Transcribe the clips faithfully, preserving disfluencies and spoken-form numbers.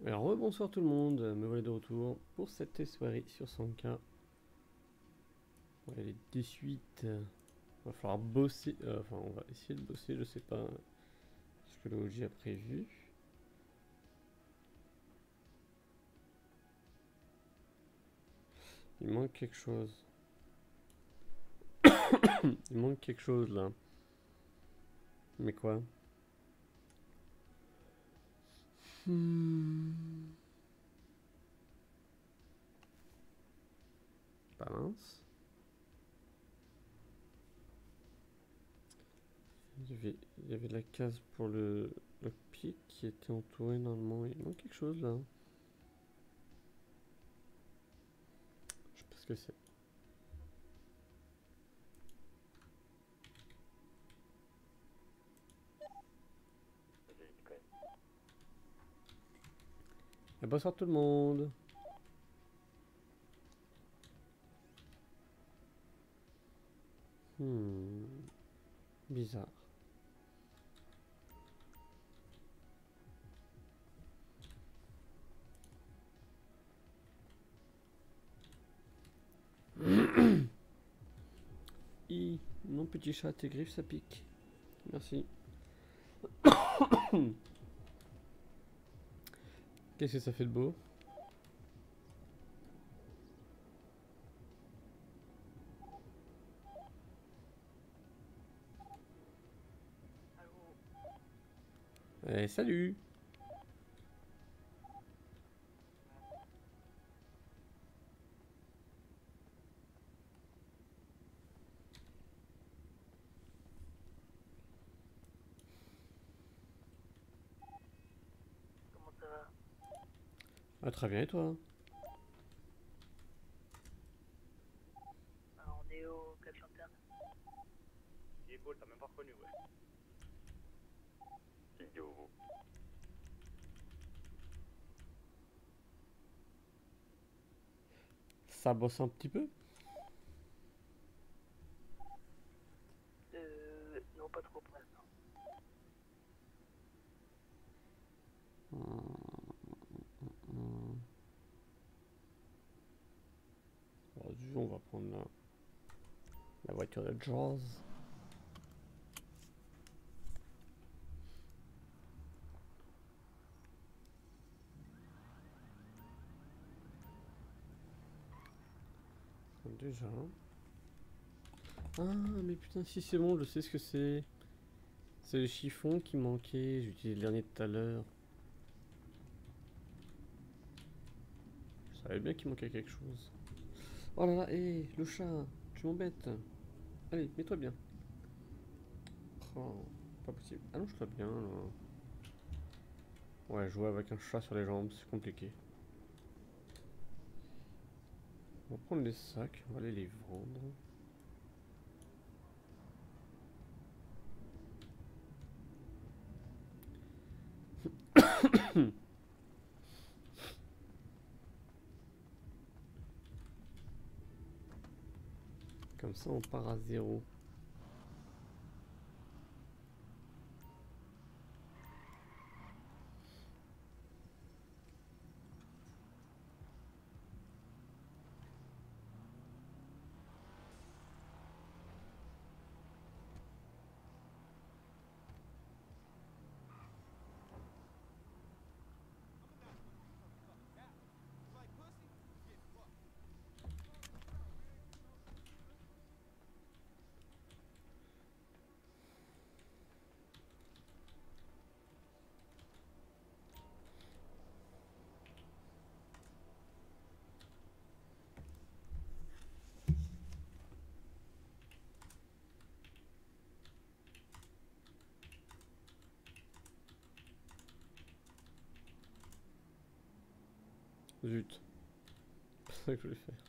Alors rebonsoir tout le monde, me voilà de retour pour cette soirée sur cent K. On va aller de suite. Il va falloir bosser, euh, enfin on va essayer de bosser, je sais pas ce que le O G a prévu. Il manque quelque chose. Il manque quelque chose là. Mais quoi? Hmm. Balance. Il y, avait, il y avait la case pour le, le pic qui était entouré normalement. Il manque quelque chose là. Je sais pas ce que c'est. Et bonsoir tout le monde. Hmm. Bizarre. I, mon petit chat, tes griffes ça pique. Merci. Qu'est-ce que ça fait de beau? Eh, salut. Comment ça va? Ah, très bien, et toi? Alors, on est au Cap Lanterne. Il est beau, t'as même pas reconnu, ouais. Idiot. Ça bosse un petit peu? Euh, non, pas trop pour l'instant. Vas-y, on va prendre la, la voiture de Jaws. Déjà. Ah, mais putain, si c'est bon, je sais ce que c'est. C'est le chiffon qui manquait. J'ai utilisé le dernier tout à l'heure. Je savais bien qu'il manquait quelque chose. Oh là là, hé, le chat, tu m'embêtes. Allez, mets-toi bien. Oh, pas possible. Allonge-toi bien, là. Ouais, jouer avec un chat sur les jambes, c'est compliqué. On va prendre les sacs, on va aller les vendre. Comme ça, on part à zéro. Zut. C'est ça que je voulais faire.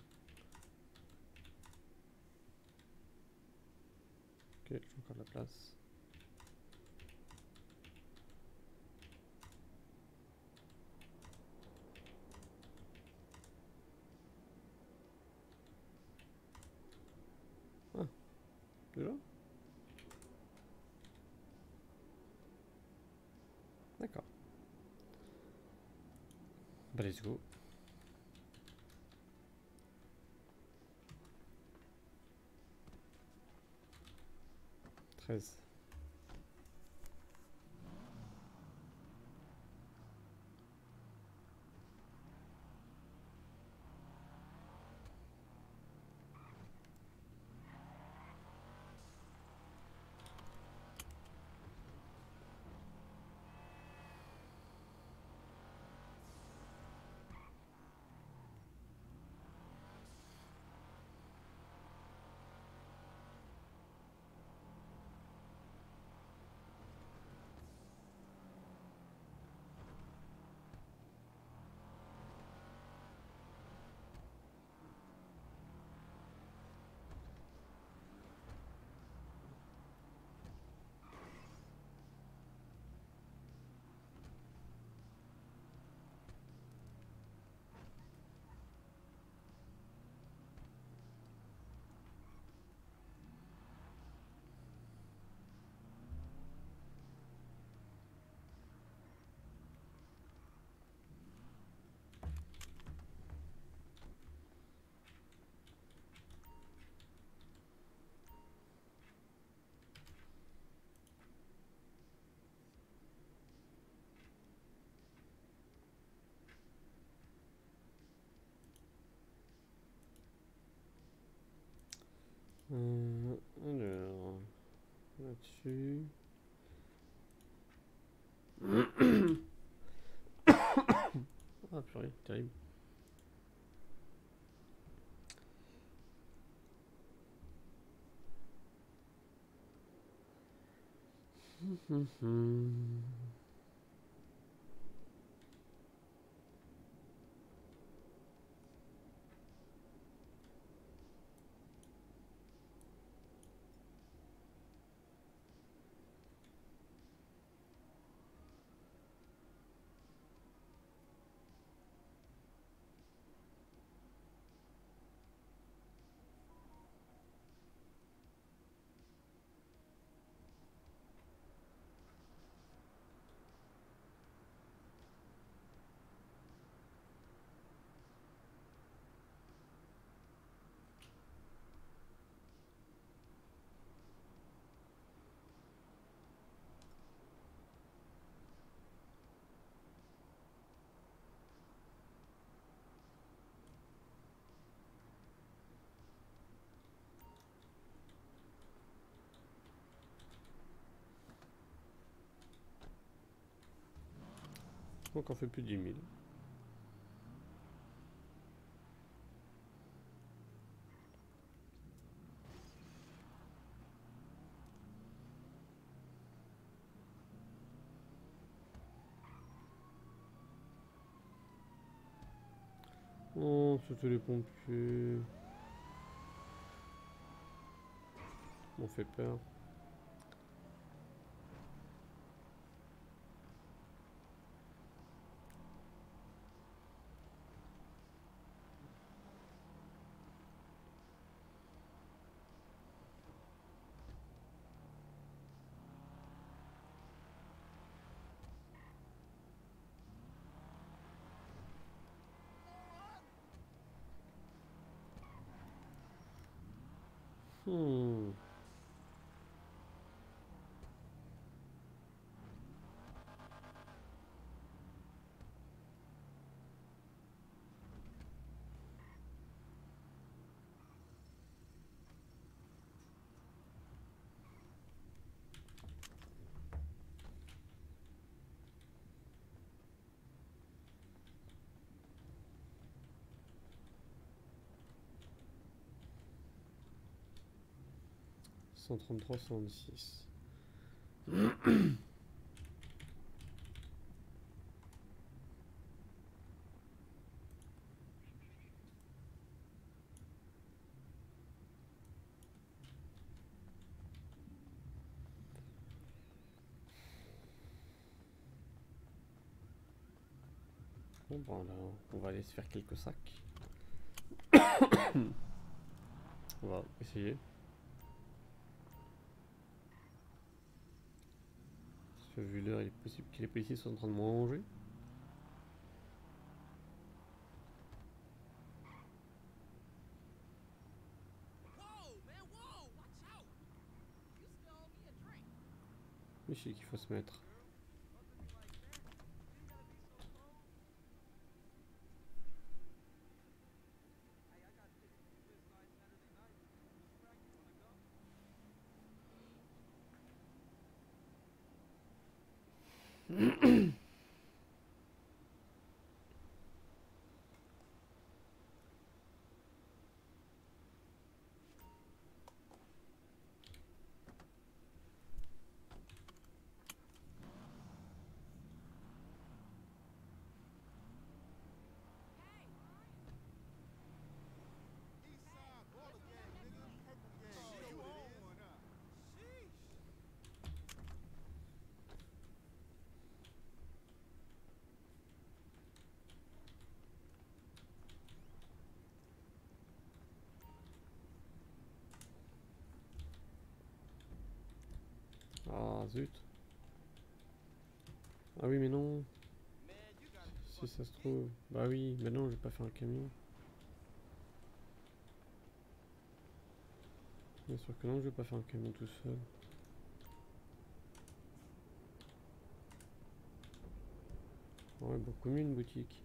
Ok, j'ai encore de la place. Ah, déjà? D'accord. Bah let's go. treize. Euh, alors, là-dessus. Ah purée, terrible. Donc on fait plus de dix mille. Oh, surtout les pompiers. On fait peur. Hmm. cent trente-trois, cent vingt-six. Bon, bon là, on va aller se faire quelques sacs. On va essayer. Parce que vu l'heure, il est possible que les policiers soient en train de manger. Ici qu'il faut se mettre. Ah zut. Ah oui mais non. Si ça se trouve. Bah oui, mais non, je vais pas faire un camion. Bien sûr que non, je vais pas faire un camion tout seul. Ouais, beaucoup mieux une boutique.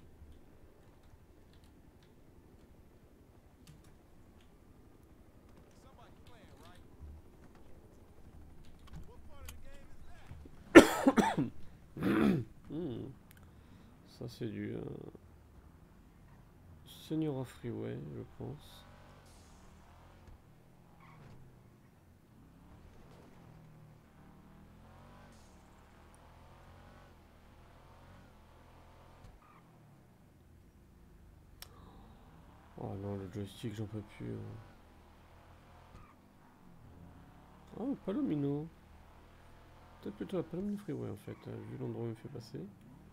Hmm. Ça c'est du euh... Senior Freeway, je pense. Oh non, le joystick, j'en peux plus. Hein. Oh, Palomino. Peut-être plutôt la Palomino Freeway en fait, euh, vu l'endroit où il me fait passer.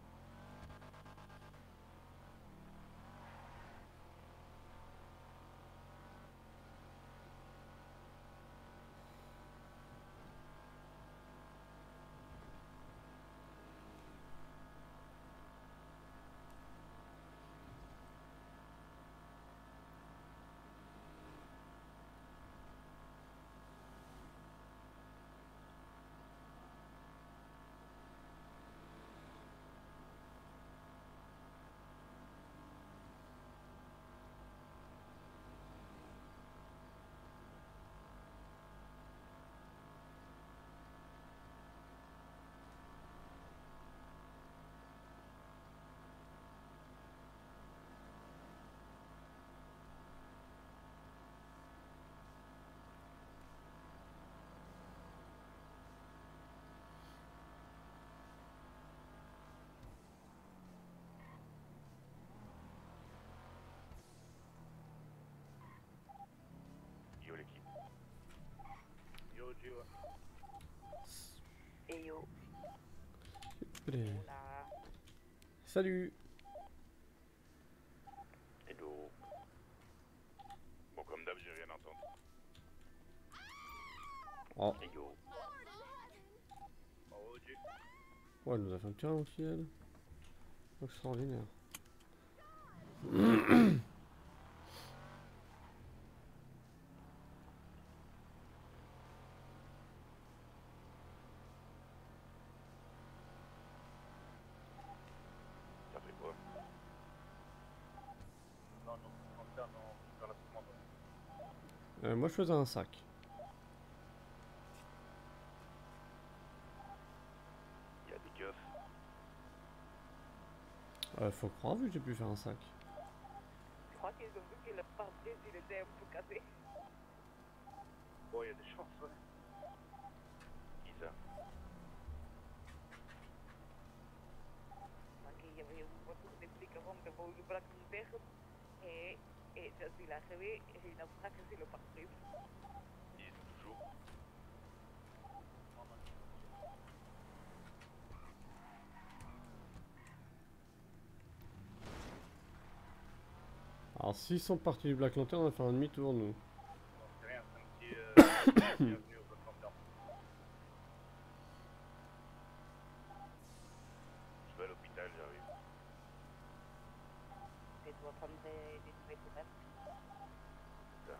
Yo l'équipe. Yo Gio. Et yo. Allez. Là. Salut. Hello. Bon comme d'hab j'ai rien entendu. Oh. Et yo. Oh Gio. Ouais, elle nous a fait un tir aussi, elle. Extraordinaire. Ça fait quoi? Non, non, on fait dans, dans la commande. Euh, moi, je faisais un sac. Il y a des keufs. Euh, faut croire, vu que j'ai pu faire un sac. Je crois qu'ils ont vu que le pare-brise il était un peu cassé. Bon, il y a des chances, ouais. Qui ça? Aquí ya había un montón de explicación de voy para que me dejen. Et, et je suis l'arrivée et il n'a pas cassé le pare-brise. Il est toujours. Alors, s'ils sont partis du Black Lantern, on va faire un demi-tour, nous. Non, c'est rien, c'est un petit euh, bienvenue au Black Lantern. Je vais à l'hôpital, j'arrive. Tu dois prendre des, des nouvelles nouvelles. Ça.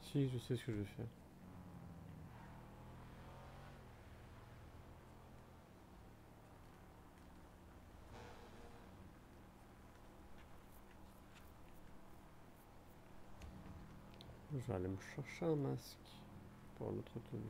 Si, je sais ce que je vais faire. Je vais aller me chercher un masque pour l'autre tenue.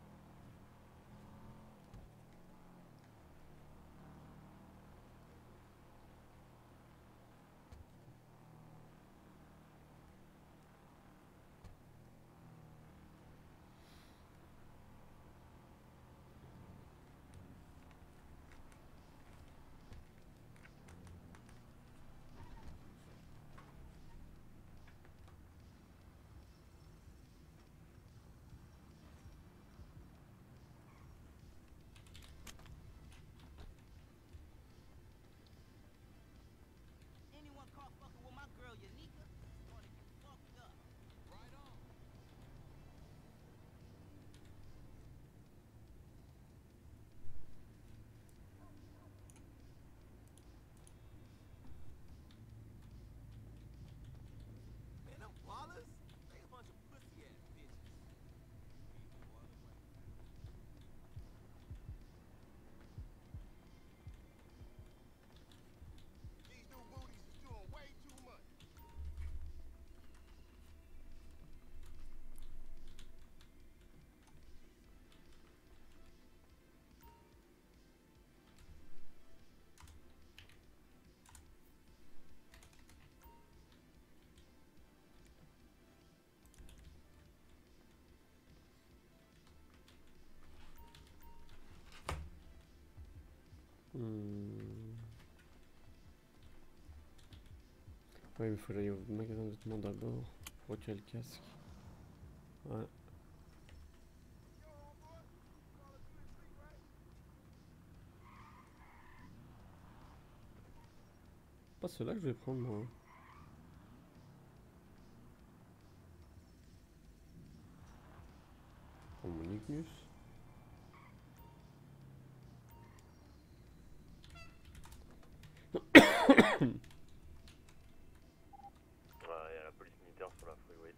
Anyone caught fucking with my girl Yanika? Gonna get fucked up. Right on. Man, them ballers, they a bunch of pussy ass bitches. Ain't no other way. These new booties is doing way too much. Hmm. Ouais, il faut que j'aille au magasin de vêtements d'abord pour retirer le casque. Ouais. Pas ceux-là que je vais prendre moi. Oh mon Ignus. Ouais, il y a la police militaire sur la freeway.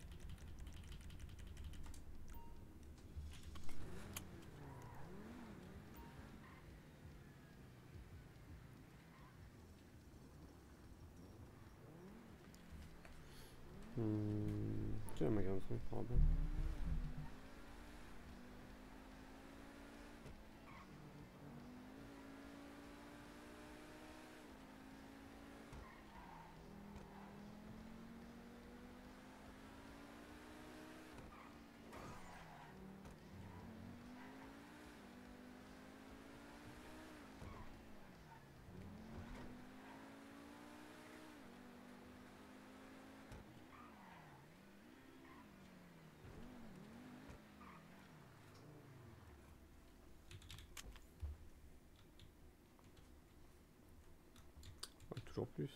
Hmm. Tu un magasin de trucs pour bien. Ouais, toujours plus.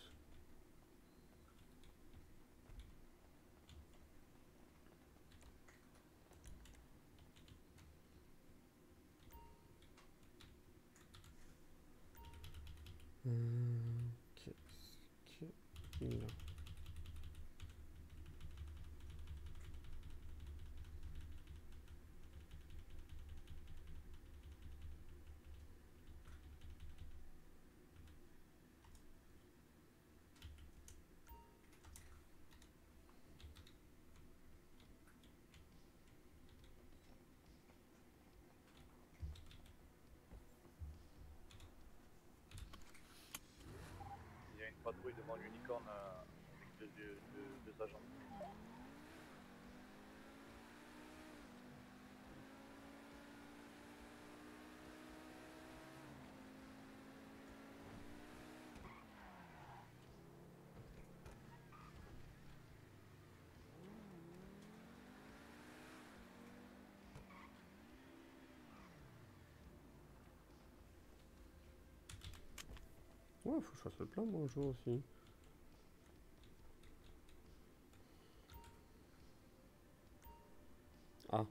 Hmm. Qu'est-ce qu'il a? Il y a une patrouille devant l'unicorn euh, avec deux, deux, deux, deux agents. Ouais, faut que je fasse le plein moi un jour aussi. Ah.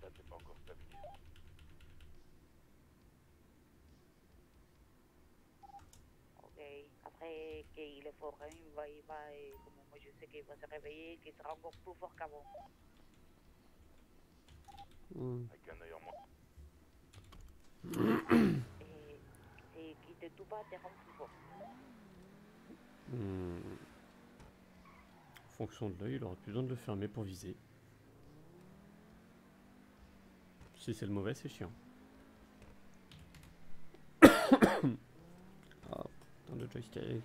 Là, c'est pas encore stabilisé. Ok. Après qu'il est fort, hein, il va, il va, et comme moi je sais qu'il va se réveiller, qu'il sera encore plus fort qu'avant. Hmm. Avec un œil en moins. Et, et qu'il te tout pas, te rend plus fort. Hmm. En fonction de l'œil, il aura plus besoin de le fermer pour viser. Si c'est le mauvais, c'est chiant. Ah, putain de joystick.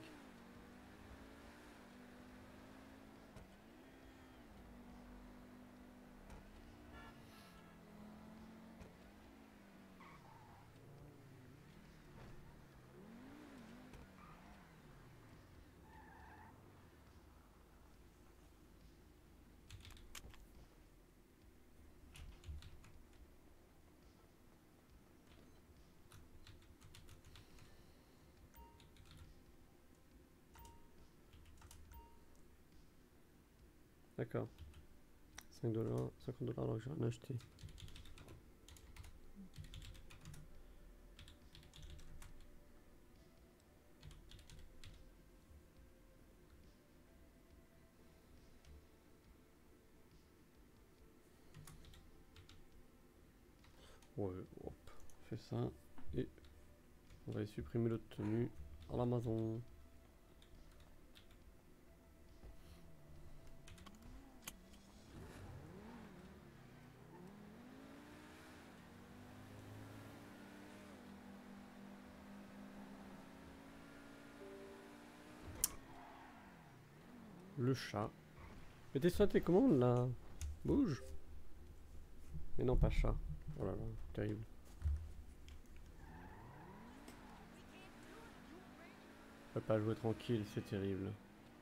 D'accord. cinq dollars, cinquante dollars alors que j'ai rien acheté. Ouais, hop, on fait ça et on va supprimer l'autre tenue à l'Amazon. Le chat. Mais t'es soit tes commandes là. Bouge. Mais non, pas chat. Oh là là, terrible. On peut pas jouer tranquille, c'est terrible.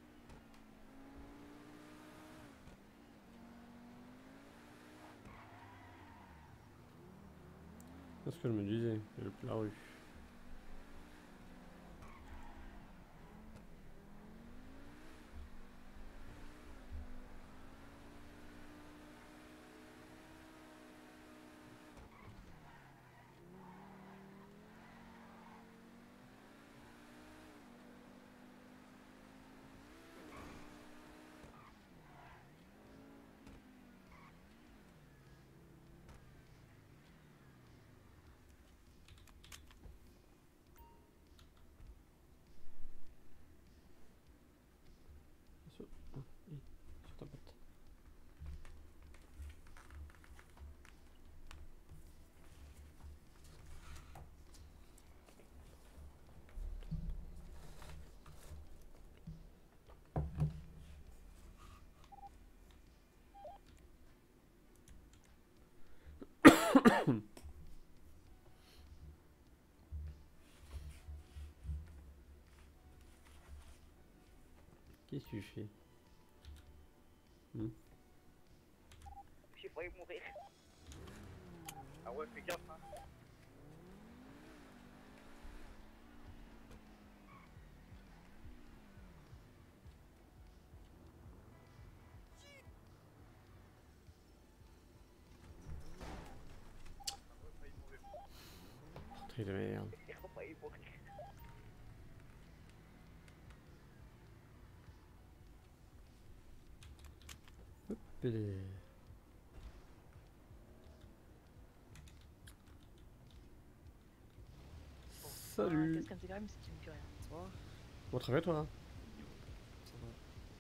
C'est ce que je me disais, j'ai la rue. Sur, ah, oui, sur ta patte. Qu'est-ce que tu fais? Hmm. J'ai failli mourir. Ah ouais, fais gaffe, hein. Très de merde. J'ai failli mourir. Hop les... Salut. Qu'est-ce comme c'est quand même si tu me dis rien. Ça va? Bon travail toi. Ça va.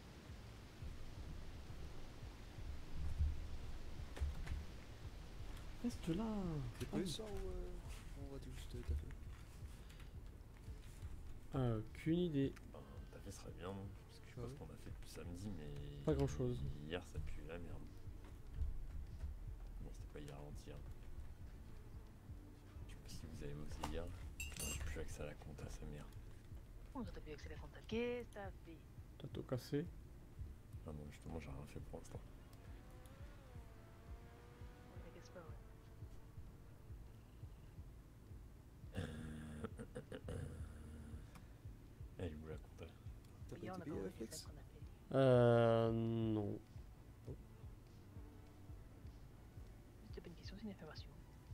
Reste là. T'es Ah, pas eu ça ou euh, on va juste euh, taffer? ah, aucune idée. Ben, t'as fait serait bien, non? Parce que je sais Ah pas ouais. ce qu'on a fait depuis samedi, mais. Pas grand-chose. Hier, ça pue la merde. Bon, c'était pas hier, avant-hier. Je sais pas si vous avez bossé hier. Moi, j'ai plus accès à la compte à sa mère. Oh, t'as pu accéder à la Qu'est-ce que t'as fait? T'as tout cassé. Ah non, justement, j'ai rien fait pour l'instant. On t'inquiète pas, ouais. Elle est où la compta? T'as pas Hier, on été a payé pas avec fait Flex? ça qu'on a fait. Euh... Non. C'était pas une question, aussi une information.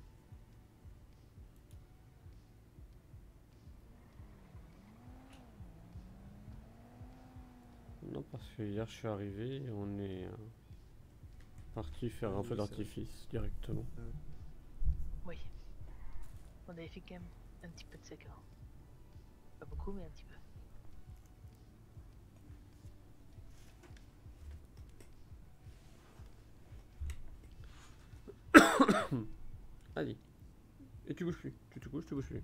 Non, parce que hier je suis arrivé et on est euh, parti faire Ah un oui, feu c'est vrai. d'artifice directement. Oui. On avait fait quand même un petit peu de séquence. Pas beaucoup, mais un petit peu. Allez. Et tu bouges plus. Tu te couches, tu bouges plus.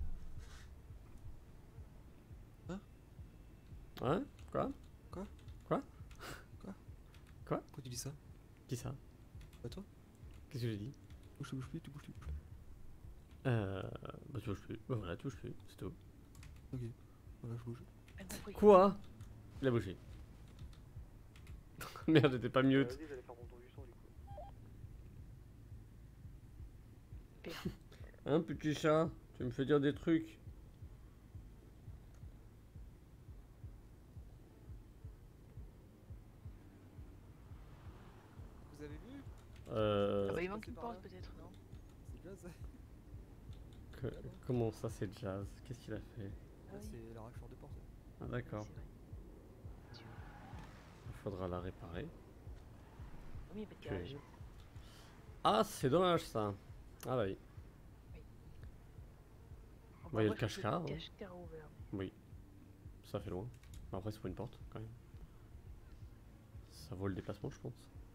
Hein Hein? Quoi? Quoi Quoi? Quoi Quoi? Pourquoi tu dis ça? Qui ça? Pas toi? Qu'est-ce que j'ai dit? Bouge, tu bouges plus, tu bouges, tu bouges plus. Euh. Bah tu bouges plus. Bah voilà, tu bouges plus. C'est tout. Ok, voilà, je bouge. Elle m'a pris. Quoi? Il a bougé. Merde, j'étais pas Euh, mute. Vas-y, j'allais faire mon tour du son du coup. Hein, petit chat? Tu me fais dire des trucs. Vous avez vu? Euh. Ah bah il manque passé une par porte là. peut-être, non? C'est déjà ça. que- Comment ça, c'est Jazz? Qu'est-ce qu'il a fait? Ah Là, oui. c'est l'arracheur de porte. Ah, d'accord. C'est vrai. Sûr. Il faudra la réparer. Oui, il y a pas de Ok. garage. Ah, c'est dommage ça. Ah, bah oui. On Bah, il y a le voir si c'est cache-car, hein. cache-car ouvert. Oui. Ça fait loin. Mais après, c'est pour une porte quand même. Ça vaut le déplacement, je pense.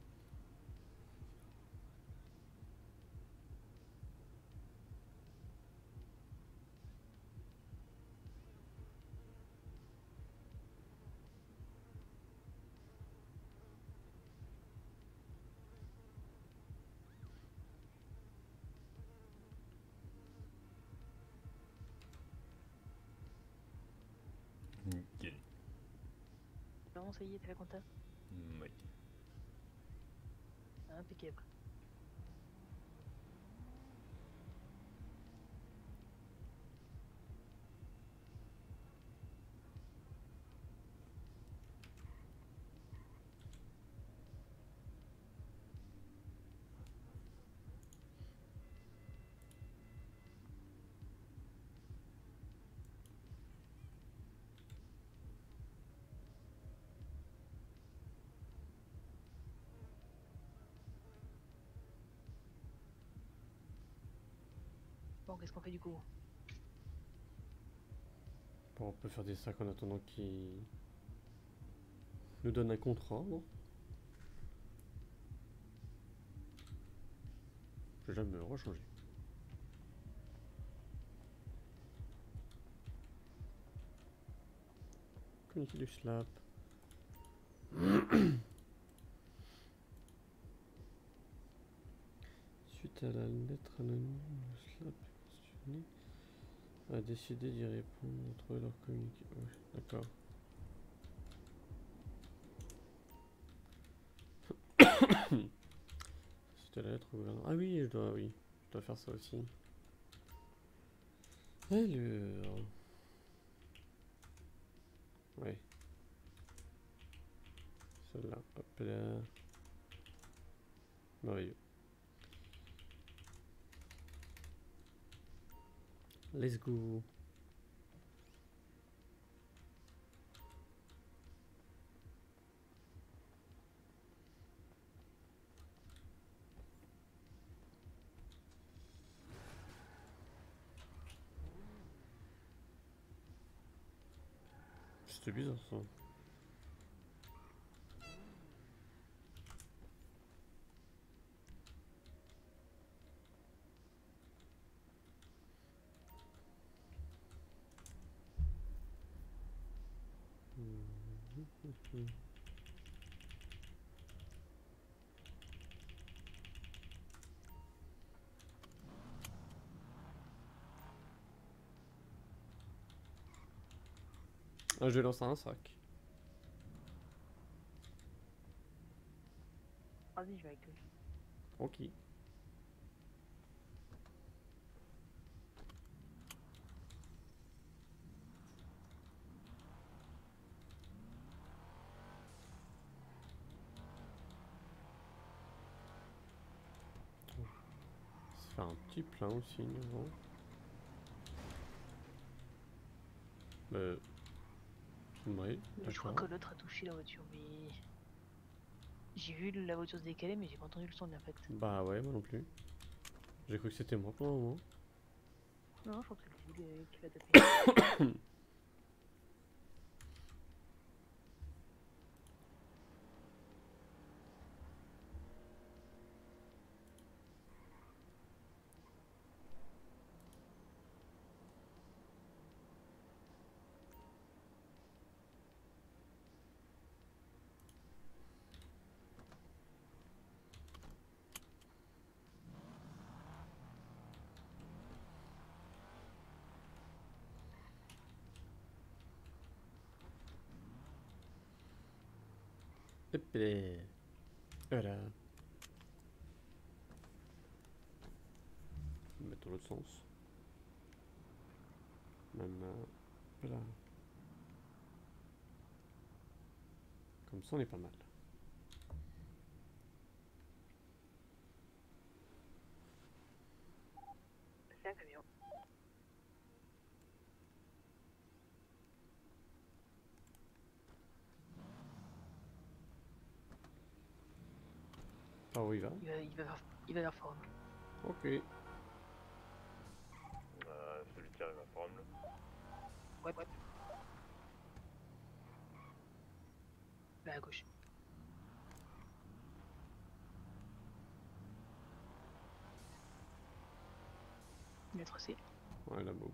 Nickel. Non, ça y est, t'as la compta? Oui. Impeccable. Bon, qu'est-ce qu'on fait du coup? Bon, on peut faire des sacs en attendant qu'il nous donne un contrat, non? Je vais jamais me rechanger. Communiqué du slap. Suite à la lettre anonyme, le slap mentionné a décidé d'y répondre entre leur communiqué. Ouais, d'accord. Suite à la lettre au gouvernement. Ah oui, je dois, oui, je dois faire ça aussi. Alors. Ouais. Celle-là, hop là. Merveilleux. Let's go. C'était bizarre ça. Mhm. Ah, je vais lancer un sac. Vas-y, je vais avec lui. Ok. faire un petit plein aussi, non? Euh... Oui, Je crois d'accord. que l'autre a touché la voiture, mais... J'ai vu la voiture se décaler, mais j'ai pas entendu le son de l'impact. Bah ouais, moi non plus. J'ai cru que c'était moi pour un moment. Non, je crois que c'est lui qui l'a tapé. Hop là. Voilà. On va mettre dans l'autre sens. Maintenant. Voilà. Comme ça on est pas mal. C'est un camion. Par où il va? Il va, il va vers, il va vers Forum. Ok. Euh, celui qui arrive à forum là. Ouais, ouais. Là à gauche. Il a tracé. Ouais, là, beaucoup.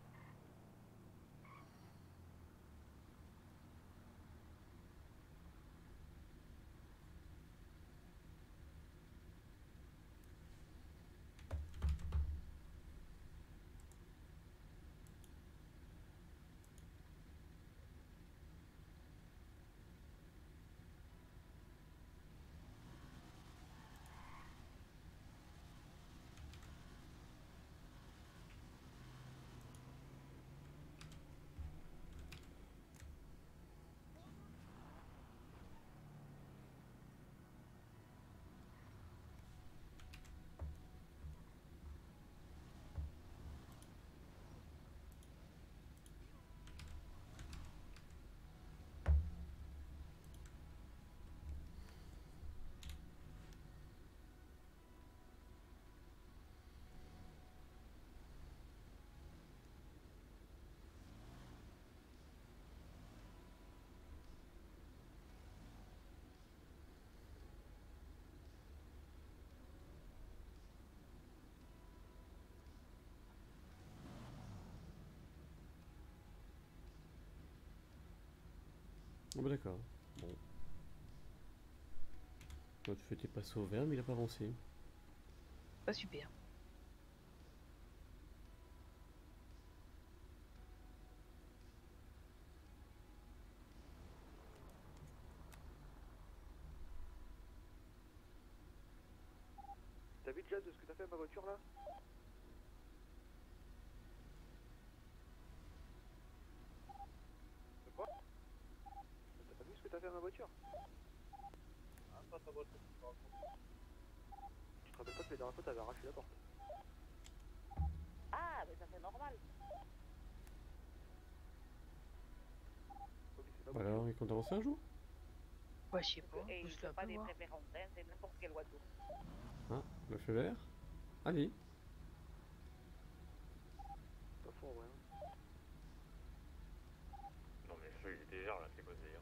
Oh bah d'accord. Bon. Toi tu fais tes passes au vert mais il a pas avancé. Pas super. T'as vu déjà de ce que t'as fait à ma voiture là? De quoi? T'as pas vu ce que t'as fait à ma voiture? Ah, pas ta voiture, tu te racontes. Tu te rappelles pas que la dernière fois t'avais arraché la porte? Ah, mais ça c'est normal. Ok, c'est pas Alors, il compte avancer un jour? Ouais, je sais pas. Et Je il fais fait un pas peu des voir. préférences, hein, c'est n'importe quelle voiture. Ah, le feu vert. Allez. pas faux en vrai. Hein. Non mais le feu il était vert là, c'est quoi ce délire?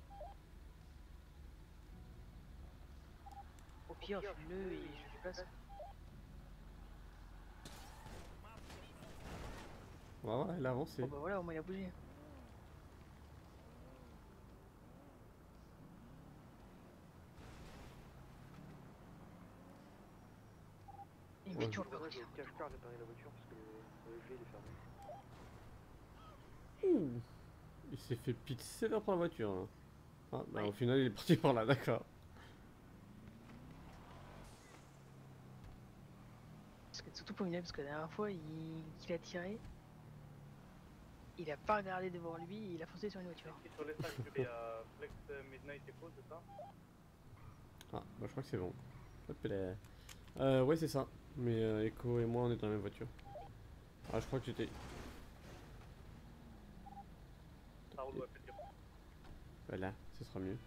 Au pire, fume-le et je déplace. Voilà, voilà, il a avancé. Bon bah voilà, au moins il a bougé. Il Ouais. met toujours C'est pas dommage, j'ai réussi. le cache-car réparer la voiture parce que le G il est fermé. Ouh. Il s'est fait pit sévère par la voiture. Là. Ah, bah Ouais. au final il est parti par là, d'accord. Parce que surtout pour une parce que la dernière fois, il, il a tiré. Il a pas regardé devant lui et il a foncé sur une voiture. Sur les cinq, il y a Flex Midnight Echo, c'est ça? Ah, bah je crois que c'est bon. Hop là. Euh, ouais, c'est ça. Mais euh, Echo et moi on est dans la même voiture. Ah je crois que j'étais... Ça roule, ouais, faites gaffe. Voilà, ce sera mieux.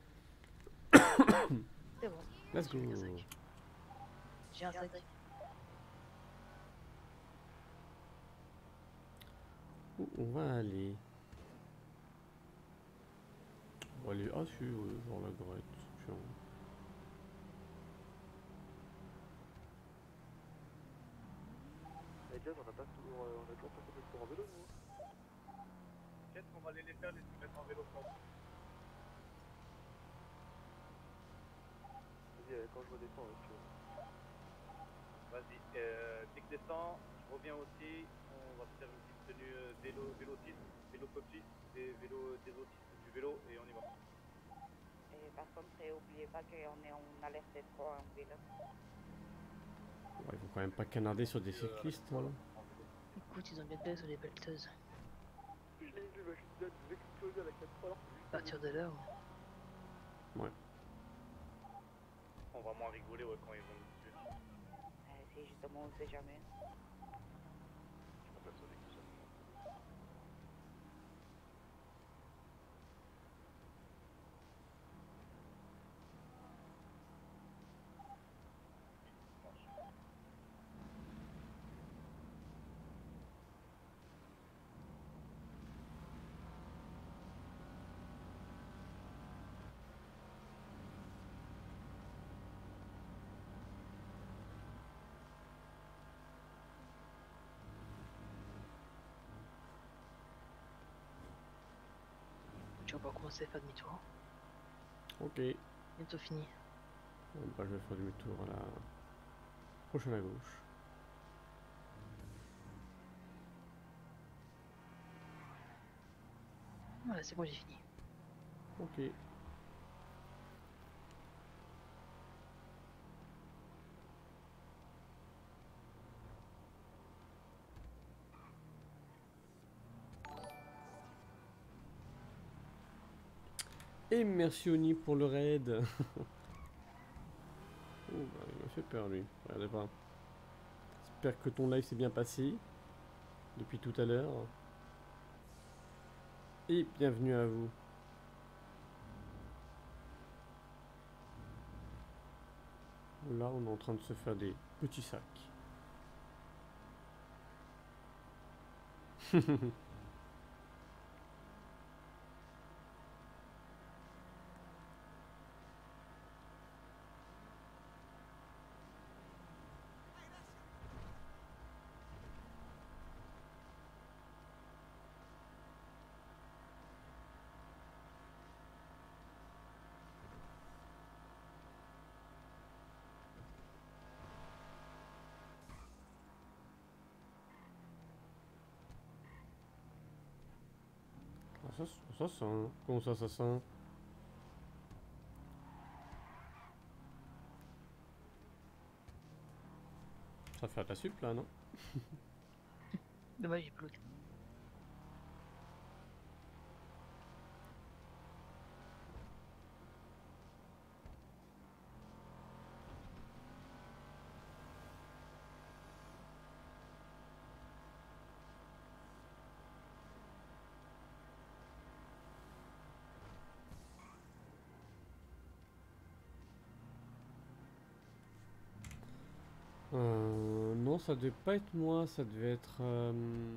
C'est bon. Let's go. J'ai un sac. J'ai un sac. Où on va aller? On va aller... Ah si, ouais, genre la Grette. Tiens. Et Jazz, on a pas toujours, euh, on a toujours pas fait le tour en vélo, nous. Qu'est-ce qu'on va aller les faire, les se mettre en vélo, je pense. Vas-y, euh, quand je redescends, euh, tu vois. Vas-y, euh, dès que descends, je reviens aussi, on va se faire une petite tenue euh, vélo, vélotisme, vélo popsiste, des vélos, des autistes du vélo, et on y va. Et par contre, n'oubliez pas qu'on est en alerte trois en ville. Ouais, il faut quand même pas canarder sur des cyclistes. Hein. Écoute, ils ont bien fait sur les pelleteuses. Je l'ai vu, ma chute d'âne, je vais exploser à la quatre alors que À partir de là, Ouais. on va moins rigoler ouais, quand ils vont nous tuer. Euh, si justement, on sait jamais. Je suis persuadé que ça. tu vas pas commencer à faire demi-tour. Ok. Bientôt fini. Bon, bah, je vais faire demi-tour à la prochaine à gauche. Voilà, c'est bon, j'ai fini. Ok. Et merci Oni pour le raid. Oh, bah, il m'a fait peur lui. Regardez pas. J'espère que ton live s'est bien passé depuis tout à l'heure. Et bienvenue à vous. Là, on est en train de se faire des petits sacs. Ah, ça, ça sent. Comment ça, ça sent? Ça fait de la sup là, non? Dommage, j'ai plus le Euh, non, ça devait pas être moi, ça devait être euh,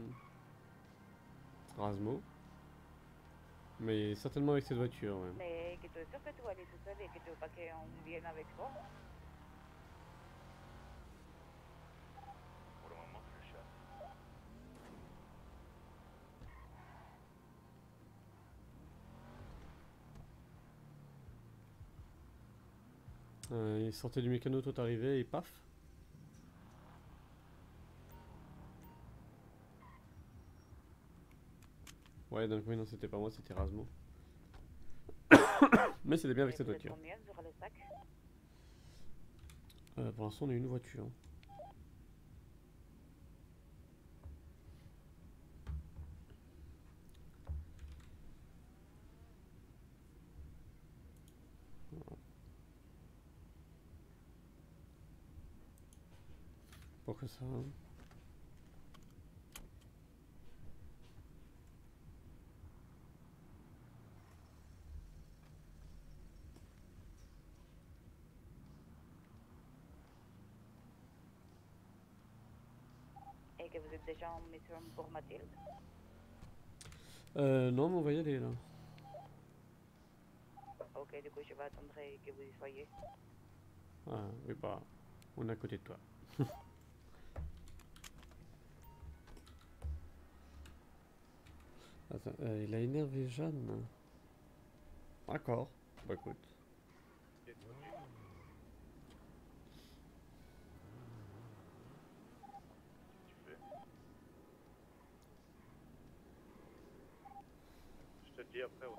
Rasmo. Mais certainement avec cette voiture, ouais. Mais que tu es sûr que tu vas aller tout seul et que tu veux pas qu'on vienne avec toi. Pour le moment, c'est le chat. Euh, il sortait du mécano, toi t'arrivais et paf. Ouais, donc oui, non, c'était pas moi, c'était Rasmo. Mais c'était bien avec Et cette vous êtes voiture. combien sur le sac? Euh, pour l'instant, on a une voiture. Pourquoi ça hein? Et que vous êtes déjà en mission pour Mathilde. Euh, non, mais on va y aller là. Ok, du coup, je vais attendre que vous y soyez. Ah, oui, bah, on est à côté de toi. Attends, euh, il a énervé Jeanne. D'accord, bah écoute. Ok, conduis. Tu fais. Je te le dis après. Ouais.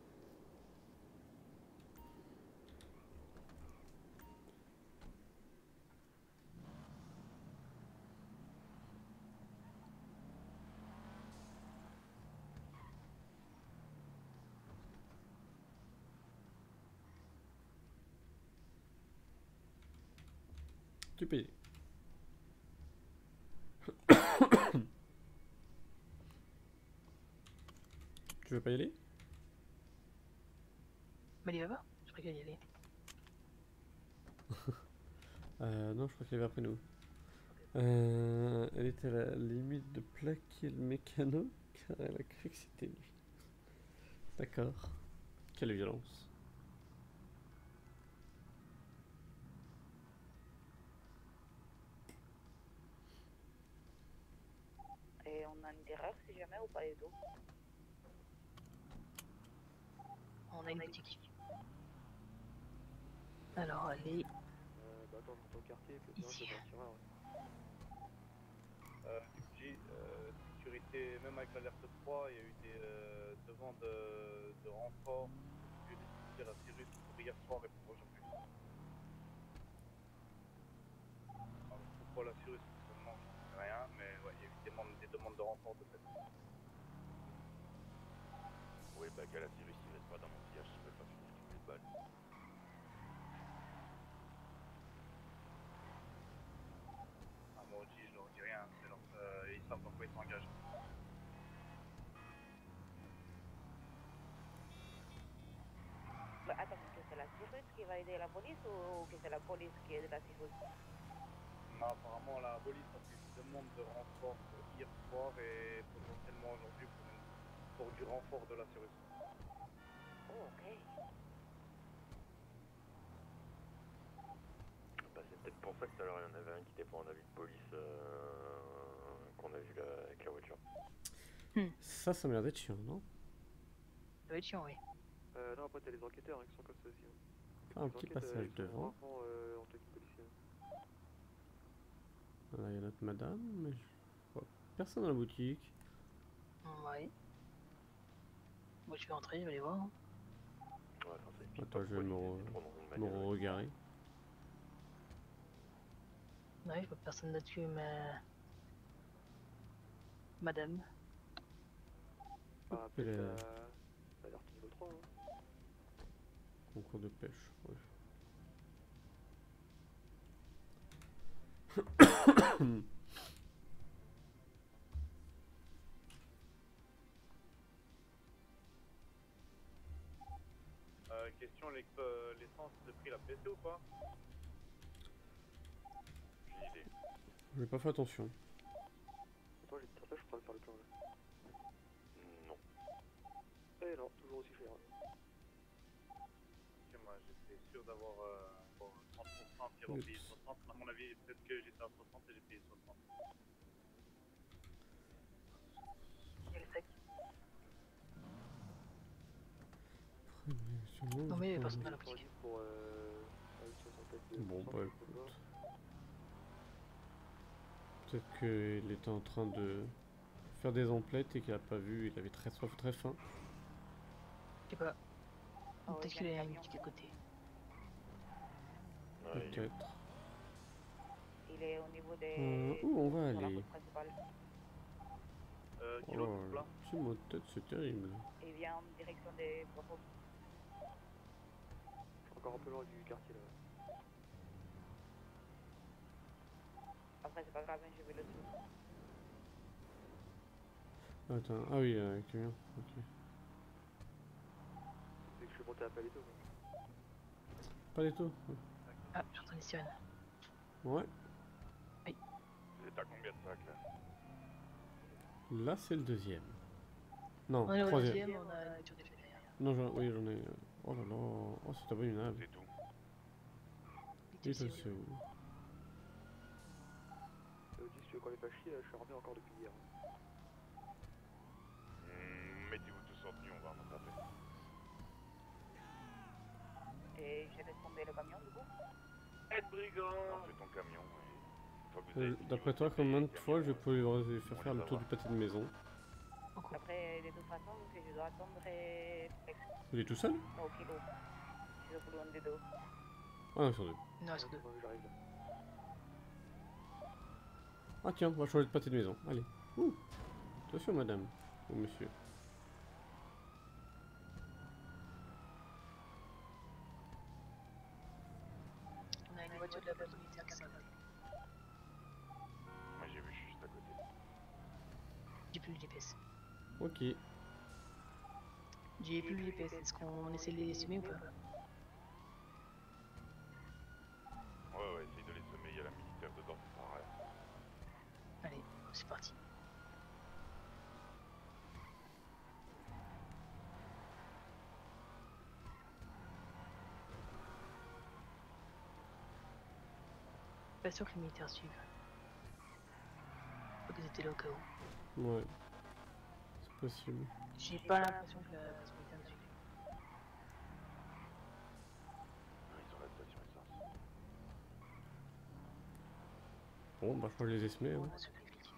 Tu peux y aller. Tu veux pas y aller? Mais il va pas. Je crois qu'il y aller. Euh, non, je crois qu'elle va après nous. Euh, elle était à la limite de plaquer le mécano car elle a cru que c'était lui. D'accord. Quelle violence. Et on a une erreur si jamais ou pas du tout. On a une boutique. Alors, elle est Euh, bah attends, je rentre au quartier, puis au pire, ici. je vais partir, ouais. Euh, J, euh, sécurité, même avec l'alerte trois, il y a eu des euh, demandes de, de renfort. J'ai dû dire à Cyrus pour hier soir et pour aujourd'hui. Alors, pourquoi la Cyrus seulement, je ne sais rien, mais ouais, il y a eu des demandes, des demandes de renfort de fait. Oui, bah qu'à la Cyrus, il reste pas dans mon sillage, je peux faire une petite balle. Ah, moi aussi, je leur dis rien, c'est leur, euh, ils savent dans quoi ils s'engagent. Bah, attends, que c'est la Cyrus qui va aider la police ou que c'est la police qui aide la Cyrus? Non, apparemment, la police a fait une demande de renfort pour hier soir et potentiellement aujourd'hui pour, une- pour du renfort de la Cyrus. Oh, ok. Bah, c'est peut-être pour ça que tout à l'heure il y en avait un qui était pour un avis de police euh, qu'on a vu là, avec la voiture. Ça, ça m'a l'air d'être chiant, non? Ça va être chiant, oui. Euh, non, après t'as les enquêteurs hein, qui sont comme ça aussi. Hein. Faire un Les petit enquêtes, euh, passage ils sont devant. rarement euh, en tenue policière. Là, il y a notre madame, mais je vois personne dans la boutique. Ouais. Moi, je vais entrer, je vais aller voir. hein. Ouais, enfin, ça explique Attends, pas je vais pourquoi me ils étaient re- trop dans une me bagnole. regarder. Ouais, je vois personne là-dessus, mais. Madame. Ah, Hop, peut-être elle est- la... l'alerte niveau trois. Hein. Concours de pêche, ouais. Euh, question, l'e- euh, l'essence de prix l'a baissé ou pas? J'ai une idée. J'ai pas fait attention. Attends, j'ai dit ça, je suis en train de faire le plein là. Non. Eh non, toujours aussi cher. Ok, moi j'étais sûr d'avoir euh, bon, trente pour cent qui ont payé soixante. À mon avis, peut-être que j'étais à soixante et j'ai payé soixante. Il y a le sac. Sûrement, Non, j'ai mais il y pas avait personne envie. dans la boutique. Pour euh, une soixantaine de Bon, pourcents, bah je peux écoute. voir. Peut-être qu'il était en train de faire des emplettes et qu'il a pas vu, il avait très soif, très faim. Je sais pas. Ah ouais, Peut-être il y a qu'il y un a une camion. boutique à côté. Ouais, il est où? Peut-être. Il est au niveau des... Euh, où on va sur la aller? route principale. Euh, kilo Oh, tout plat. c'est mon tête, c'est terrible. Et il vient en direction des propos. Je suis encore un peu loin du quartier là. Après, c'est pas grave, hein, je vais le suivre. Attends, ah oui, euh, camion, ok. C'est que je suis monté à Paleto. Quoi. Pas les taux. Ah, j'entends les sirènes. Ouais, Vous êtes à combien de sacs là? là c'est le deuxième. Non, On est au troisième. deuxième, on a une voiture d'effet derrière. Non, j'en- oui, j'en ai. euh, Oh là là, oh c'est abominable. C'est tout. Et Oui, tu sais ça où c'est où? Euh, dis, si tu veux qu'on les fasse chier, là, je suis armé encore depuis hier. Hmm, Mettez-vous tous en tenue, on va en attraper. Et je laisse tomber le camion, du coup. Aide brigand. On fait ton camion et une fois que vous Euh, avez fini D'après votre toi, P P, combien de camion, fois je euh, peux lui faire on faire les le tour du avoir. pâté de maison? En cours. Après, de toute façon, si je dois attendre et... Il est tout seul? au kilo, je suis loin des deux. Ah non, sur deux. Il en reste Ouais, deux. c'est bon, j'arrive là. Ah tiens, on va changer de pâté de maison. Allez. Ouh. Attention madame. Ou monsieur. On a une voiture de la base militaire qui s'arrête. Moi j'ai vu, je suis juste à côté. J'ai plus le G P S. Ok. J'ai plus le G P S. Est-ce qu'on essaie de les semer ou pas? Ouais, ouais, essaye de les semer, il y a la militaire dedans, ça sert à rien. Allez, c'est parti. Pas sûr que les militaires suivent. Faut qu'ils étaient là au cas où. Ouais. C'est possible. J'ai pas l'impression que la base militaire nous suive. Ah, ils sont à la station essence. Bon, bah je crois que je les ai semés. On Hein. a ceux qui fliquent.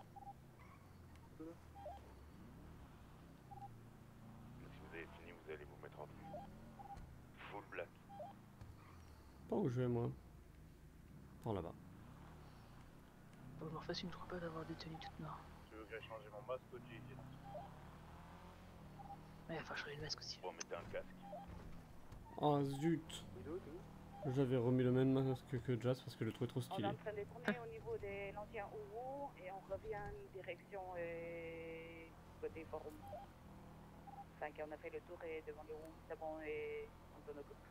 Si vous avez fini, vous allez vous mettre en tenue. Full black. Pas où je vais moi. Par là-bas. Faut que je m'en fasse une, je crois pas d'avoir des tenues toutes noires. Tu veux que j'aille changer mon masque, O G? Ouais, il va falloir changer le masque aussi. Bon, mettez un casque. Ah zut. Mido, t'es où? J'avais remis le même masque que Jazz parce que je le trouvais trop On est stylé. en train de tourner au niveau de l'ancien Ouro et on revient direction euh, côté forum. Enfin, qu'on a fait le tour et devant le Ouro, c'est bon et on s'en occupe.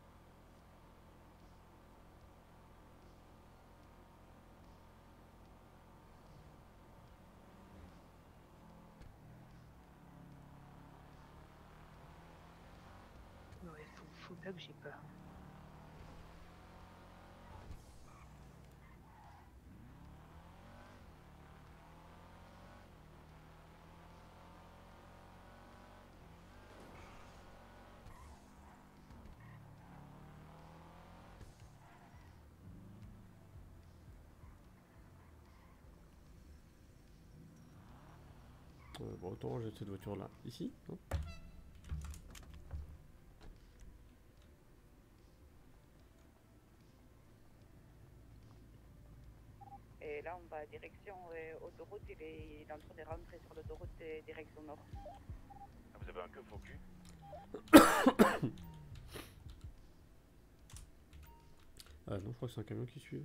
Ouais, faut, faut bien que j'ai peur. Euh, bon, autant j'ai cette voiture là. Ici, non? Et là, on va direction euh, autoroute, il est, il est en train de rentrer sur l'autoroute euh, direction nord. Ah, vous avez un keuf au cul? Ah non, je crois que c'est un camion qui suit.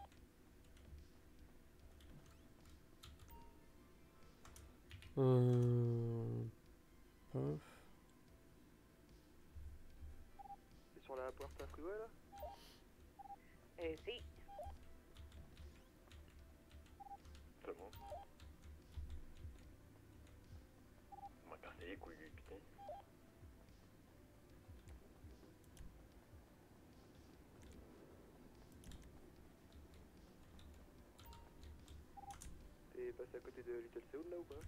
Euh... Paf. C'est sur la Puerta Freeway là? Euh, si, C'est bon. On m'a cassé les couilles, lui, putain. T'es passé à côté de Little Seoul là ou pas?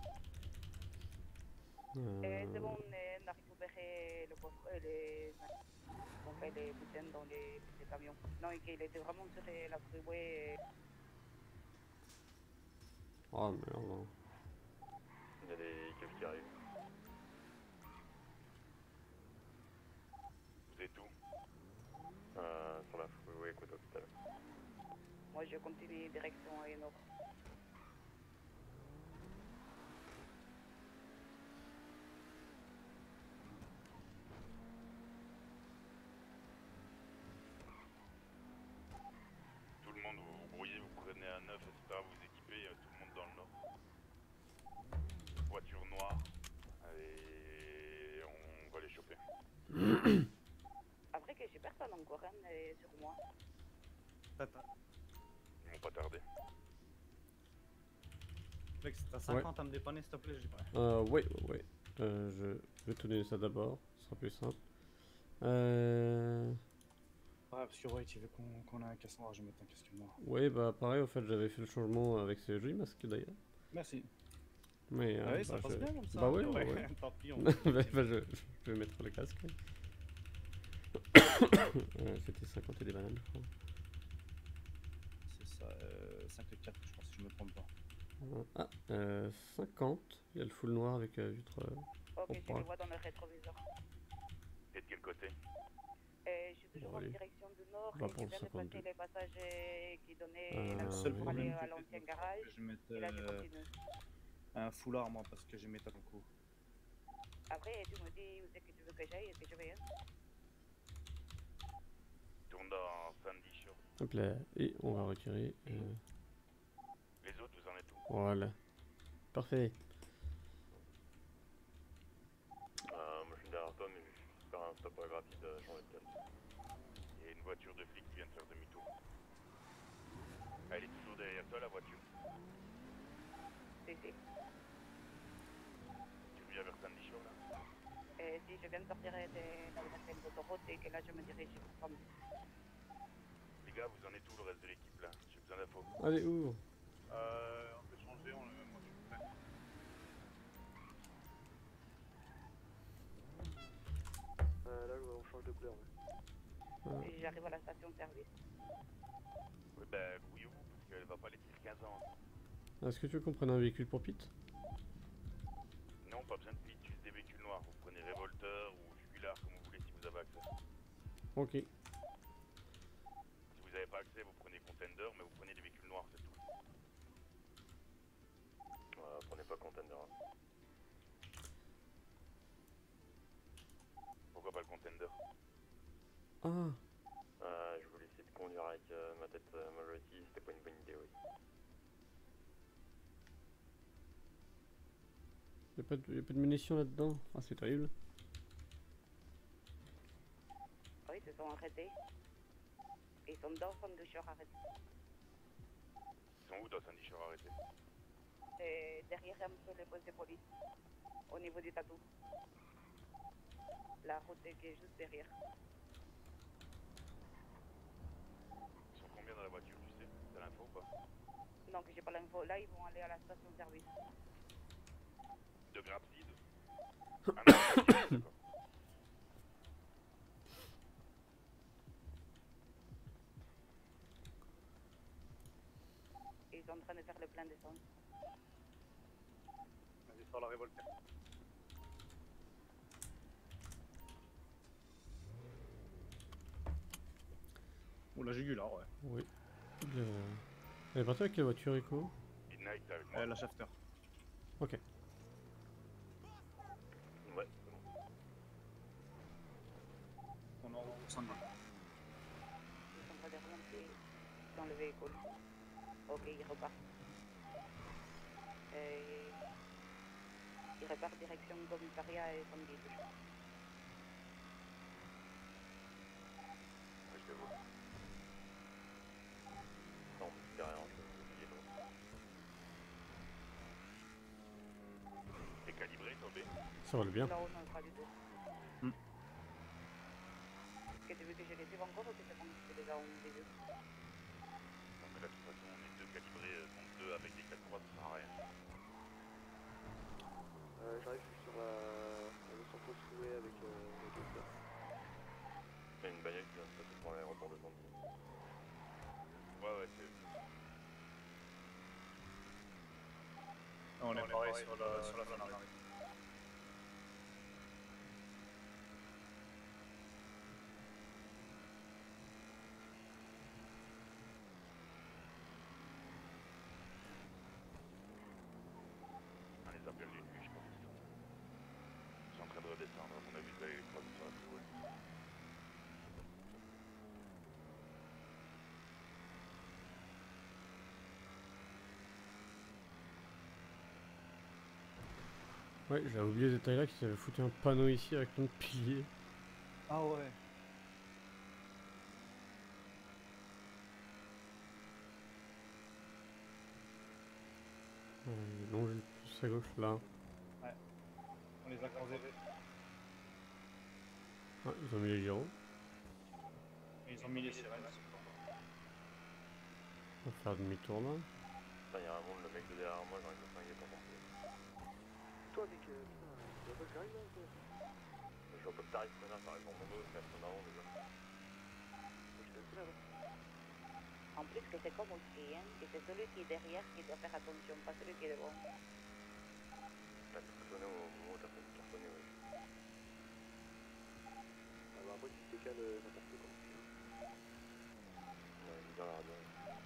Euh... euh, c'est bon, on est- on a récupéré le coffre, euh, les, on fait les boutins dans les, les camions. Non, et qu'il était vraiment sur euh, la freeway. euh, Oh merde. Il y a des keufs qui arrivent. Vous êtes où? Euh, sur la freeway, côté hôpital. Moi, je continue direction euh, nord. Tout le monde, vous vous brouillez, vous courez voiture noire et on va les choper. Après que j'ai personne encore hein, et sur moi. Attends. Ils vont pas tarder. Mec, si t'as cinquante à me dépanner, s'il te plaît, j'y prends. Euh, ouais, ouais, ouais. Euh, je vais te donner ça d'abord, ce sera plus simple. Euh... Ouais, parce que ouais, tu veux qu'on qu'on ait un casque noir, je vais mettre un casque noir. Ouais, bah pareil, en fait, j'avais fait le changement avec ce joli masque d'ailleurs. Merci. Mais, Ah euh, oui, ça bah, passe je... bien comme ça. Bah ouais, ouais, ouais. Tant pis, on bah, bah, je, je vais mettre le casque. euh, C'était cinquante et des bananes, je crois. C'est ça, euh, cinquante-quatre, je pense, si je me trompe pas. Ah, euh, cinquante. Il y a le full noir avec euh, vitre. Euh, Ok, je pourpre. le vois dans le rétroviseur. Et de quel côté? Et je suis toujours Bon, en allez. direction du nord On va et je prendre viens de cinquante-deux. passer les passages euh, qui donnaient Euh, la Le route seul oui. pour aller problème, à c'est l'ancien que garage. je mette Et là, je euh, continue. un foulard, moi, parce que j'ai mes talons courts. Après, tu me dis où c'est que tu veux que j'aille et que je vienne. Tourne dans Sandy Shore. Hop là, et on va retirer. Euh, Les autres, vous en êtes où? voilà. Parfait. Euh, moi je suis derrière toi, mais je vais faire un stop rapide, euh, changer de calme. Il y a une voiture de flic qui vient de faire demi-tour. Elle est toujours derrière toi, la voiture. Si, si. Tu viens vers Sandy Shore là? Et si je viens de sortir de l'autoroute d'autoroute et que là, je me dirige vers Sandy. Les gars, vous en êtes où le reste de l'équipe là? J'ai besoin d'infos. Allez, où? Euh, on peut changer, on le même, moi je suis prêt. Euh, là, on change de couleur. Ouais. Et j'arrive à la station de service. Ouais, ben, grouillez-vous, parce qu'elle va pas les tirer quinze ans. Est-ce que tu veux qu'on prenne un véhicule pour Pete? Non, pas besoin de pit, juste des véhicules noirs. Vous prenez Revolter ou Jugular, comme vous voulez, si vous avez accès. Ok. Si vous n'avez pas accès, vous prenez Contender, mais vous prenez des véhicules noirs, c'est tout. Euh, prenez pas Contender. Hein. Pourquoi pas le Contender? Ah, euh, Je voulais essayer de conduire avec euh, ma tête euh, Majority, c'était pas une bonne idée, oui. y'a pas, de- y a pas de munitions là-dedans? Ah, c'est terrible. Oui, ils se sont arrêtés. Ils sont dans Sandy Shore arrêtés. Ils sont où dans Sandy Shore arrêtés? Et derrière un peu les postes de police. Au niveau du tatou. La route est qui est juste derrière. Ils sont combien dans la voiture, tu sais? T'as l'info ou pas? Donc j'ai pas l'info. Là, ils vont aller à la station de service. De Grapseed? Ah non, d'accord. Et ils sont en train de faire le plein d'essence. Vas-y, sors la Revolter. Ou la Jugular, ouais. Oui. Le... Elle est partie avec quelle voiture, Echo? Midnight, t'es avec moi? Euh, la Shafter. Ok. Ouais, c'est bon. On est en centre. Ils sont en train de remonter dans le véhicule. Ok, ils repartent. Et... Ils repartent direction commissariat et Sandy. Ouais, je te vois. Non, mais derrière, je vais oublier l'autre. T'es calibré, toi, B? Ça va le bien. Non, non, pas du tout. Hmm. Est-ce que tu veux que je les suive encore ou que c'est bon que je les ai en début? Non, mais là, de toute façon, on est deux calibrés, euh, contre deux avec des quatre trois, ça sert à rien. Euh, J'arrive, je suis sur la, la notion fausse freeway avec euh, le Joker. Il y a une bagnole qui vient de passer pour l'aéroport de Sandy. Ouais, ouais, c'est... On est pareil sur la, sur la zone arrière. On les a perdus de vue, je pense. Ils sont en train de redescendre, à mon avis, d'aller les croiser sur la freeway. Ouais, j'avais oublié ce détail là qu'ils avaient foutu un panneau ici avec plein de piliers. Ah ouais. Ouais, il est longé le plus à gauche là. On les a croisés. Ah, ils ont mis les gyros. Et ils ont mis les sirènes. On va faire demi-tour là. Putain, y'a un monde, le mec de derrière moi, j'ai envie de me flinguer pour penser. Toi, avec. Euh, putain, tu vois pas que j'arrive là ou quoi? Je vois pas que t'arrives, connard, t'arrives dans mon dos, c'est en avant déjà. Moi, je suis resté là-bas. En plus que c'est comme aussi, hein, que c'est celui qui est derrière qui doit faire attention, pas celui qui est devant. T'as tout sonné au moment où t'as fait le tour sonné, ouais. Ah bah après, tu te décales euh, n'importe quand. Ouais, il est dans la radio.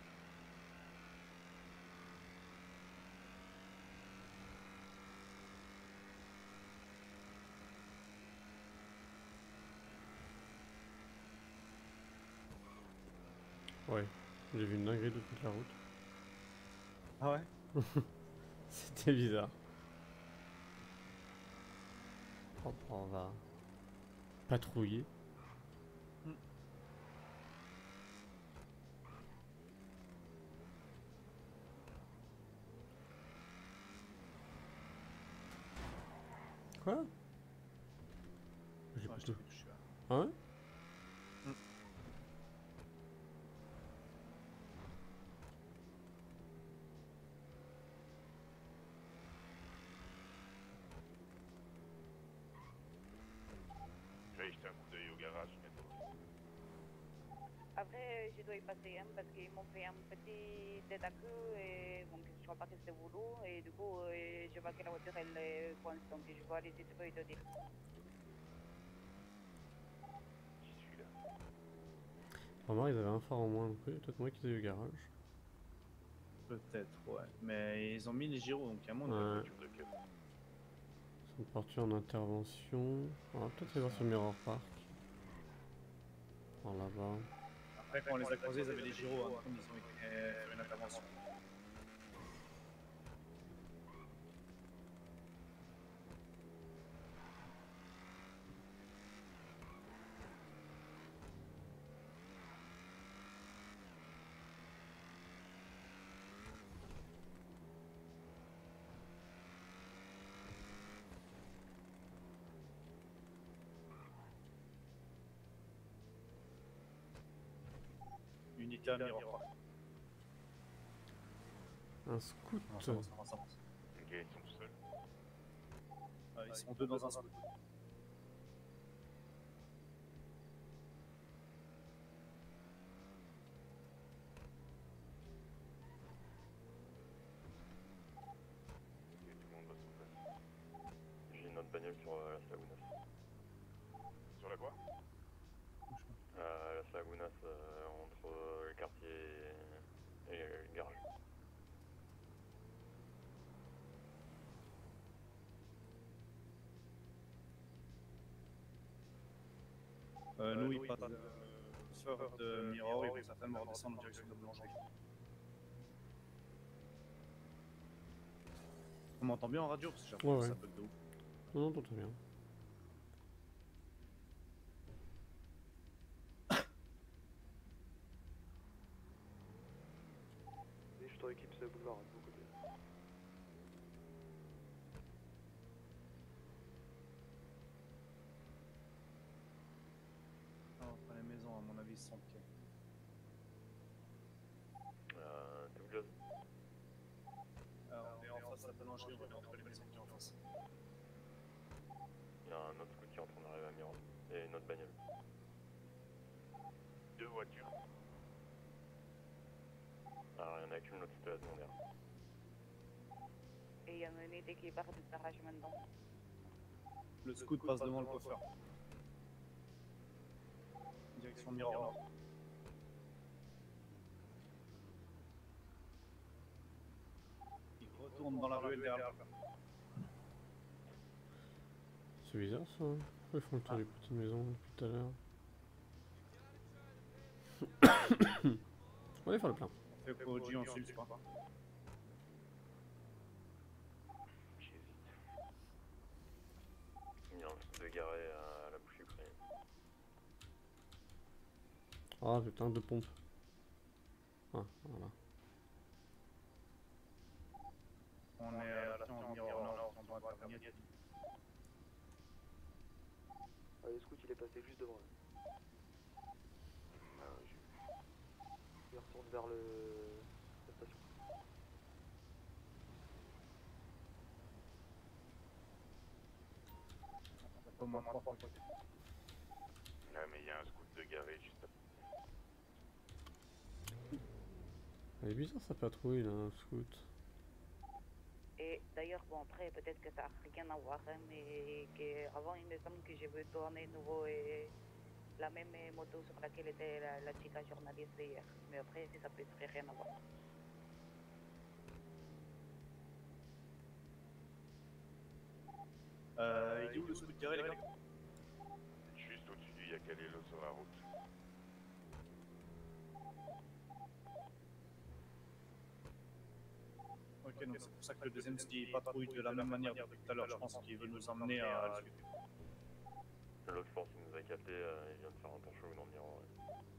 Ouais, j'ai vu une dinguerie de toute la route. Ah ouais. C'était bizarre. Hop, on va patrouiller. Mm. Quoi? J'ai Ouais, pas je tout. t'ai vu, je suis là. Ah ouais? Je vais y jeter un coup d'œil au garage bientôt. Après, je dois y passer, hein, parce qu'ils m'ont fait un petit tête à queue et bon, je crois pas que c'était boulot et du coup, euh, je vois que la voiture elle est coincée, donc je vais aller si tu peux te dire. J'y suis là. Remarque, ils avaient un phare en moins, donc oui, peut-être moi qui ai eu le garage. Peut-être, ouais. Mais ils ont mis les gyros, donc à mon Ouais. Voiture de queue. Ils sont partis en intervention. On va peut-être aller voir sur Mirror Park. Par là-bas. Après, quand on les a croisés, ils avaient les gyros, hein, comme ils ont été euh, faire une intervention. Unité à Mirror Park. Un scout. Non, ça avance, ça avance, ça avance. Ok, ils sont tout seuls. Ah, ils sont deux dans un scout. Ok, tout le monde va sur place. J'ai une autre bagnole sur euh, la Slagunas. Sur la quoi? Euh, la Slagunas, euh, entre euh, le quartier et, et le garage. Euh, nous, ils partent euh, sort de Mirror, ils vont certainement redescendre en direction de la boulangerie. On m'entend bien en radio parce que j'ai Ouais, l'impression ouais. que ça bug de ouf. Non, non, t'entends bien. Et je t'en équipe ce boulevard de mon côté. Non, entre les maisons, à mon avis, ils sont pieds. Euh, Douglas. Alors, on est en face de la boulangerie, on est entre les maisons qui sont en face. Il y a un autre scout qui est en train d'arriver à Miron. Et une autre bagnole. Deux voitures. Alors, il y en a qu'une, l'autre c'était la secondaire. Et il y a une unité qui part du garage maintenant. Le scout passe devant le coffre. Direction Mirror. Il retourne dans la ruelle derrière. C'est bizarre ça. Hein. Pourquoi ils font le tour Ah. des petites maisons depuis tout à l'heure? On va aller faire le plein. Fait que O G, on suit, je crois. J'hésite. garé à la bouche ukrainienne. Ah putain, deux pompes. Ah, voilà. On est à la station Miroir Nord, on doit intervenir. Ah, le scout il est passé juste devant là. Ah, ouais, j'ai vu. Il retourne vers le... la station. Au moins trois fois. Ouais, mais il y a un scout de garé juste après. Elle est bizarre sa patrouille là, un scout. Et d'ailleurs, bon, après, peut-être que ça n'a rien à voir, hein, mais qu'avant, il me semble que je veux tourner nouveau et la même moto sur laquelle était la, la chica journaliste hier. Mais après, ça peut être rien à voir. Euh, il est où le scout garé, les gars? Juste au-dessus du Yakalelo sur la route. Ok, donc c'est pour ça que le deuxième ski patrouille de la même manière depuis tout à l'heure. Je pense qu'il veut nous emmener à... L'autre, je pense qu'il nous a capté, euh, il vient de faire un tour chaud dans le miroir. Ouais.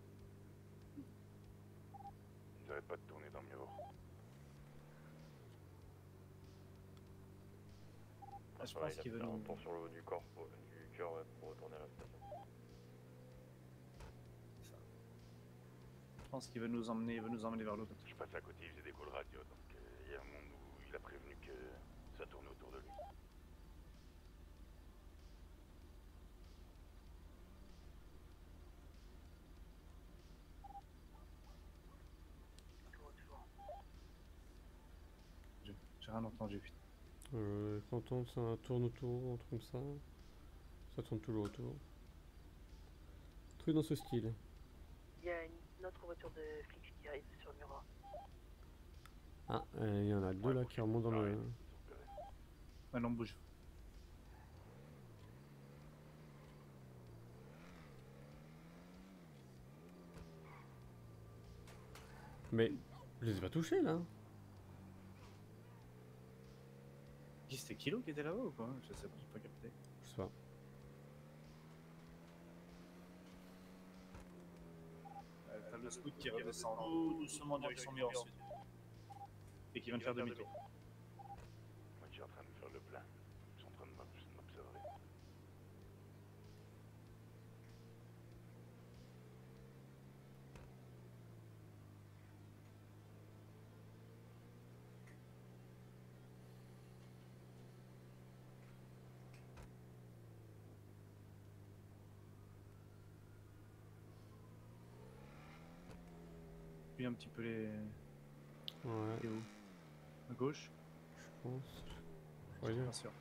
Ils arrêtent pas de tourner dans le miroir. Ah, je pense qu'il veut nous... un tour sur le haut du corps, pour, du cœur, ouais, pour retourner à la station. Je pense qu'il veut nous emmener, il veut nous emmener vers l'autre. Je passe à côté, il faisait des calls radio, donc euh, il y a un monde où il a prévenu que ça tournait autour de lui. J'ai rien entendu, putain. Euh, quand on ça tourne autour, un truc comme ça. Ça tourne toujours autour. Truc dans ce style. Il y a une autre voiture de flics qui arrive sur le miroir. Ah, il y en a deux là qui remontent dans le... Ouais, non, bouge. Mais je les ai pas touchés là. C'était Kilo qui était là-haut ou quoi? Je sais pas, j'ai pas capté. Je sais pas. Euh, T'as le scout qui redescend tout doucement en direction Miroir Sud. Et qui vient de faire demi-tour. Moi, je suis en train de faire le plein. Je suis en train de m'observer. Puis un petit peu les... Ouais. Et où? À gauche? Je pense. Je suis pas sûr.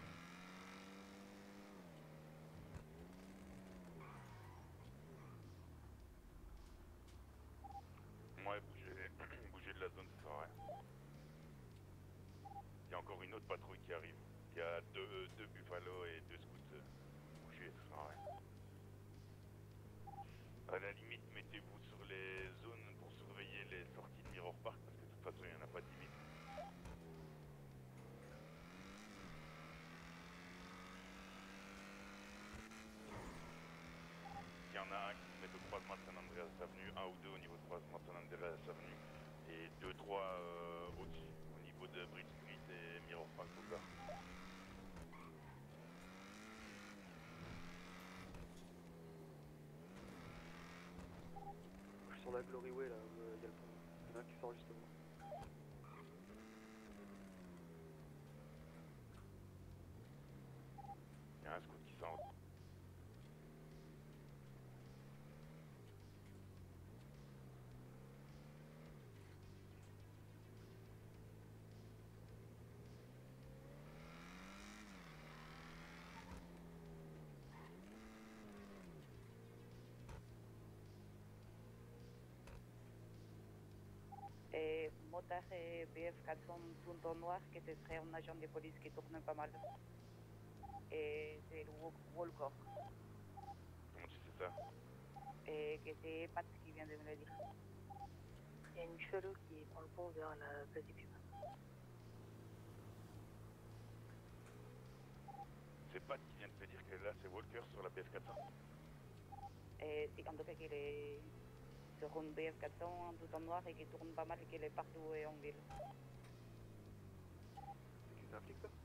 Ouais, bouger, bouger de la zone, ça sert à rien. Il y a encore une autre patrouille qui arrive. Il y a deux, deux Buffalo et deux scouts. Bouger, ça sert à rien. À la limite, mettez-vous sur les zones pour surveiller les sorties de Mirror Park, parce que de toute façon, il n'y en a pas de limite. Il y en a un qui se met au croisement de San Andreas Avenue, un ou deux au niveau de croisement de San Andreas Avenue, et deux, trois euh, au-dessus, au niveau de Bridge Street et Mirror Park Boulevard. Sur la Glory Way là, où il y a le pont. Il y en a un qui sort justement. Il y a un scout qui sort. Et motard et B F quatre cents punto noir, qui ce serait un agent de police qui tourne pas mal. Et c'est le Walker. Comment tu sais ça? Et que c'est Pat qui vient de me le dire. Il y a une Buffalo qui prend le pont vers la place des Pubs. C'est Pat qui vient de te dire qu'elle Andreas et Walker sur la B F quatre cents. Et c'est en tout cas qu'il est sur une B F quatre cents tout en noir et qui tourne pas mal et qu'il est partout et en ville. C'est qui, c'est un flic ça?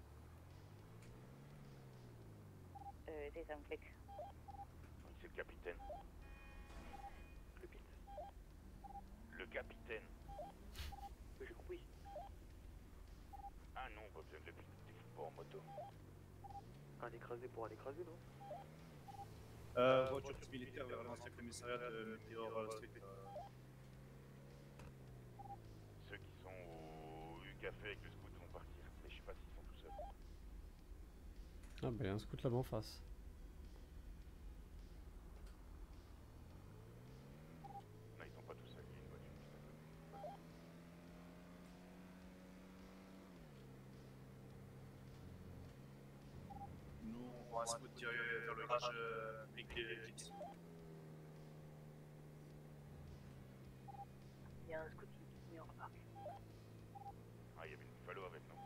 Euh, c'est un flic. C'est le capitaine. Le pit. Le capitaine. Oui, j'ai compris. Ah non, pas besoin de le piloter, faut pas en moto. Un écrasé pour un écrasé, non? Euh, voiture militaire vers l'ancien commissariat de Meteor euh, Street. euh. Ceux qui sont au U-Café avec le scout vont partir, mais je sais pas s'ils sont tout seuls. Ah bah il y a un scout là-bas en face. Non, ils sont pas tout seuls, il y a une voiture juste à côté. Nous, on voit un scout tirer vers le rage euh, avec les Eclipse. Il y a un scout qui est mis en remarque. Ah, il y avait une Buffalo avec nous.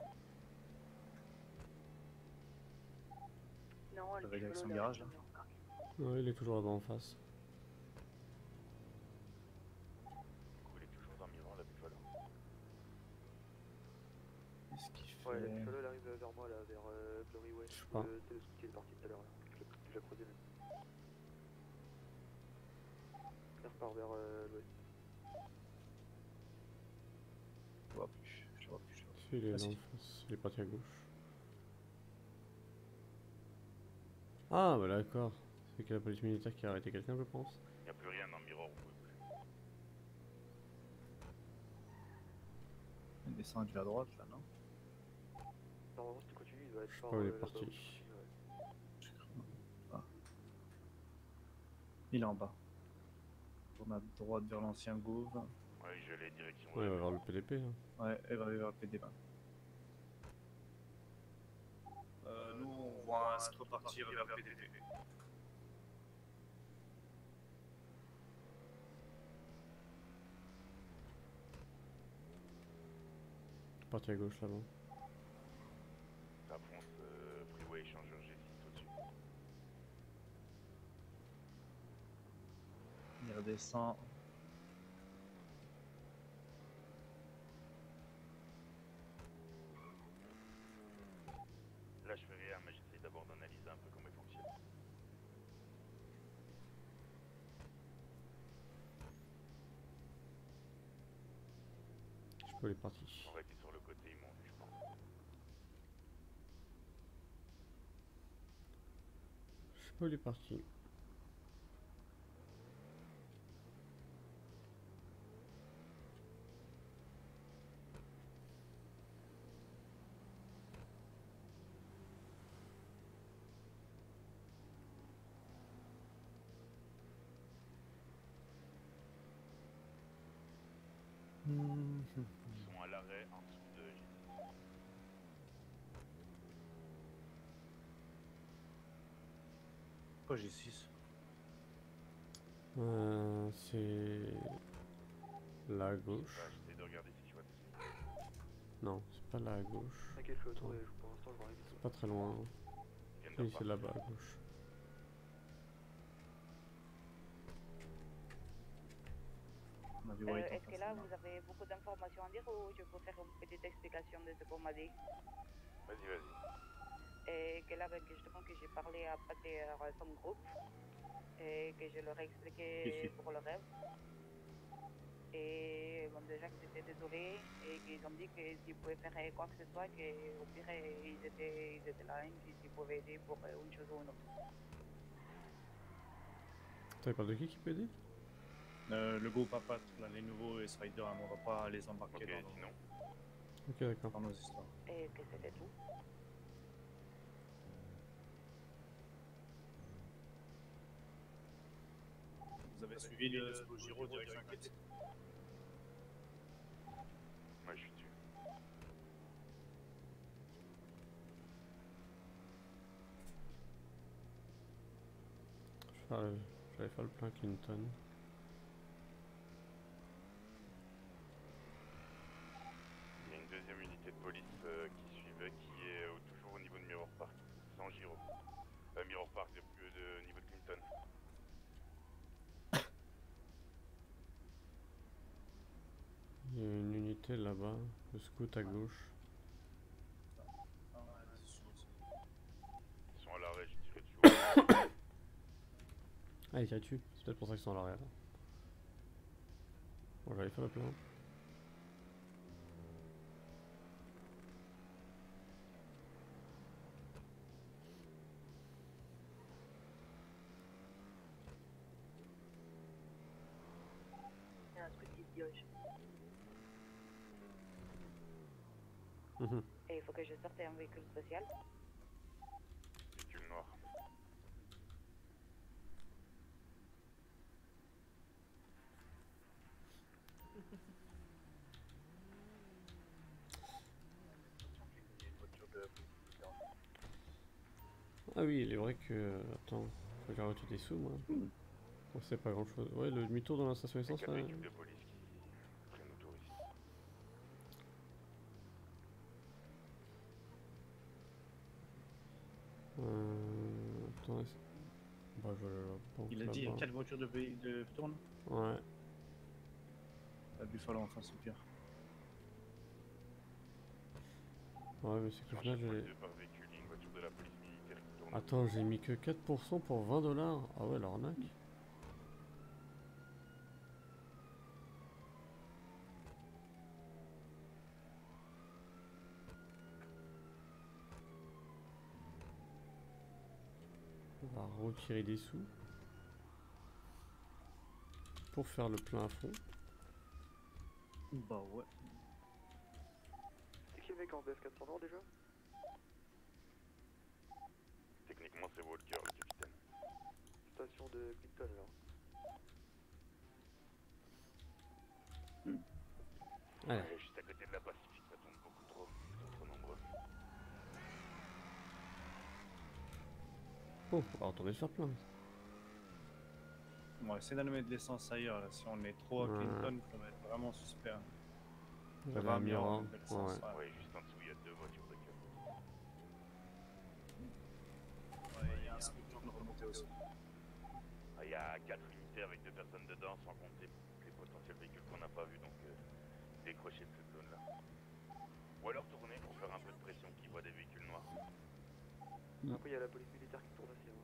Non, Ça le va aller avec son Buffalo, garage, là, là. il est mis en remarque. Ouais, il est toujours là-bas en face. Du coup, il est toujours dans le miroir, la Buffalo. Qu'est-ce qu'il fait? Ouais, la Buffalo elle arrive vers moi là, vers euh, Glory West. Je sais pas. Euh, c'est le scout qui est parti tout à l'heure là. Je l'ai déjà croisé même. Il repart vers euh, l'ouest. Je vois plus, je vois plus, je vois plus. Si, il est Ah, là si. en face, il est parti à gauche. Ah bah d'accord, c'est que la police militaire qui a arrêté quelqu'un je pense. Il n'y a plus rien dans le miroir, vous pouvez plus. Il descend vers droite là, non? Normalement si tu continues il va être Je sais par pas où il est euh, là-bas parti. où tu continues, ouais. Ah. Il est en bas. On a droite vers l'ancien Gouv. Ouais, je l'ai direction. Ouais, il va voir le P D P. Hein. Ouais, elle va aller vers le P D vingt. Euh, nous, on voit un scout partir vers le P D P. Parti à gauche là-bas. Ça fonce, euh, Freeway échangeur G six au-dessus. Il redescend. Là, je fais rien, mais j'essaie d'abord d'analyser un peu comment il fonctionne. Je sais pas où il est parti. On va être sur le côté, ils m'ont vu, je pense. Je sais pas où il est parti. Ils sont à l'arrêt en dessous de G six. Pourquoi G six? Euh, c'est là à Je sais gauche. pas, j'essaie de regarder si je vois dessus. Non, c'est pas là à gauche. T'inquiète, je suis autour et je- pour l'instant je vois rien du tout. C'est pas très loin. Ils viennent de Oui, c'est repartir. là-bas à gauche. On a vu Euh, White en Est-ce que face, là, là. vous avez beaucoup d'informations à dire ou je peux faire une petite explication de ce qu'on m'a dit? Vas-y, vas-y. Et que là, ben, que justement, que j'ai parlé à Pater son groupe et que je leur ai expliqué Ici. pour le rêve. Et bon, déjà que j'étais désolée et qu'ils ont dit que s'ils pouvaient faire quoi que ce soit, qu'au pire, ils étaient, ils étaient là et qu'ils pouvaient aider pour euh, une chose ou une autre. T'avais pas de qui qui peut aider? Euh, le Go Papat, là, les nouveaux et Strider, on va pas les embarquer Ok, dans, nos, sinon. Ok, d'accord. dans nos histoires. Et que c'était tout. Vous avez suivi le Giro direction Eclipse? Moi, je suis dessus. Je vais faire le- J'allais faire le plein Clinton. Il y a une deuxième unité de police euh, qui suivait, qui est euh, toujours au niveau de Mirror Park, sans Giro. Euh, Mirror là-bas. Le scout à gauche. Ils sont à l'arrêt, je tirais dessus. Ah, il tire dessus. C'est peut-être pour ça qu'ils sont à l'arrière. Bon, j'allais faire le plein. Il y a un truc qui se dirige. Mhm. Et il faut que je sorte un véhicule spécial. Véhicule noir. Ah oui, il est vrai que... Attends, faut que j'ai reçu des sous, moi. On sait pas grand-chose. Ouais, le demi-tour dans la station essence, Quatre là... véhicules de police qui prennent autour ici. Euh... Attends, est-ce- bah, je... bon, Il a dit là-bas. quatre voitures de, vé- de tourne. Ouais. La Buffalo en face, au pire. Ouais, mais c'est que Sur au final, chaque j'ai... deux par véhicule, il y a une voiture de la police militaire qui tourne. Attends, j'ai mis que quatre pour cent pour vingt dollars. Ah ouais, l'arnaque. On va retirer des sous. Pour faire le plein à fond. Bah ouais. C'est qui le mec en B F quatre cent vingt déjà? Techniquement, c'est Walker, le capitaine. Station de Clinton là. Allez. Ouais, juste à côté de la Pacifique, ça tourne beaucoup trop. Ils sont trop nombreux. Oh, on va retourner le faire plein. On va essayer d'allumer de l'essence ailleurs. Là. Si on est trop à Ouais. Clinton, ça va être vraiment suspect. Hein. J'avais va un miroir. de l'essence, Ouais. ouais. Ouais, juste en dessous, il y a deux voitures de cœur. Ouais, il y a un scooter de remonter aussi. Ah, il y a quatre unités avec deux personnes dedans, sans compter les potentiels véhicules qu'on n'a pas vus, donc euh, décrocher de cette zone-là. Ou alors tourner pour faire un peu de pression qui voit des véhicules noirs. Après il y a la police militaire qui tourne aussi. Hein.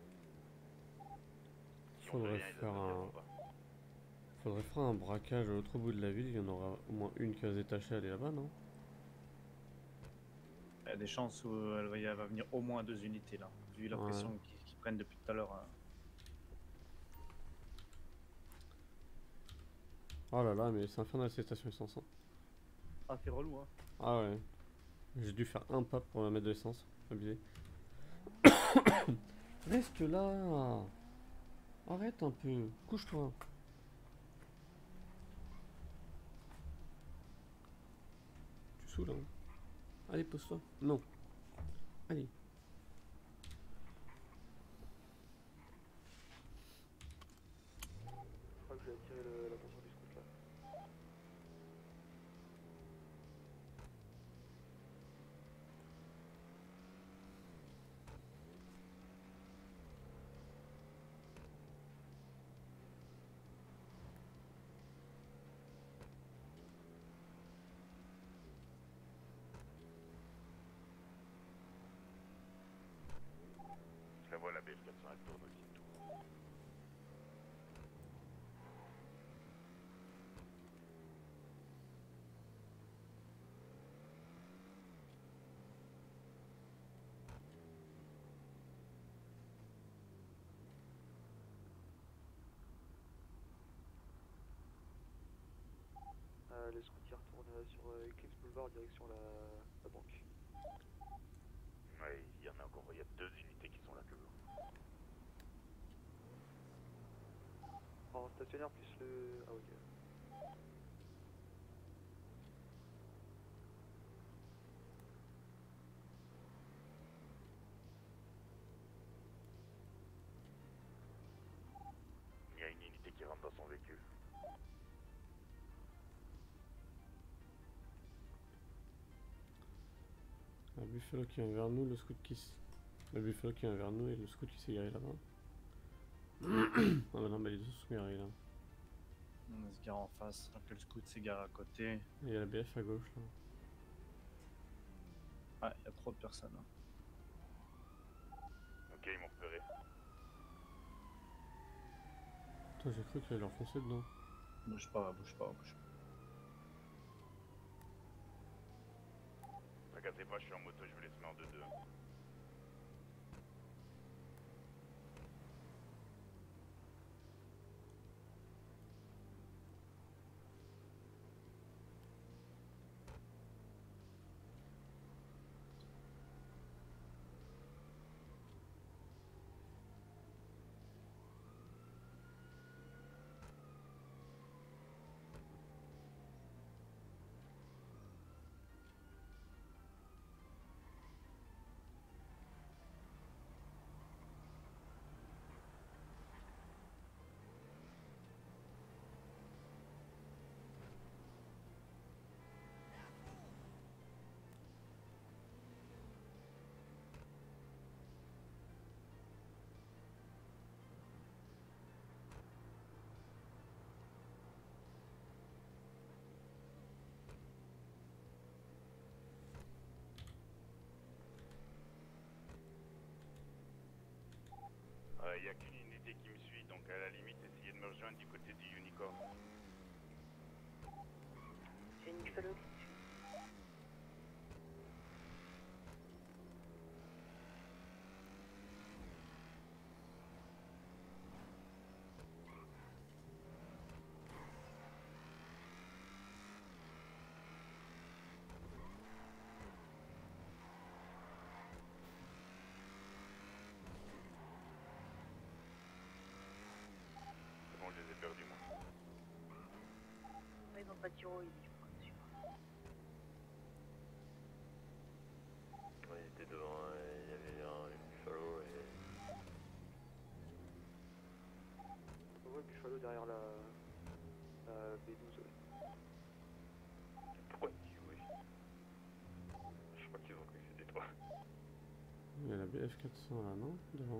Si on fait Faudrait rien, ils faire interviendront un... pas. Faudrait faire un braquage à l'autre bout de la ville. Il y en aura au moins une qui va se détacher à aller là-bas, non? Il y a des chances où elle va, il va venir au moins deux unités là, vu la Ouais. pression qu'ils qu'ils prennent depuis tout à l'heure. Hein. Oh là là, mais c'est infernal ces stations essence. Hein. Ah, c'est relou, hein. Ah ouais. J'ai dû faire un pas pour la mettre de l'essence. Abusé. Reste là. Arrête un peu. Couche-toi. Tu saoules, hein. Allez, pose-toi. Non. Allez. Je crois que je vais attirer le- l'attention du scout là. Je la vois, la B F quatre cents, elle tourne aussi. Euh, les scouts qui retournent euh, sur euh, Eclipse Boulevard direction la, la banque. Ouais, il y en a encore, il y a deux unités qui sont là toujours. En stationnaire plus le... Ah ok. Il y a une unité qui rentre dans son véhicule. La Buffalo qui vient vers nous, le scout qui s... La Buffalo qui vient vers nous et le scout qui s'est garé là-bas. Ah bah non, bah les deux sont garés là. On se gare en face, donc le scout s'égare à côté. Et il y a la B F à gauche là. Ah, il y a trop de personnes. Hein. Ok, ils m'ont repéré. Toi j'ai cru qu'il allait leur foncer dedans. Bouge pas, bouge pas, bouge pas. Tracassez pas, je suis en moto, je vous laisse mettre en deux deux. Il n'y a qu'une unité qui me suit, donc à la limite, essayez de me rejoindre du côté du Unicorn. C'est une Buffalo. C'est bon, je les ai perdus, moi. Ouais, ils n'ont pas de tiro, ils disent pas dessus. Ouais, il était devant, euh, il y avait un une Buffalo et... On voit le Buffalo derrière la, la B douze. Ouais. Pourquoi ils disent oui? Je crois qu'ils ont cru que c'était toi. Il y a la B F quatre cents là, non? Devant.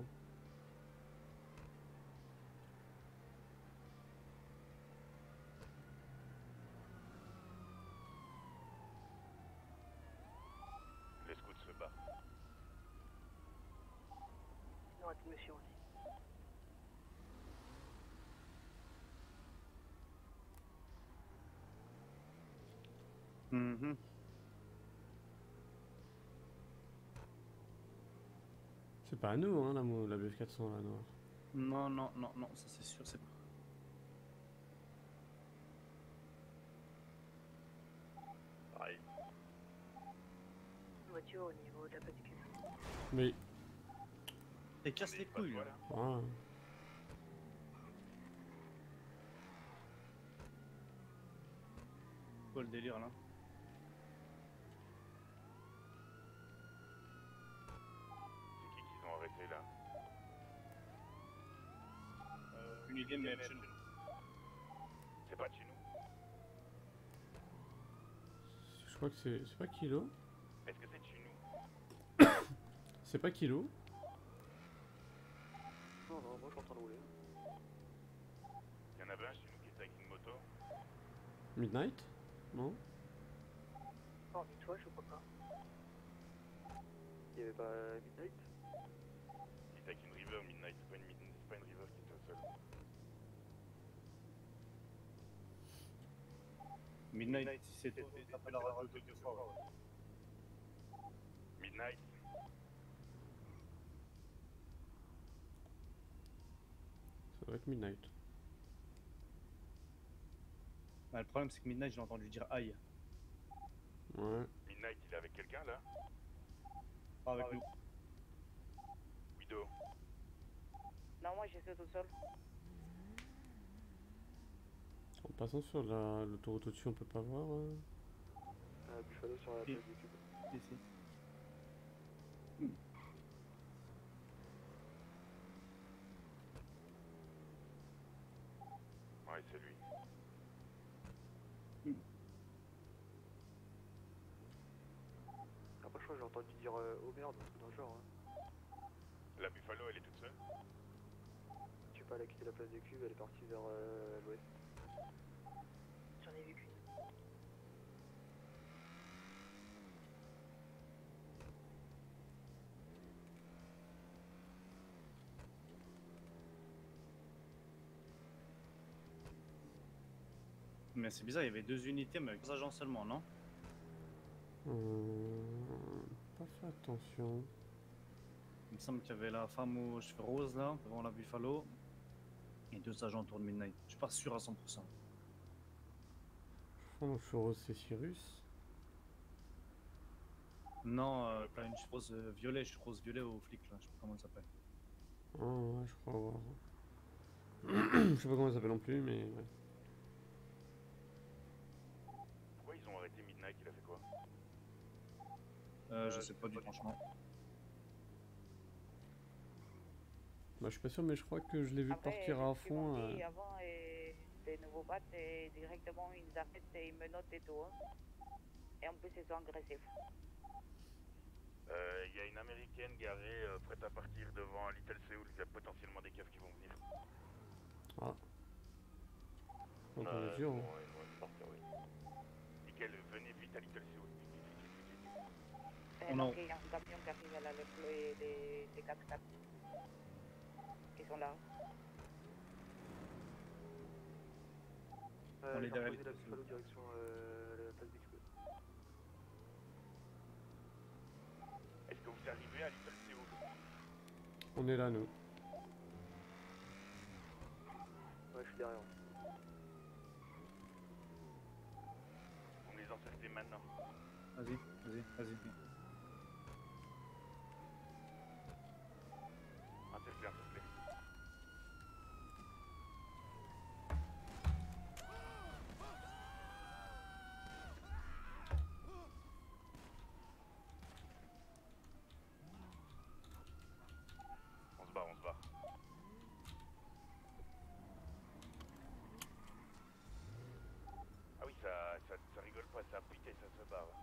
Les scouts se battent. Non, attention aussi. Mhm. C'est pas à nous hein la, mo- la B F quatre cents là, noire. Non, non, non, non, ça c'est sûr, c'est pas. Pareil. Voiture au niveau de la petite cube. Mais. Et casse les couilles là. Ah. Quoi le délire là? C'est qui qu'ils ont arrêté là? Euh, une idée, mais chez nous. C'est pas de chez nous? Je crois que c'est. C'est pas Kilo? Est-ce que c'est de chez nous? C'est pas Kilo? Non, non, moi je suis en train de rouler. Il y en avait un chez nous qui était avec une moto. Midnight? Non? Oh, mais toi, je crois pas. Il y avait pas Midnight? Il était avec une River Midnight, c'est pas une, Mid- c'est pas une River qui était au sol. Midnight, si c'était tapé la radio deux fois. Ouais. Midnight? Ça doit être Midnight. Bah, le problème c'est que Midnight j'ai entendu dire aïe. Ouais. Midnight, il est avec quelqu'un là? Pas avec nous. Widow. Non, moi, j'étais tout seul. En passant sur la- l'autoroute au-dessus, on peut pas voir. euh, Ah, Buffalo sur la Et- place du cube. Ici. Ouais, c'est lui. Après, je crois que j'ai entendu dire euh, oh merde, un truc dans le genre. Hein. La Buffalo, elle est toute seule? Je sais pas, elle a quitté la place du cube, elle est partie vers euh, l'ouest. Mais c'est bizarre, il y avait deux unités, mais avec deux agents seulement, non? Euh... Pas fait attention. Il me semble qu'il y avait la femme aux cheveux roses là, devant la Buffalo, et deux agents autour de Midnight. Je suis pas sûr à cent pour cent. Je crois que le rose c'est Cyrus. Non, euh, t'as une cheveux rose euh, violet, je suis rose violet au flic là, je sais pas comment elle s'appelle. Ah ouais, je crois avoir. Je sais pas comment ça s'appelle non plus, mais ouais. Pourquoi ils ont arrêté Midnight? Il a fait quoi? Euh, je sais pas du tout, franchement. Bah, je suis pas sûr, mais je crois que je l'ai vu Après, partir je à me suis fond. menti euh, avant et des nouveaux battes et directement ils arrêtent et ils me notent et tout. Hein. Et en plus ils sont agressifs. Il euh, y a une américaine garée euh, prête à partir devant Little Seoul. Il y a potentiellement des keufs qui vont venir. Ah. Donc on Euh, est dur. bon, Hein. ouais, ils vont être partis, oui. Nickel, venez vite à Little Seoul. Vite, vite, vite, vite, vite. Et Oh non. donc il y a un camion qui arrive à la déployer des, des quatre quatre. Ils sont là. Euh, On est j'ai derrière reposé la les- Buffalo direction euh, la place d'Expo. Est-ce que vous arrivez à Little Seoul? On est là, nous. Ouais, je suis derrière. Vous me les encerclez maintenant. Vas-y, vas-y, vas-y. Encerclez, encerclez. On se barre, on se barre. Ah oui, ça, ça, ça rigole pas, ça pite et ça se barre.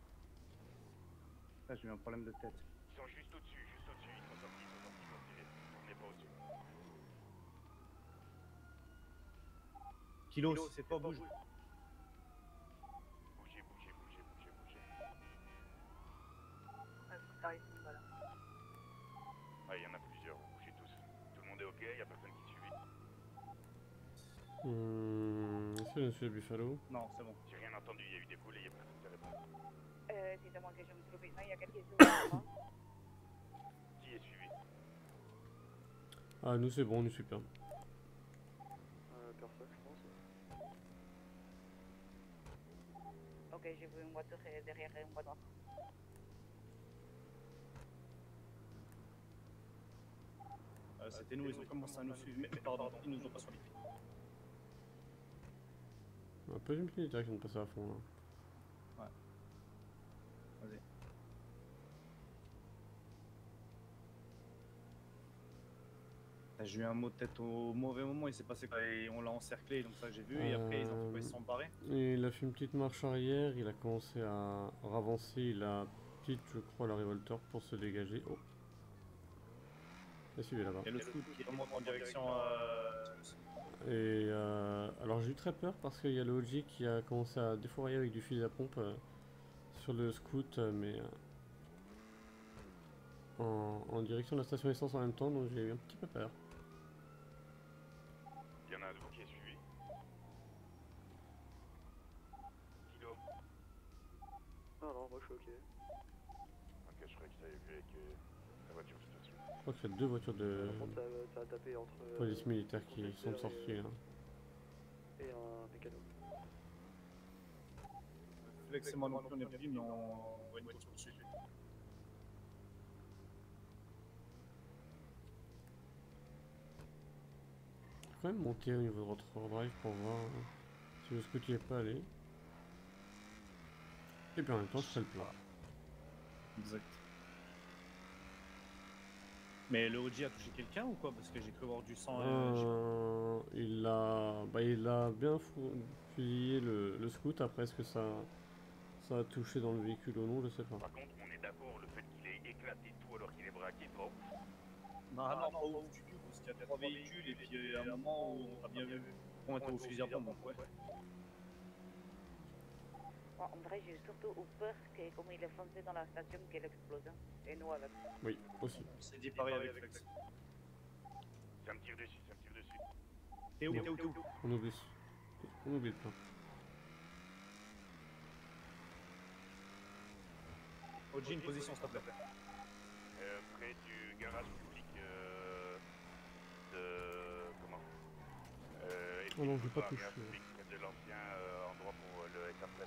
Là, j'ai eu un problème de tête. Ils sont juste au-dessus, juste au-dessus. Ils sont sortis, ils sont sortis, ils vont tirer. On n'est pas au-dessus. Kilo, c'est toi, bouge. Bougez, bougez, bougez, bougez, bougez. Voilà. Ah, il y en a plusieurs, vous bougez tous. Tout le monde est ok, il y a personne qui suit. Hum, Est-ce que je suis le Buffalo? Non, c'est bon. J'ai rien entendu, il y a eu des boules et il y a personne qui répond. Euh, c'est moi que je me trouve maintenant, il y a quelqu'un qui est sur moi. Qui est suivi? Ah, nous c'est bon, on nous suit pas. Euh, personne, je pense. Ok, j'ai vu une voiture derrière une voiture. Euh, C'était nous, ils ont commencé à nous suivre. Mais pardon, ils nous ont pas suivi. On a pas une militaire qui vient de passer à fond là. Vas-y. J'ai eu un mot de tête au mauvais moment, il s'est passé quoi et on l'a encerclé, donc ça j'ai vu, et après ils ont trouvé, ils se sont barrés. Il a fait une petite marche arrière, il a commencé à avancer, il a petite, je crois, la revolter pour se dégager. Oh. Il suivi là-bas. Il y a le scout qui remonte en direction. Euh... Et euh, alors j'ai eu très peur parce qu'il y a le O G qui a commencé à défourailler avec du fusil à pompe euh, sur le scout, euh, mais euh, en, en direction de la station essence en même temps, donc j'ai eu un petit peu peur. Il y en a un de vous qui est suivi. Kilo. Non, non, moi je suis ok. Ok, je croyais que ça avait vu avec euh, la voiture juste au-dessus. Je crois qu'il y a deux voitures de Par contre, ça, ça a tapé entre. euh, police militaire qui entre sont Vecteur sortis et, là. et un mécano. Flex et moi non plus on est pris, mais on voit une voiture dessus. Je vais quand même monter au niveau de votre drive pour voir hein, si le scout y est pas allé. Et puis en même temps je ferai le plein. Exact. Mais le O G a touché quelqu'un ou quoi? Parce que j'ai cru voir du sang. Euh, Euh, il a, bah, il a bien fou- fusillé le, le scout. Après, est-ce que ça, ça a touché dans le véhicule ou non, je sais pas. Par contre, on est d'accord, le fait qu'il ait éclaté tout alors qu'il est braqué, c'est pas ouf. Non, non, pas ouf du tout, parce qu'il y a trois véhicules et puis il y a un moment où on a bien vu. On était au fusil à pompe, donc ouais. Bon, en vrai, j'ai surtout eu peur que comme il est foncé dans la station, qu'elle explose. Hein. Et nous avec. Oui, aussi. C'est dit pareil avec Flex. Ça me tire dessus, ça me tire dessus. T'es où? T'es où? T'es où? On oublie, on oublie le plan. O G, une position, s'il te plaît. Euh, près du garage public euh, de... comment euh, Oh non, je vais pas un toucher. garage public près de l'ancien euh, endroit pour le S R sept.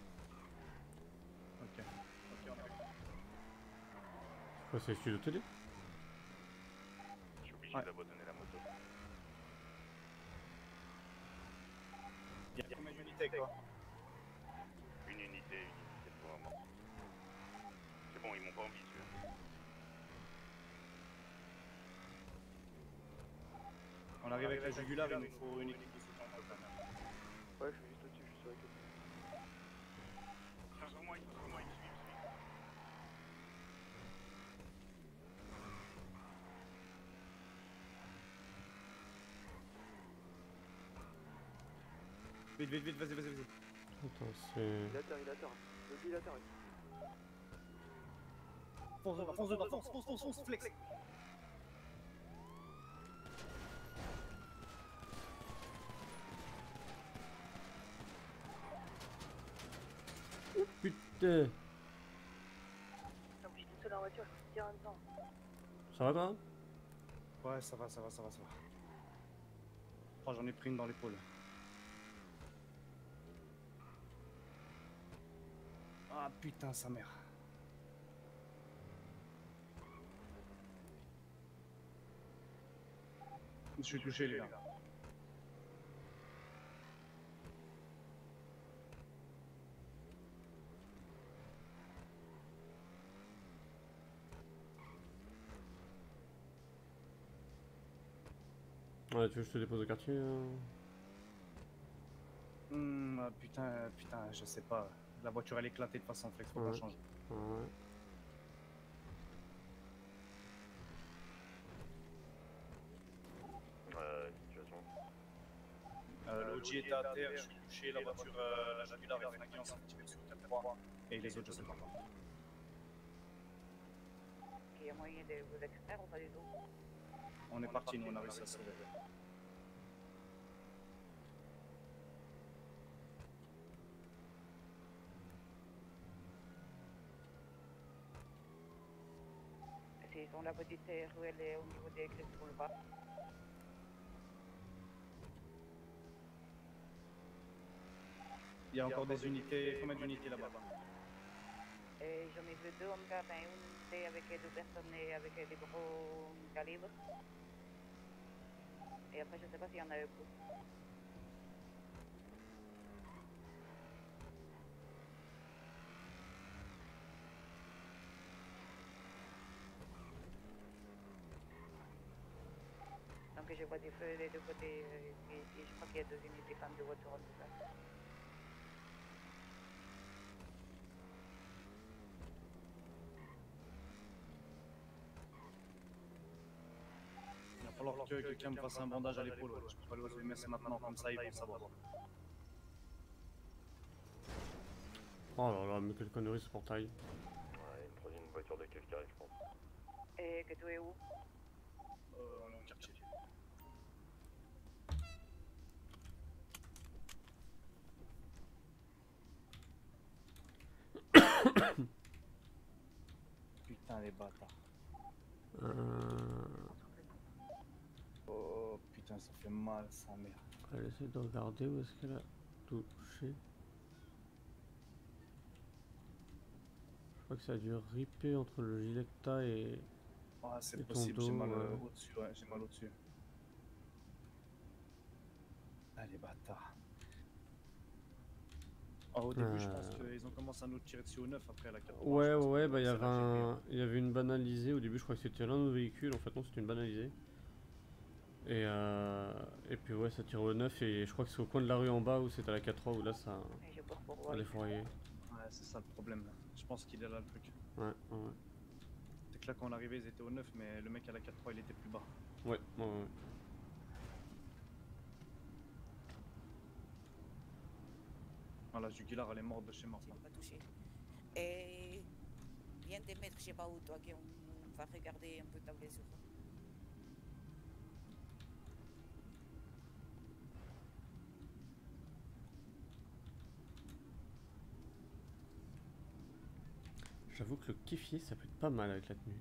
Ok. Ok, on arrive. Quoi, c'est les studios télé? Je suis obligé Ouais. d'abandonner la moto. Il y a combien d'unités avec toi? Une unité, une unité pour le moment. C'est bon, ils m'ont pas en visu. On arrive avec la jugulaire, il nous faut une équipe de soutien quand même. Ouais, je suis juste au-dessus, je suis sur la queue. Ils sont sur moi, ils sont sur moi, ils me suivent, ils me suivent. Vite, vite, vite, vas-y, vas-y, vas-y. Attends, c'est... Il atterrit, il atterrit. Le dit, il atterrit. Fonce dedans, fonce dedans, fonce, fonce, fonce, fonce, flex. Putain! Donc je suis tout seul en voiture, je peux te dire en même temps. Ça va toi? Ouais, ça va, ça va, ça va, ça va. Oh, j'en ai pris une dans l'épaule. Ah putain, sa mère. Je suis touché, les gars. Ouais, tu veux que je te dépose au quartier euh... Hum, ah, putain, putain, je sais pas. La voiture elle est éclatée de façon flex, faut qu'on Ouais. change. Ouais. Euh, situation. Euh, L'O G était à terre, je suis touché, la voiture, euh, la jugulaire est flinguée, on s'est tiré sur le quatre trois. Et les autres, je sais pas. Qu'il y a moyen de vous extraire ou pas du tout? On est parti, nous, on a réussi à se sauver. S'ils sont la petite ruelle est au niveau des clés pour le bas. Il y a encore des unités, combien d'unités là-bas? Et j'en ai vu deux en cas, ben, une unité avec deux personnes et avec des gros calibres. Et après, je sais pas s'il y en a eu plus. Donc je vois des feux des deux côtés euh, et, et je crois qu'il y a deux unités femmes de voiture en tout cas. Il va falloir que quelqu'un me fasse un bandage à l'épaule. Je peux pas le M S maintenant, comme ça ils vont savoir. Oh là là, mais quelle connerie ce portail. Ouais, une troisième voiture de quelqu'un, je pense. Et que tu es où? Euh, on est au quartier. Putain les bâtards. Euh... Oh putain, ça fait mal sa mère. Elle essaie de regarder où est-ce qu'elle a touché. Je crois que ça a dû ripper entre le gilet que t'as et... Ah, c'est et ton possible, j'ai dos, mal euh, ouais. au-dessus, ouais, j'ai mal au-dessus. Ah les bâtards. Ah, au début, je pense Euh. qu'ils ont commencé à nous tirer dessus au neuf après à la quatre. Ouais, ouais, ouais, bah il y avait un... il y avait une banalisée. Au début, je crois que c'était l'un de nos véhicules. En fait, non, c'était une banalisée. Et, euh... et puis, ouais, ça tire au neuf. Et je crois que c'est au coin de la rue en bas où c'était à la quatre trois où là, ça Et je pars pour a voir. défouraillé. Ouais, c'est ça le problème là. Je pense qu'il est là le truc. Ouais, ouais, C'est que là, quand on arrivait, ils étaient au neuf, mais le mec à la quatre trois il était plus bas. ouais, ouais, ouais. Ah, la jugulaire, elle est morte de chez mort. Je l'ai pas touché. Et viens te mettre, je sais pas où, toi, qu'on va regarder un peu ta blessure. J'avoue que le kéfier, ça peut être pas mal avec la tenue.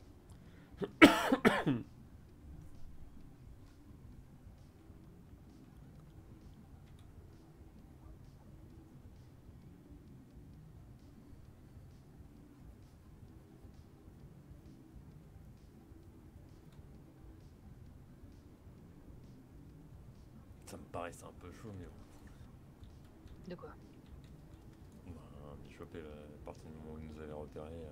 Ça me paraissait un peu chaud, mais bon. De quoi? Bah, on a chopé la partie du moment où il nous avait repéré. euh.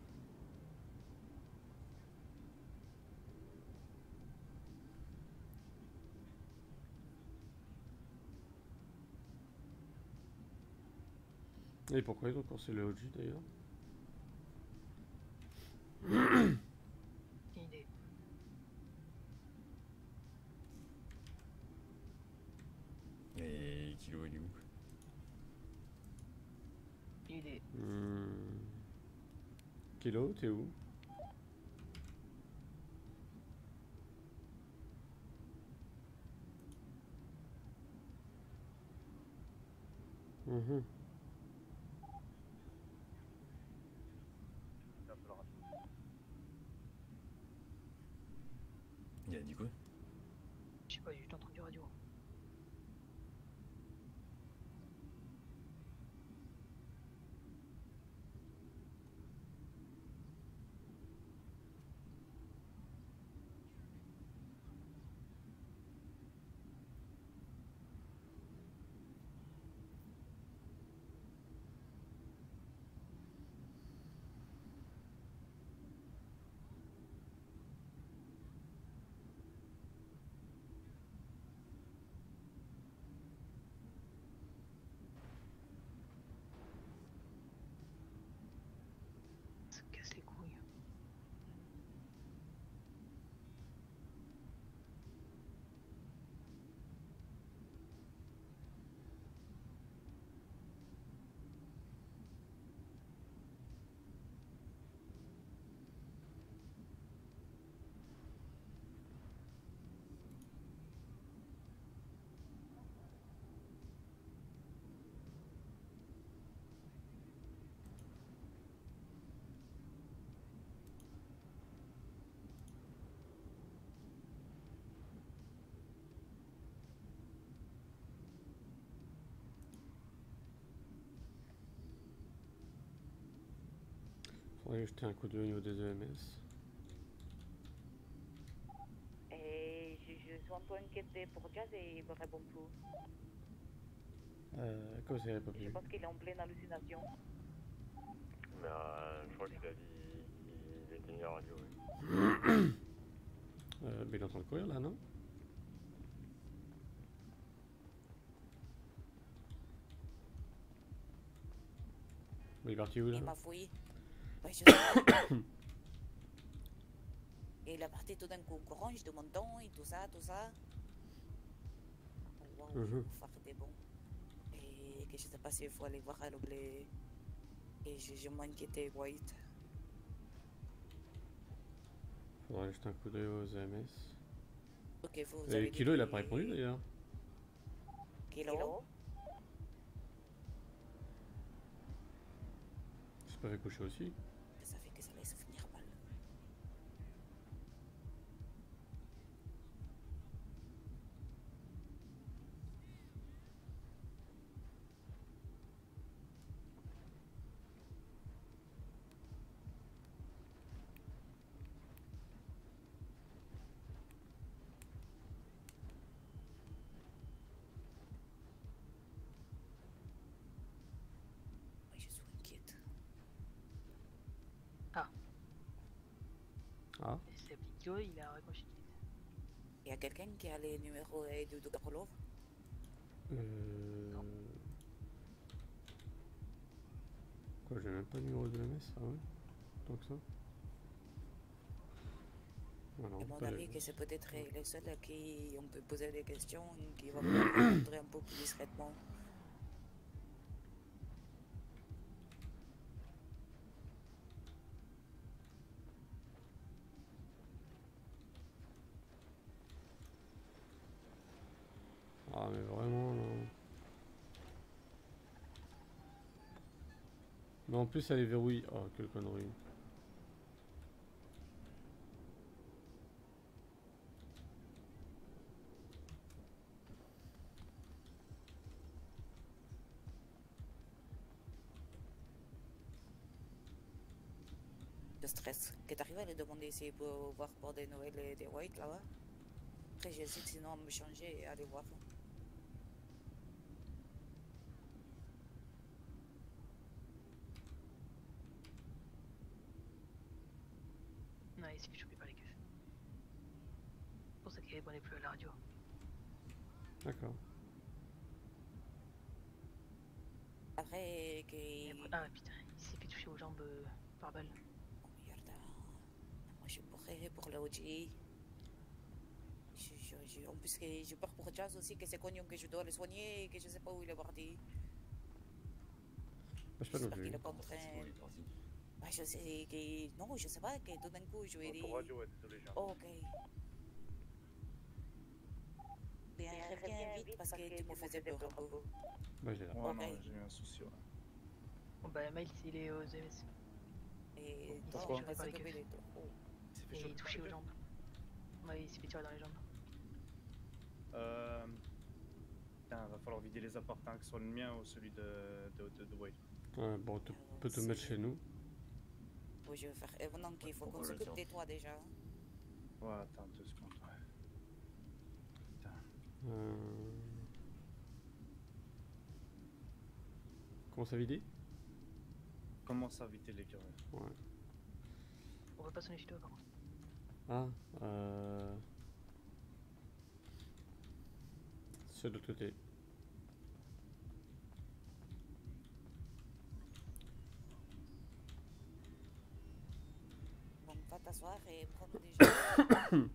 Et pourquoi ils ont corsé le O G d'ailleurs? Aucune idée. Et Kilo, il est où? Aucune idée. Hmm. Kilo, t'es où? Mhm. C'est un peu le rappel. Il a dit quoi? Je sais pas, j'ai juste entendu radio. Ça me casse les couilles. Faudrait jeter un coup d'œil au niveau des E M S. Et je, je suis un peu inquiétée pour Jazz et il me répond plus. Euh, comment ça, il pas Je plus? pense qu'il est en pleine hallucination. Mais euh, je crois qu'il a dit qu'il éteignait la radio, oui. Euh, mais il est en train de courir là, non? Mais il est parti où là? Il m'a fouillé. Ouais, je sais pas. Et il est parti tout d'un coup au courant, je demande donc et tout ça, tout ça. Wow, Mhm. faire des bons. Et que je sais pas s'il faut aller voir à l'oblet. Et je, je m'inquiétais, White. Faudrait jeter un coup d'œil aux E M S. Ok, vous, vous Et avez Kilo, dit il a des- pas répondu d'ailleurs. Kilo. C'est pas fait coucher aussi. Je savais que ça allait se finir mal. Oui, je suis inquiète. Ah. C'est appelé Kilo, il a raccroché. Il y a quelqu'un qui a les numéros euh, de Dogarolov? Euh... Quoi, j'ai même pas le numéro de E M S? Ah ouais? Tant que ça? Ah non, À mon pas avis, de- que c'est peut-être le seul à qui on peut poser des questions, qui va pouvoir répondre un peu plus discrètement. Ah mais vraiment non. Mais en plus elle est verrouillée. Oh, quelle connerie. De stress. Que t'arrives à les demander si pour voir pour des nouvelles et des whites là-bas. Après j'hésite sinon à me changer et aller voir. Non, il s'est fait choper par les keufs. C'est pour ça qu'il répondait plus à la radio. D'accord. Après que... Ah putain, il s'est fait toucher aux jambes euh, par balle. Oh merde. Moi je pourrais pour le O G. Je, je, je, en plus que j'ai peur pour Jazz aussi, que c'est connu que je dois le soigner et que je sais pas où il est parti. Bah, je sais pas non J'espère plus. qu'il est pas en train... Bah, je sais que... Non, je sais pas, que tout d'un coup je vais dire... Pour radio, ouais, désolé, j'ai un Oh, ok. Bien, reviens vite parce que tu me faisais peur un peu. Bah, il est là. Ouais, Ok. non, j'ai eu un souci, ouais. Bon bah Miles il est aux M S. Et Il toi, s'est on fait va choper par les s'occuper keufs. de toi. Oh. Il s'est fait Et il choper est par touché les aux keufs. jambes. Ouais, il s'est fait tirer dans les jambes. Euh... Putain, va falloir vider les appartements, que ce soit le mien ou celui de, de, de, de Wade. Ouais, bon, tu peux te mettre chez nous. Oui, je vais faire... Et maintenant qu'il faut qu'on Pourquoi le s'occupe tien de toi déjà. Ouais, attends deux secondes, ouais. Putain. Euh... Comment ça vider? Commence à éviter les querelles. Ouais. On va pas sonner chez toi par contre. Ah, euh... c'est de l'autre côté. Bon, va t'asseoir et prendre des jeux.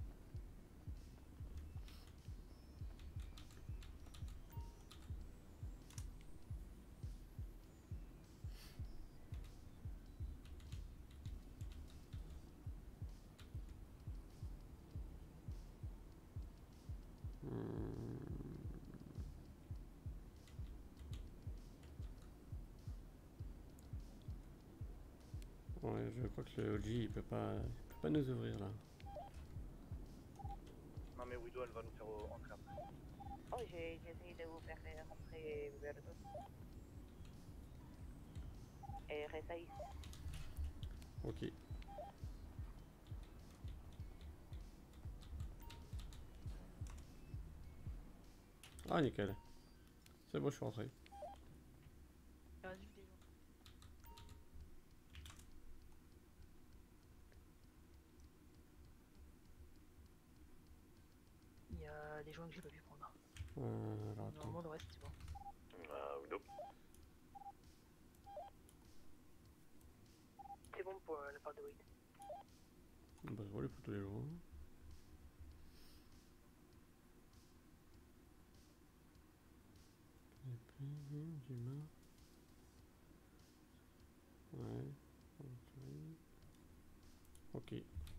Ouais, je crois que le O G il peut pas, il peut pas nous ouvrir là. Non mais Widow elle va nous faire euh, entrer après. Oh, j'ai j'ai essayé de vous faire euh, rentrer vers deux. Et réessaye. Ok. Ah nickel. C'est bon, je suis rentré. Il reste juste des gens. Il y a des joints que j'ai pas pu prendre. Euh, alors attends. Normalement le reste c'est bon. Euh, Widow. C'est bon pour euh, la part de Wade. Bah je vois les photos les joints. Humain. Ouais. Ok.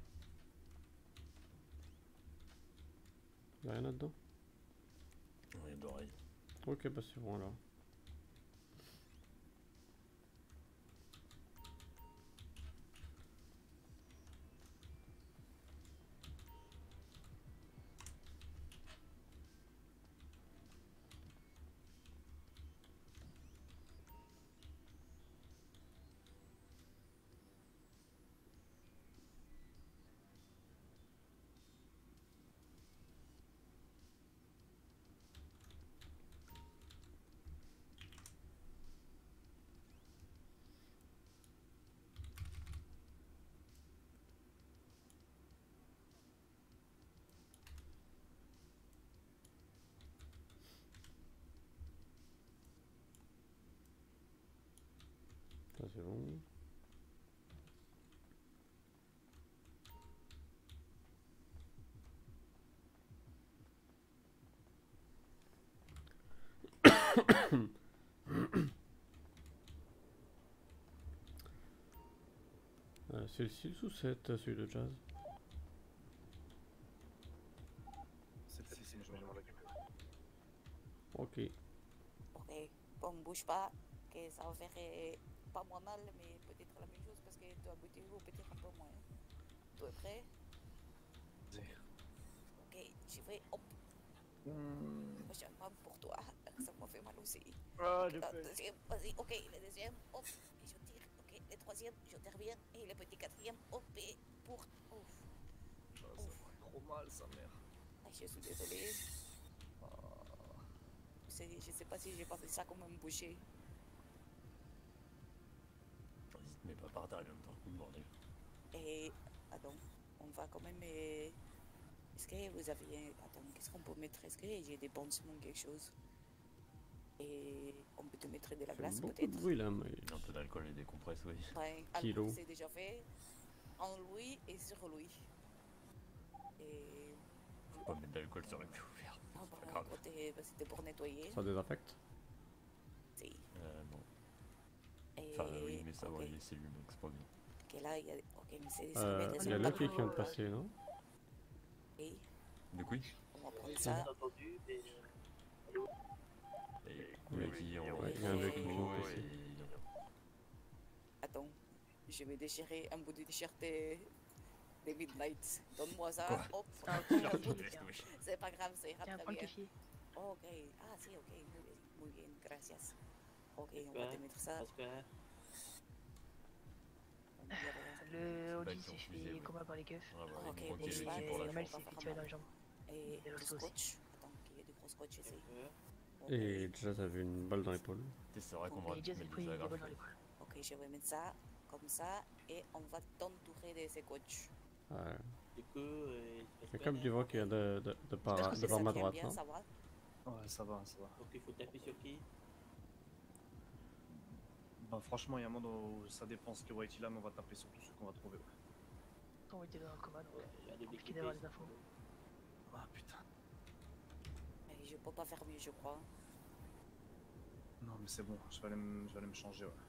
Y'a rien là-dedans? Oui, d'oreille. Ok, bah c'est bon alors. Ça c'est bon. Euh, c'est le six ou sept, celui de Jazz? C'est le six, je m'en occupe. Ok. Ok. Bon, bouge pas, que ça va faire... euh, pas moins mal, mais peut-être la même chose parce que tu as buté ou peut-être un peu moins. Tu es prêt? Ok, j'y vais. Hop. Mmh. J'ai mal pour toi. Ça m'a fait mal aussi. Ah, j'ai La fait. deuxième, vas-y, ok, le deuxième, hop, et je tire, ok, le troisième, je tire bien, et le petit quatrième, hop, et pour, ouf, Ah, ça fait trop mal, sa mère. ah, je suis désolé. Ah. C'est- Je sais pas si j'ai pas fait ça comme un boucher. Vas-y, te mets pas par terre, il va me faire le coup de bordel. Et, attends, on va quand même, euh, est-ce que vous avez, attends, qu'est-ce qu'on peut mettre, est-ce que j'ai des pansements, quelque chose? Et on peut te mettre de la Fait glace beaucoup de peut-être? bruit là, mais. Un peu d'alcool et des compresses, oui. Ouais, Kilo. alcool c'est déjà fait, en lui et sur lui. Et... Faut pas mettre d'alcool sur la queue ouverte. Ah C'est bah, pas grave. côté, bah, c'était pour nettoyer. Ça désaffecte. Si. Euh, non. Et... Enfin, oui, mais ça ok. va les cellules, donc c'est pas bien. Ok, là, il y a... Ok, mais c'est... Euh, il y a l'autre qui vient de passer, non? Et De quoi? on va prendre ça. Et Oui, oui, qui ont ouais, il y a un mec qui vient de et... passer. Attends, je vais déchirer un bout de t-shirt de... de Midnight. Donne-moi ça. Quoi? Hop. Ah, ok, Je ok, te ok. laisse toucher. C'est pas grave, ça ira Tiens, très prends le bien. café. Ok. Ah, si, ok. Muy bien, muy bien, gracias. Ok, on va te mettre ça. Parce que On va dire, Le Bah, Audi ils sont s'est fusés, fait oui. combat par les keufs. Ah, ouais, Ok, ils m'ont bon, manqué je les vais- petits pour la Et Mal fin. s'est fait tirer dans les jambes. Et Et le du reste aussi. scotch. Attends, qu'il y ait du gros scotch ici. Ok. Et déjà, t'avais une balle dans l'épaule. C'est vrai qu'on Ok, va Et te Jazz a mettre pris des des balles agrafes. dans l'épaule. Ok, je vais mettre ça comme ça et on va t'entourer de ces coachs. Ouais. du coup, euh, C'est comme tu vois qu'il y a de, de, de par, J'espère que de c'est par Ça ma tient droite, bien, non? ça va. Ouais, ça va, ça va. donc il faut taper sur qui? Bah, franchement, il y a un moment où ça dépend ce que Whitey là, mais on va taper sur tous ceux qu'on va trouver. Ouais. On était dans le coma, donc Il y a des compliqué d'avoir des infos. Ah putain. Et je peux pas faire mieux, je crois. Non, mais c'est bon, je vais aller me, je vais aller me changer, ouais.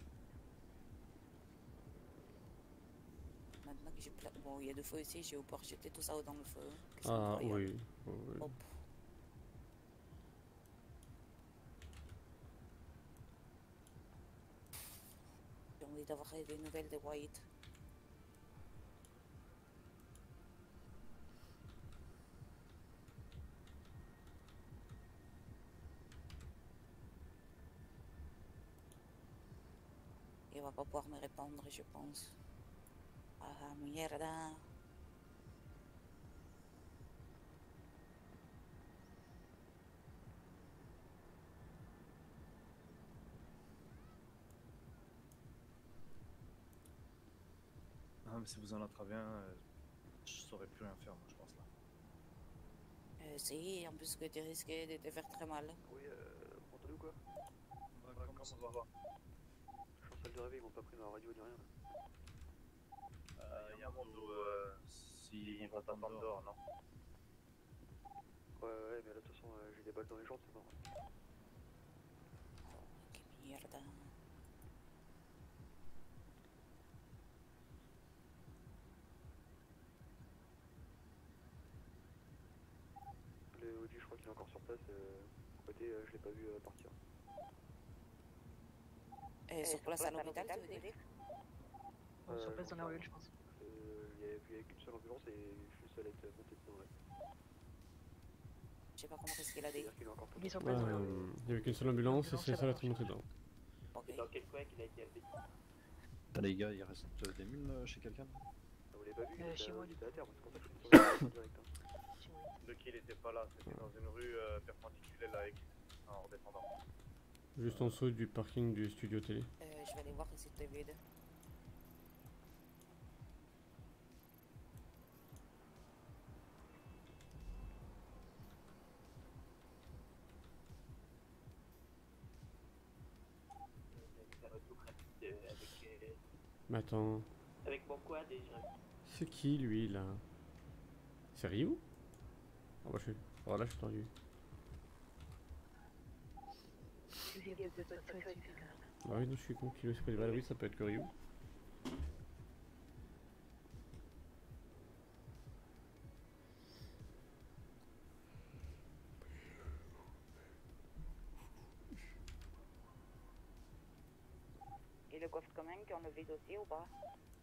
Maintenant que j'ai pla... Bon, il y a du feu ici, je vais pouvoir jeter tout ça dans le feu. Que c'est Ah incroyable. oui. oui, oui. Hop. J'ai envie d'avoir des nouvelles de White. Il va pas pouvoir me répondre, je pense. Ah, mierda. Ah, mais si vous en attrapez un, euh, je saurais plus rien faire, moi, je pense là. Euh, si, en plus que tu risques de te faire très mal. Oui, euh, vous m'entendez ou quoi? Comment ça va? Je suis en salle de réveil, ils m'ont pas pris ma radio ni rien. Il y a un monde où euh, si on va t'attendre dehors, non? Ouais, ouais, mais là, de toute façon, euh, j'ai des balles dans les jambes, c'est mort. Que mierda. Le Audi, je crois qu'il est encore sur place. Euh, côté, euh, je l'ai pas vu euh, partir. Euh, sur place à l'hôpital, tu veux dire? On est sur Euh, place dans la j'en sais ruelle, rien. je pense. Euh, Il y avait il y avait qu'une seule ambulance et je suis seul à être monté dedans, ouais. Je sais pas comment est-ce qu'il a dit. C'est-à-dire qu'il est encore Il est sur Ouais, place dans la ruelle. euh, il y avait qu'une seule ambulance et c'est ça être monté dedans. Ok. C'est dans quel coin qu'il a été appelé? Putain, les gars, il reste des mules euh, chez quelqu'un? Ah, vous l'avez pas vu? Euh, il était chez à- moi, il du était à terre, c'est pour ça que je suis sur le direct. Hein. Chez moi. Le kill était pas là, c'était dans une rue euh, perpendiculaire avec en redescendant. Juste en dessous du parking du studio télé. Euh, je vais aller voir si c'était vide. Ça va tout rapide euh, avec, euh, Mais attends, avec mon quad et je c'est qui lui là? C'est Ryu? Ah bah je suis... Oh là je suis tendu. Bah oui non je suis con qu'il s'est pas dit bah oui ça peut être que Ryu. Et coffre commun qui ont le vide aussi ou pas?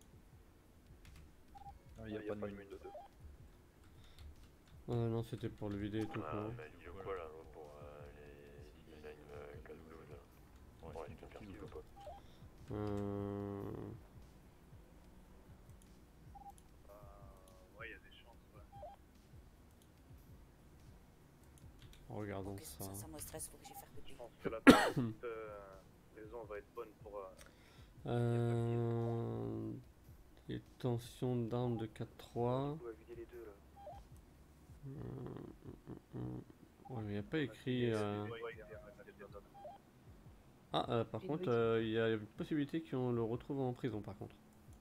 Il n'y a, pas de mine de deux. Euh, non, c'était pour le vider et tout. Ah, Quoi. mais il y a quoi là pour euh, les... Il a une euh, casse-douze là. Ouais, c'est une perquise ou pas? Euh... Euh, ouais, il y a des chances, ouais. Regardons Ok, ça. ça, ça me stresse, faut que j'aille faire pipi. Je pense que la petite euh, raison va être bonne pour... Euh, Euh... Les tensions d'armes de quatre trois. On va vider les deux là. Euh... Ouais, mais il n'y a pas écrit... Euh... Ouais, il y a- il y a des bonnes. Ah, euh, par Et contre, oui. euh, il y a une possibilité qu'on le retrouve en prison, par contre.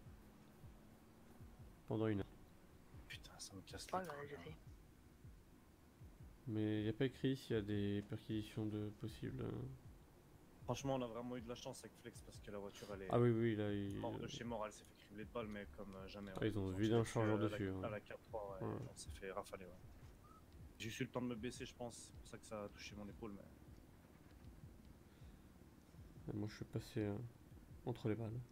Pendant une heure. Putain, ça me casse Oh, les on l'a couilles. déjà hein. fait. Mais il n'y a pas écrit s'il y a des perquisitions de possibles. euh. Franchement, on a vraiment eu de la chance avec Flex parce que la voiture elle est Ah oui, oui, là, il... morte de chez mort, elle s'est fait cribler de balles, mais comme euh, jamais. Ah, ouais. ils ont tiré vidé un dessus, chargeur euh, à la- dessus, ouais. À la quatre trois, ouais, Ouais. on s'est fait rafaler. Ouais. J'ai juste eu le temps de me baisser, je pense, c'est pour ça que ça a touché mon épaule. Mais... Et moi, je suis passé euh, entre les balles.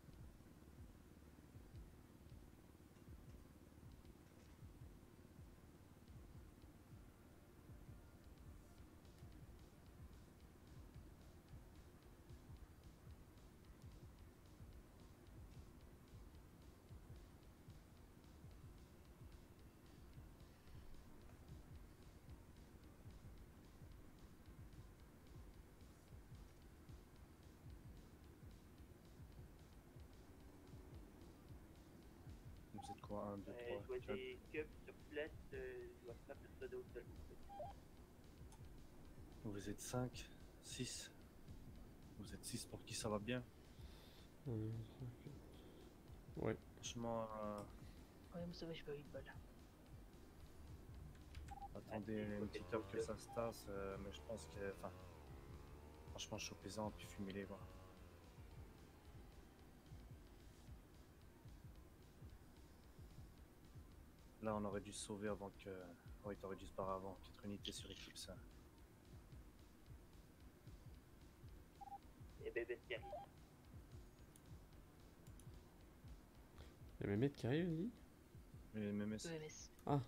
Vous êtes quoi? un, deux, Euh, trois, je vois quatre. des cubes sur place, euh, je vois pas personne au sol. Vous êtes cinq, six. Vous êtes six pour qui ça va bien? Euh, Ouais. Franchement, euh, Ouais, mais ça va, j'ai pas eu de balle. attendez une petite heure que ça se tasse, euh, mais je pense que. Enfin. Franchement, chopez-en puis fumez-les quoi. Là, on aurait dû se sauver avant que. Oui, t'aurais dû se barrer avant. Quatre unités sur Eclipse. Et bébé qui arrive. Il y a Mehmet qui arrive, il dit. Mais M M S. E M S. Ah.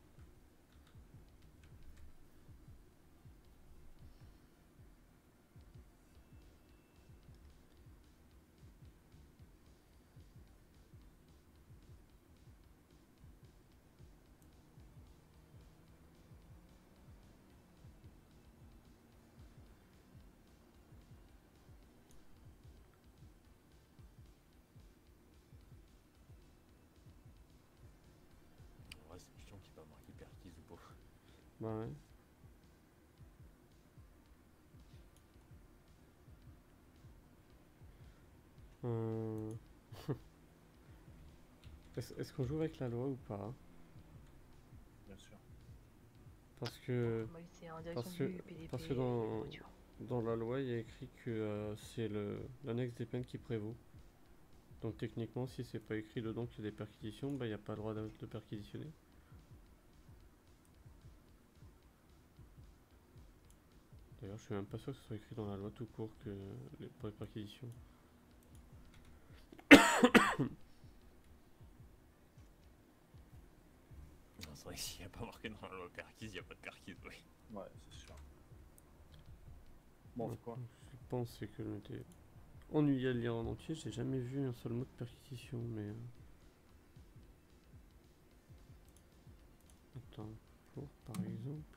Ouais, c'est question qui va marquer perquise ou pas. Bah ouais. Euh... Est-ce est-ce qu'on joue avec la loi ou pas? Bien sûr. Parce que... Bah, c'est en direction Parce que, du P D P. parce que et dans, des voitures. dans la loi, il y a écrit que euh, c'est le l'annexe des peines qui prévaut. Donc techniquement, si c'est pas écrit dedans qu'il y a des perquisitions, bah il n'y a pas le droit de, de perquisitionner. D'ailleurs, je suis même pas sûr que ce soit écrit dans la loi tout court que les, pour les perquisitions. Non, c'est vrai que s'il n'y a pas marqué dans la loi perquise, il n'y a pas de perquise, oui. Ouais, c'est sûr. Bon, on fait quoi? Je pense que je m'étais ennuyé à le lire en entier. J'ai jamais vu un seul mot de perquisition, mais... euh, Attends, pour par exemple...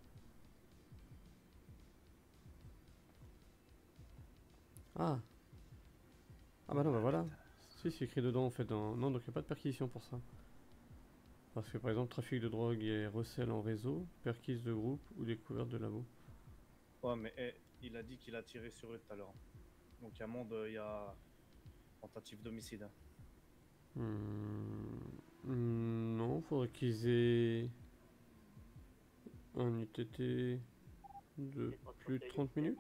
Ah. Ah bah non, bah voilà. Si, c'est écrit dedans en fait. Dans... Non, donc il n'y a pas de perquisition pour ça. Parce que par exemple, trafic de drogue et recel en réseau, perquise de groupe ou découverte de labo. Ouais, mais eh, il a dit qu'il a tiré sur eux tout à l'heure. Donc, à monde, il y a tentative d'homicide. Hmm, hmm, non, faudrait qu'ils aient un U T T de plus de trente minutes.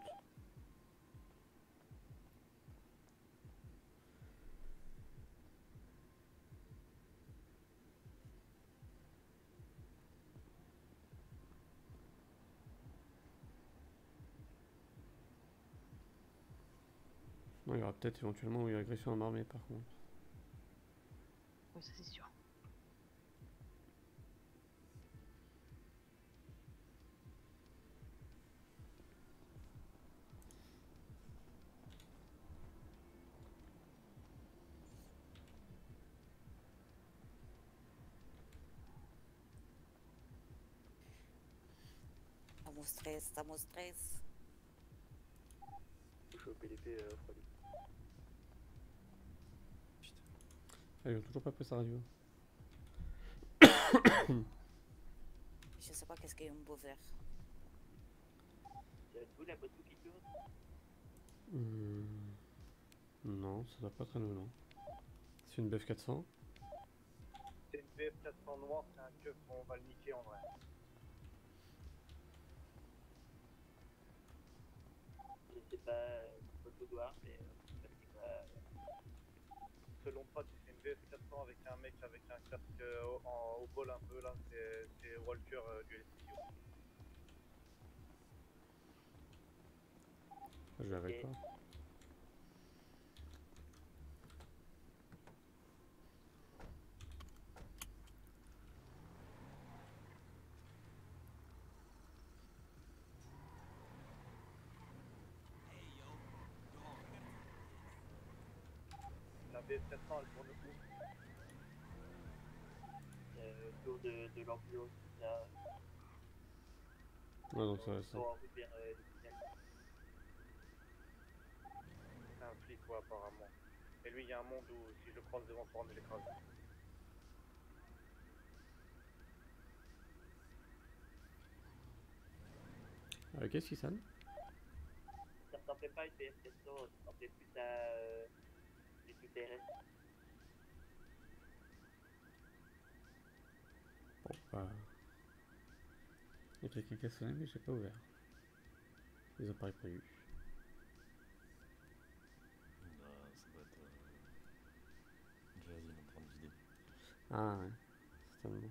Il y aura peut-être éventuellement une agression à l'armée par contre. Oui, ça c'est sûr. Estamos stress, estamos stress. Je suis au P D P euh, Froidi. Ah, ils ont toujours pas pris sa radio. Je sais pas qu'est-ce qu'il y a un beau vert. C'est vous la moto qui tourne? Hum, Non, ça doit pas être nous, non. C'est une B F quatre cents. C'est une B F quatre cents noire, c'est un keuf, on va le niquer en vrai. Je sais pas, euh, moto noire, mais euh, c'est quoi euh, Selon Pat, c'est une B F quatre cents avec un mec avec un casque euh, au, en, au bol un peu là, c'est c'est Walker euh, du L C I O. Je vais avec Ok. pas. La B F quatre cents elle tourne où? euh, autour de, de l'ambulance, là, Ouais, donc ça va ça. sur en route vers euh, l'hôpital. C'est un flic quoi apparemment. Et lui il y a un monde où si je le croise devant son je l'écrase. Euh, Qu'est-ce qui sonne? Ça ressemblait pas à une B F quatre cents, ça ressemblait plus à euh, des tout terrestres. Bon, bah... Il y a quelqu'un qui a sonné mais j'ai pas ouvert. Les appareils prévus. Non, ça doit être. Euh... Jazz, il est en train de vider. Ah ouais, certainement.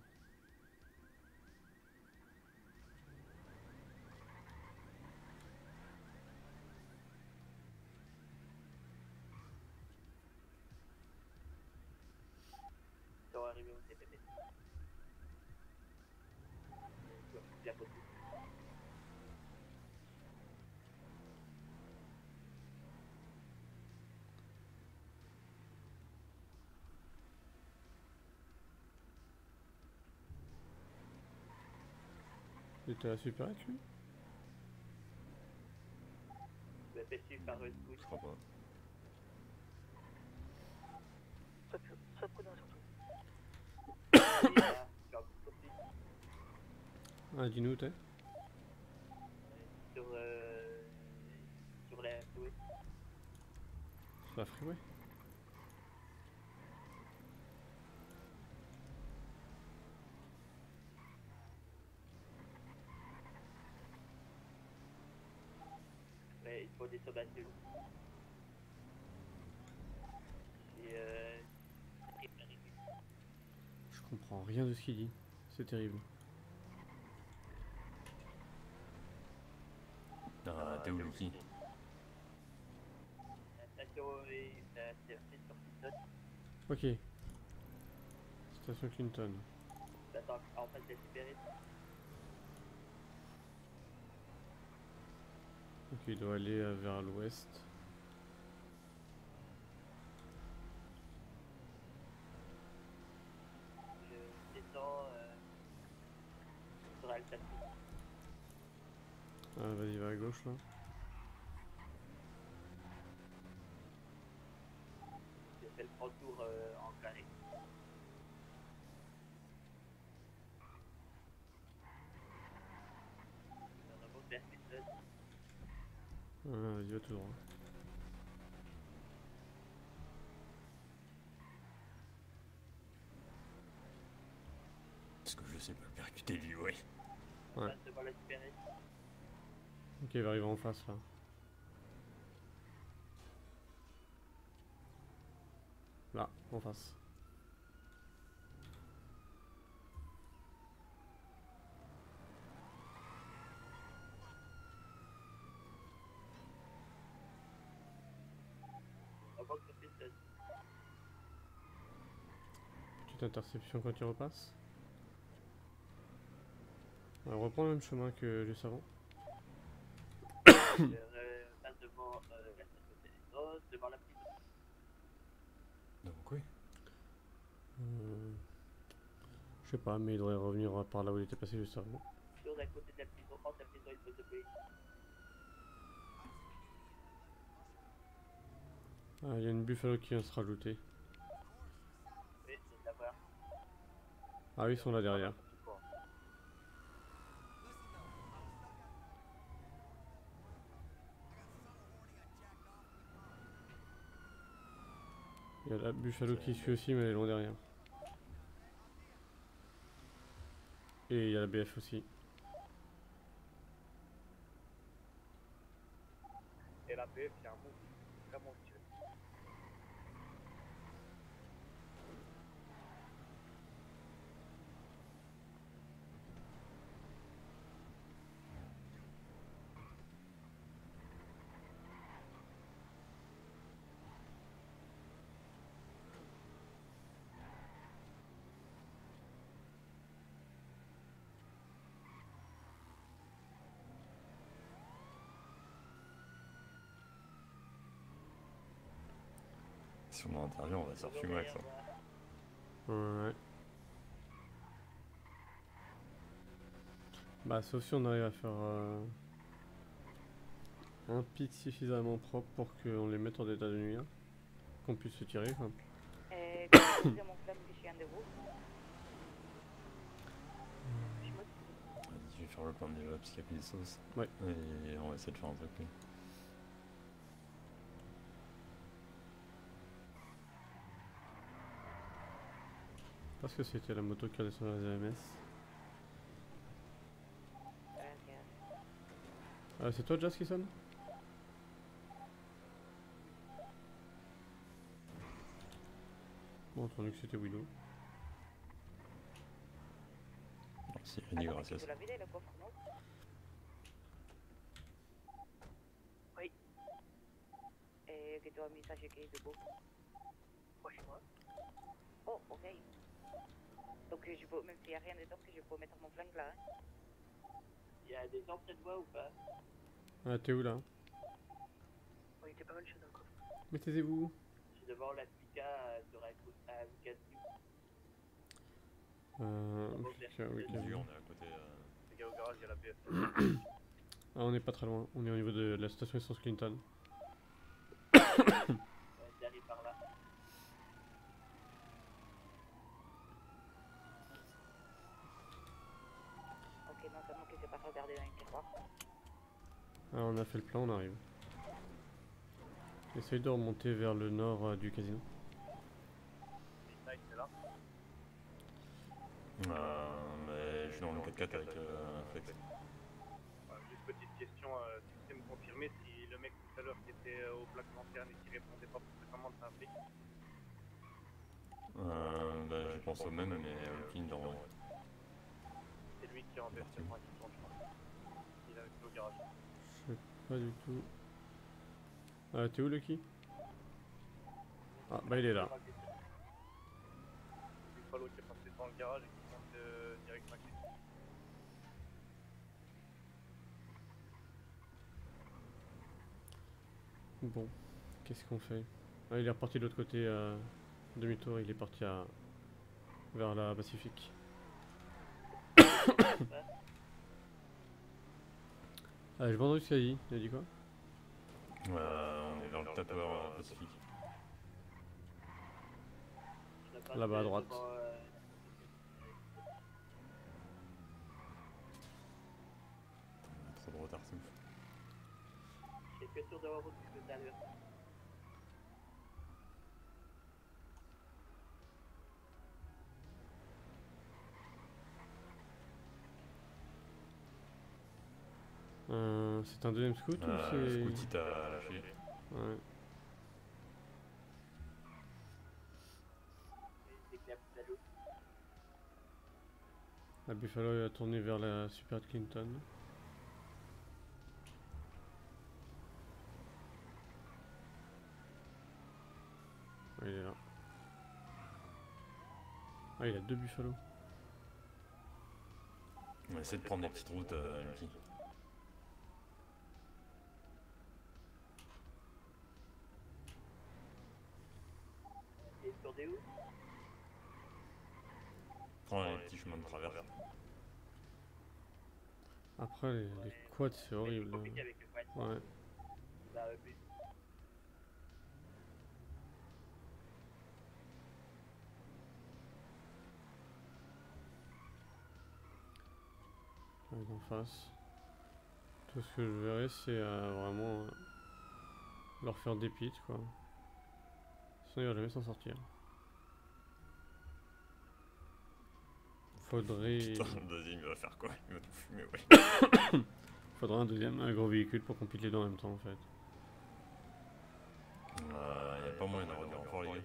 Ils sont arrivés au C P P. Je vois plus la moto. Il était à la supérette lui? Je me fais suivre par un scout. Je crois pas. Sois, sois prudent surtout. Et là, je suis en course-poursuite Ah, dis-nous t'es? sur, euh, sur la Chloé. Sur la freeway? Ouais, il faut des sommations. Et euh, et bien réduit. Je comprends rien de ce qu'il dit. C'est terrible. Ah, t'es où, Lucky? La station est la service sur Clinton. Ok. Station Clinton. Attends, en face de la Sibérie. Ok, il doit aller euh, vers l'ouest. Je descends euh, sur Altatou. Ah, vas-y, va à gauche là. J'ai fait le grand tour euh, en carré. Je remonte vers Clinton. Ah, vas-y, va tout droit. Parce que je sais pas percuter lui, ouais. Ouais. Passe devant la Sibérie. Ok, il va arriver en face là. Là, en face. manque de personne. Petite interception quand tu repasses. On reprend le même chemin que juste avant. Je passe devant euh, la station Télégraphe, devant la prison. Donc oui. Euh, je sais pas, mais il devrait revenir par là où il était passé juste avant. Toujours à côté de la prison, entre la prison et le poste de police. Ah, il y a une Buffalo qui vient se rajouter. Oui, je viens de la voir. Ah oui, ils sont là derrière. Il y a la Buffalo qui suit aussi, mais elle est loin derrière. Et il y a la B F aussi. Et la B F, il y a un mot vraiment tiré. Si on intervient, on va se faire fumer avec ça. Ouais. Bah, sauf si on arrive à faire euh, un pit suffisamment propre pour qu'on les mette en état de nuire. Qu'on puisse se tirer, quoi. Euh, c'est mon flamme que je viens de vous. Vas-y, je vais faire le plan déjà parce qu'il y a plus de sauce. Ouais. Et on va essayer de faire un truc. Plus. Parce que c'était la moto qui allait sur la Z M S. Ah, c'est toi, Jazz, qui sonne? Bon, entendu que c'était Willow. Merci, Rémi, gracias. Tu l'as vidé le coffre, non? Oui. Et que tu as mis ça chez qui debout? Ouais, chez moi. Oh, ok. Donc je peux, même s'il n'y a rien dedans, que je peux mettre mon flingue là. Hein. Il y a des gens près de moi ou pas? Ah, t'es où là? On était pas mal chez un coffre. Mais taisez-vous. Je suis devant la Pika sur un coup à Lucas. Euh. Ok, ok. On est à côté. Euh... Les gars, au garage, il y a la B F. Ah, on est pas très loin. On est au niveau de la station essence Clinton. J'arrive par là. Ok, non seulement que c'est pas regardé dans les tiroirs. Ah, on a fait le plan, on arrive. Essaye de remonter vers le nord euh, du casino. Midnight, c'est là. Euh, mais je suis dans le quatre quatre avec euh, Flex. Ouais, juste petite question, euh, si tu sais me confirmer si le mec tout à l'heure qui était euh, aux plaques lanternes et qui répondait pas précisément de un flic. Euh, bah, je pense au même, mais euh, King dans ouais. C'est lui qui est en B F, c'est moi qui tourne, je crois. Il est avec nous au garage. Je sais pas du tout. Ah, t'es où, Lucky? Ah, bah il est là. Buffalo qui est passé dans le garage et qui monte euh, direct ma clé. Bon, qu'est-ce qu'on fait? Ah, il est reparti de l'autre côté, euh, demi-tour, il est parti à... vers la Pacifique. Ah, je vendrai ce qu'il a dit. Il a dit quoi? Euh, on est dans le tatoueur euh, Pacifique. Là-bas à droite. Devant, euh, On a trop de retard, c'est ouf. quelques tours de route tout à l'heure. Euh, c'est un deuxième scout euh, ou c'est... Scouty t'a lâché. Ouais. La Buffalo a tourné vers la Super Clinton. Ah, il a deux buffalo. On va essayer de prendre des petites routes, euh, Lucky. Et sur des où? Prends les petits chemins de travers. Après, les, les quads, c'est horrible. C'est compliqué avec le quad. Ouais. Bah, euh, mais- J'arrive en face. Tout ce que je verrai, c'est euh, vraiment euh, leur faire des pits, quoi. Sinon, il va jamais s'en sortir. Faudrait. Putain, le deuxième il va faire quoi? Il va tout fumer, ouais. Faudrait un deuxième, un gros véhicule pour qu'on pite les deux en même temps, en fait. Euh, y a pas moyen d'avoir des renforts, les gars.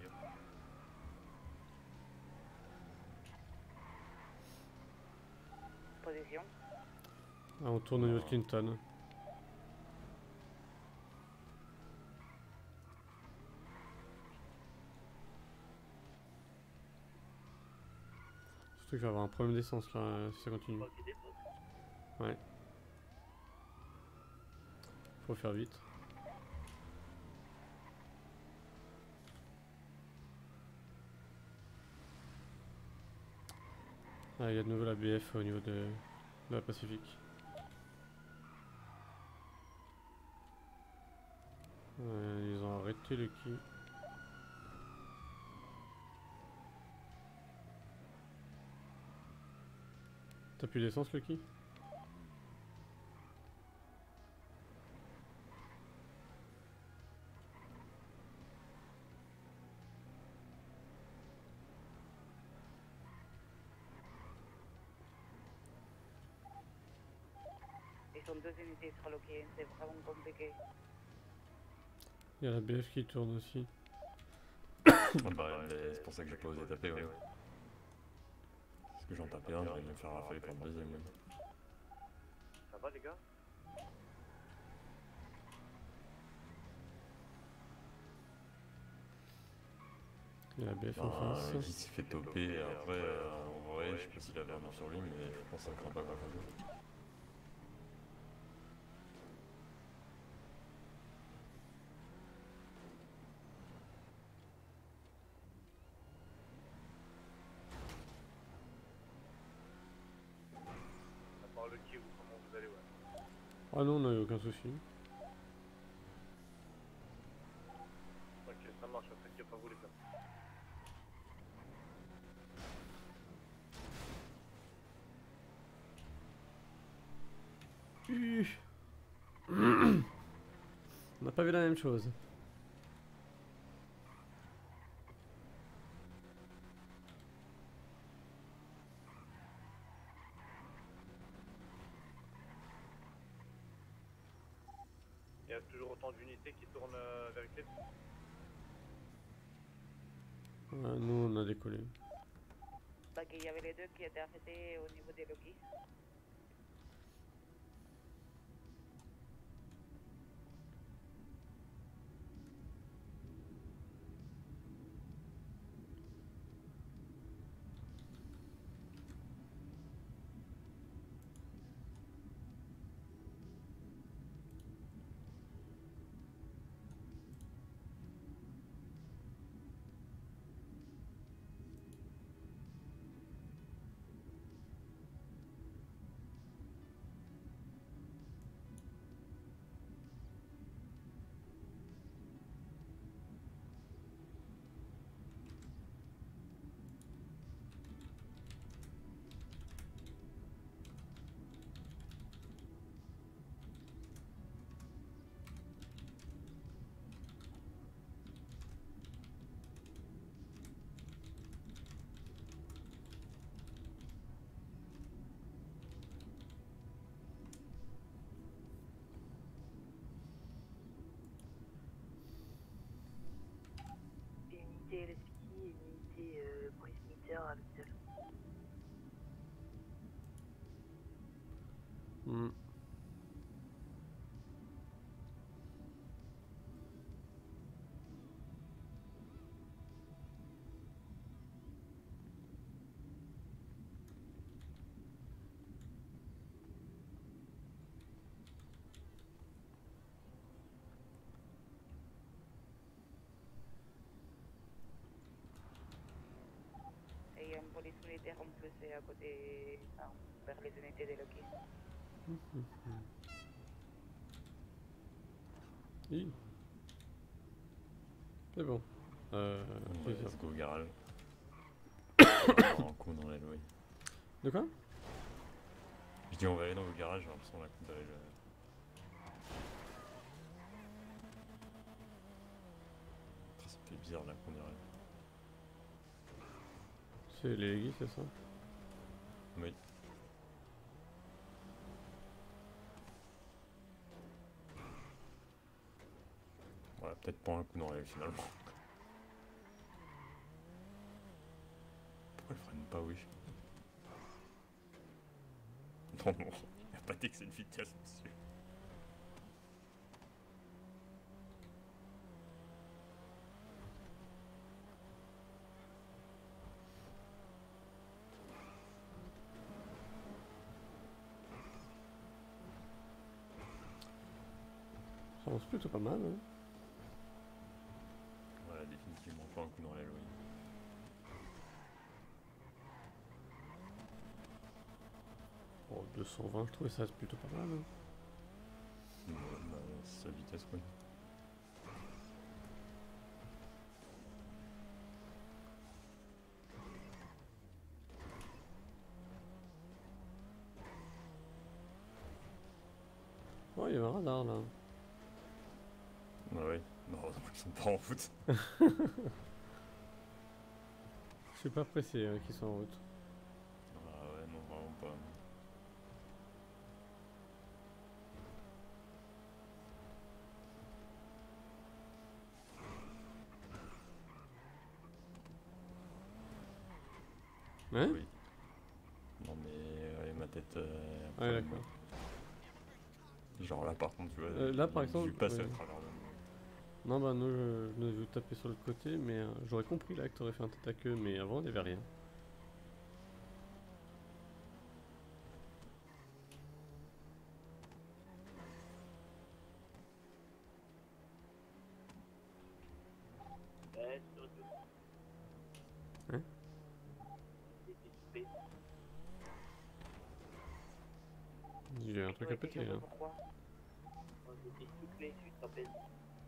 Position. Ah, on tourne au niveau de Clinton. Surtout qu'il va y avoir un problème d'essence là, euh, si ça continue. Ouais. Faut faire vite. Ah, il y a de nouveau la B F au niveau de, de la Pacifique. Ouais, ils ont arrêté le qui. T'as plus d'essence, Lucky? Ils sont deux unités sur le quai, c'est vraiment compliqué. Il y a la B F qui tourne aussi. Ah bah, c'est pour ça que j'ai pas osé taper, ouais. Parce que j'en tapais un, j'allais me faire rafaler par le deuxième. Même. Ça va les gars? Il y a la B F en Ah, face. Lucky s'est fait toper, et après, euh, en vrai, je sais pas s'il avait un main sur lui, mais je pense que ça craint pas grand chose. À part le qui ou comment vous allez, ouais. Ah non, on n'a eu aucun souci. Ok, ça marche, t'inquiète pas vous les gars. Uh. On n'a pas vu la même chose. Il y a toujours autant d'unités qui tournent euh, vers Eclipse. Ouais, nous, on a décollé. Bah, qu'il y avait les deux qui étaient arrêtés au niveau des logis. militaire en plus et à côté, enfin, vers les unités de Loki. Oui. C'est bon. Euh, Ouais, c'est ça. let's go au garage. Un coup dans l'aile, oui. De quoi? Je dis on va aller dans le garage, j'ai l'impression qu'on a coup dans l'aile. Ça fait bizarre là qu'on dirait. C'est les Legis, c'est ça? Oui. Voilà, peut-être pas un coup dans l'aile finalement. Pourquoi elle freine pas, oui? Non, non, il n'y a pas d'excès de vitesse, monsieur. Ça avance plutôt pas mal, hein. Voilà, définitivement pas un coup dans l'aile, oui. Oh, deux cent vingt, je trouvais ça plutôt pas mal, hein. Ouais, bah, c'est sa vitesse, quoi. Oh, il y a un radar là. Bah oui, non, ils sont pas en route. Je suis pas pressé euh, qu'ils soient en route. Ah ouais, non, vraiment pas. Hein? Oui. Non mais ouais, ma tête... Euh, Ouais, d'accord. Genre là par contre, tu vois, Euh, là par j'ai exemple... vu passer ouais. à travers le... Non bah non, je, je devais taper sur le côté, mais euh, j'aurais compris là que t'aurais fait un tête à queue, mais avant il n'y avait rien. Ouais, sur deux. Hein? C'était coupé. J'ai un truc à péter là. Pourquoi? On était soufflé juste à peine.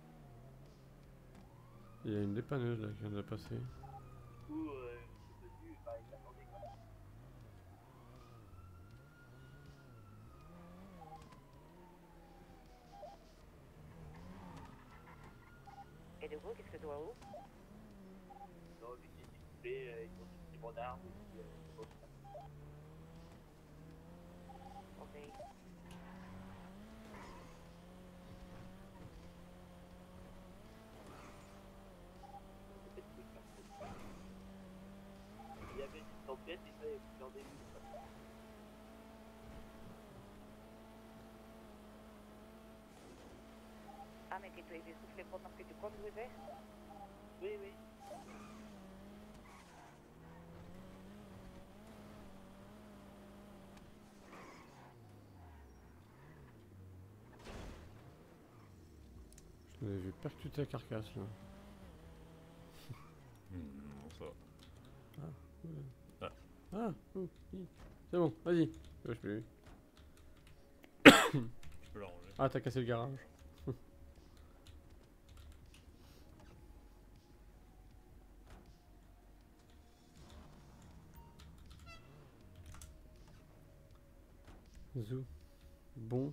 Il y a une dépanneuse là qui vient de passer. Du coup, euh, je suis venu, bah, il attendait quoi. Et du coup, qu'est-ce que tu vois où? Non, lui, il était soufflé, euh, ils ont pris mon arme, et puis, euh, c'est bon, ça. Ok. C'était plus facile. Il y avait une tempête et ça, il y avait plusieurs début. Ah, mais que tu étais soufflé pendant que tu conduisais? Oui, oui. Je l'avais vu percuter la carcasse là. Mmh, non, ça va. Ah, ouais. Ah. Ah, oh, oui. C'est bon, vas-y. Je peux. Je peux l'arranger. Ah, t'as cassé le garage. Zou. Bon.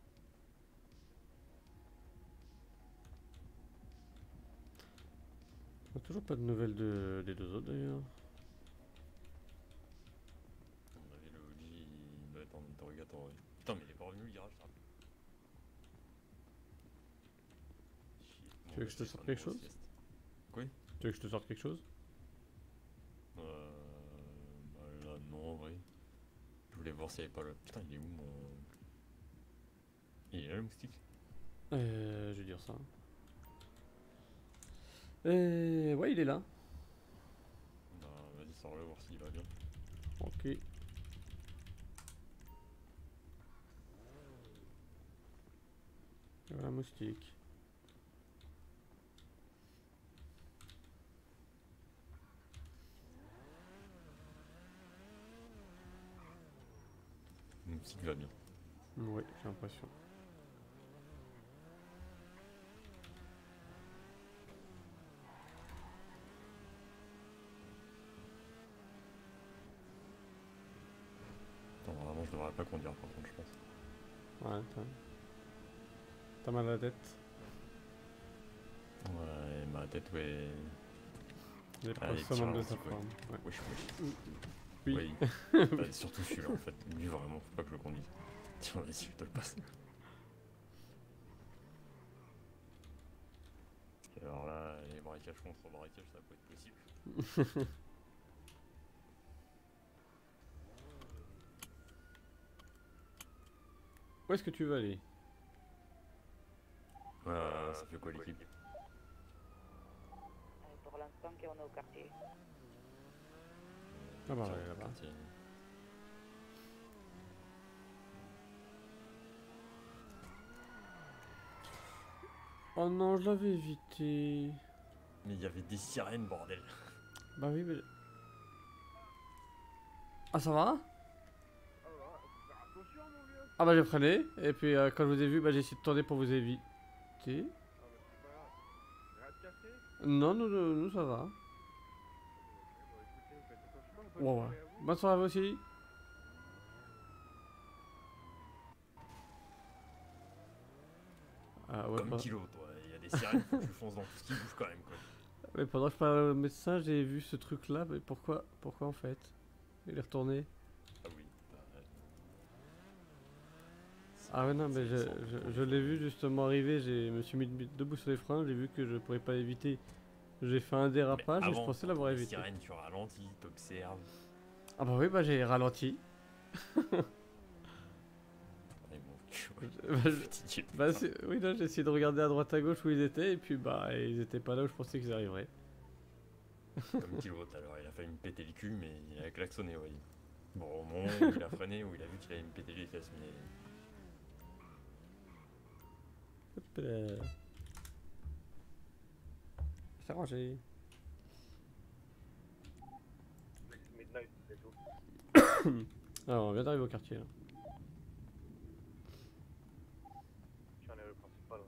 On a toujours pas de nouvelles de, des deux autres d'ailleurs. On avait le O G, il doit être en interrogatoire, oui. Putain, mais il est pas revenu le garage, ça. Tu veux que je te sorte quelque chose? Quoi? Tu veux que je te sorte quelque chose? Euh... Bah là, non, en vrai. Je voulais voir s'il n'y avait pas le... Putain, il est où mon... Il est là le moustique? Euh, je vais dire ça. Euh, ouais, il est là. Bah, vas-y, sors-le, voir s'il va bien. Ok. Voilà, moustique. cycle va bien. Oui, j'ai l'impression. Attends, vraiment, je devrais pas conduire par contre, je pense. Ouais, t'as... T'as mal à la tête. Ouais, ma tête, ouais. Les Ah, les poissons de petits sa ralentis, forme. Ouais. Wesh, wesh. Oui. Oui. Bah, surtout celui-là en fait. Lui vraiment, faut pas que je le conduise. Tiens, vas-y, je te le passe. Alors là, les braquages contre braquages, ça peut être possible. Où est-ce que tu veux aller? Euh, ça fait quoi l'équipe? Pour l'instant, on est au quartier. Ah bah ouais, là-bas. Oh non, je l'avais évité. Mais il y avait des sirènes, bordel. Bah oui, mais... Ah, ça va? Ah bah j'ai freiné, et puis euh, quand je vous ai vu, bah j'ai essayé de tourner pour vous éviter. Non, non, non, non, ça va. Wow, ouais. Bonne soirée à vous aussi. Ah, ouais, Comme bah... Kilo, toi, il y a des sirènes, faut que tu fonces dans tout ce qui bouge quand même, quoi. Mais pendant que je parlais au médecin, j'ai vu ce truc là, mais pourquoi, pourquoi en fait? Il est retourné. Ah oui, bah, ouais. Ah ouais, non, mais je, je, je l'ai vu justement arriver, je me suis mis debout sur les freins, j'ai vu que je pourrais pas éviter. J'ai fait un dérapage et je pensais l'avoir évité. Sirène, tu ralentis, t'observes. Ah bah oui, bah j'ai ralenti. bah, je... bah, oui, là j'ai essayé de regarder à droite à gauche où ils étaient et puis bah ils étaient pas là où je pensais qu'ils arriveraient. Comme Kilo tout à l'heure, il a failli me péter le cul mais il a klaxonné, ouais. Bon, au moment où il a freiné, où il a vu qu'il allait me péter les fesses, mais... Hop là. C'est rangé. Midnight, c'est tout. Alors on vient d'arriver au quartier là. J'en ai le principal.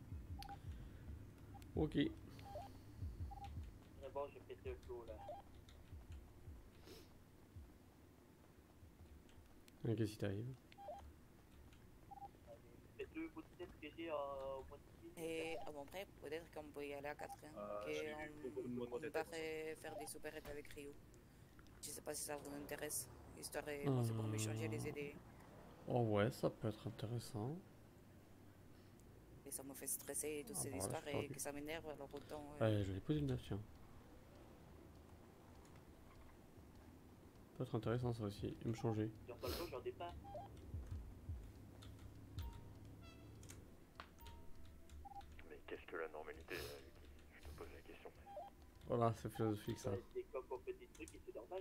Ok. C'est bon, j'ai pété le clou là. Et qu'est-ce qui t'arrive? C'est deux bouts de tête que j'ai euh, au mois de juillet. Et à mon près, peut-être qu'on peut y aller à quatre. Hein, Euh, et j'ai on, vu beaucoup de monde on de part tête. euh, faire des soupérettes avec Rio. Je sais pas si ça vous intéresse. Histoire de Euh... moi, c'est pour m'échanger les idées. Oh ouais, ça peut être intéressant. Et ça me fait stresser toutes Ah ces bah, histoires je et que ça m'énerve, alors autant... euh, Ouais, je vais poser une neuf, tiens. Ça peut être intéressant ça aussi, et me changer. J'en pas le temps, j'en ai pas. Mais qu'est-ce que la normalité, euh, Lucky? Je te pose la question. Voilà, c'est philosophique ça. C'est comme on fait des trucs et c'est normal.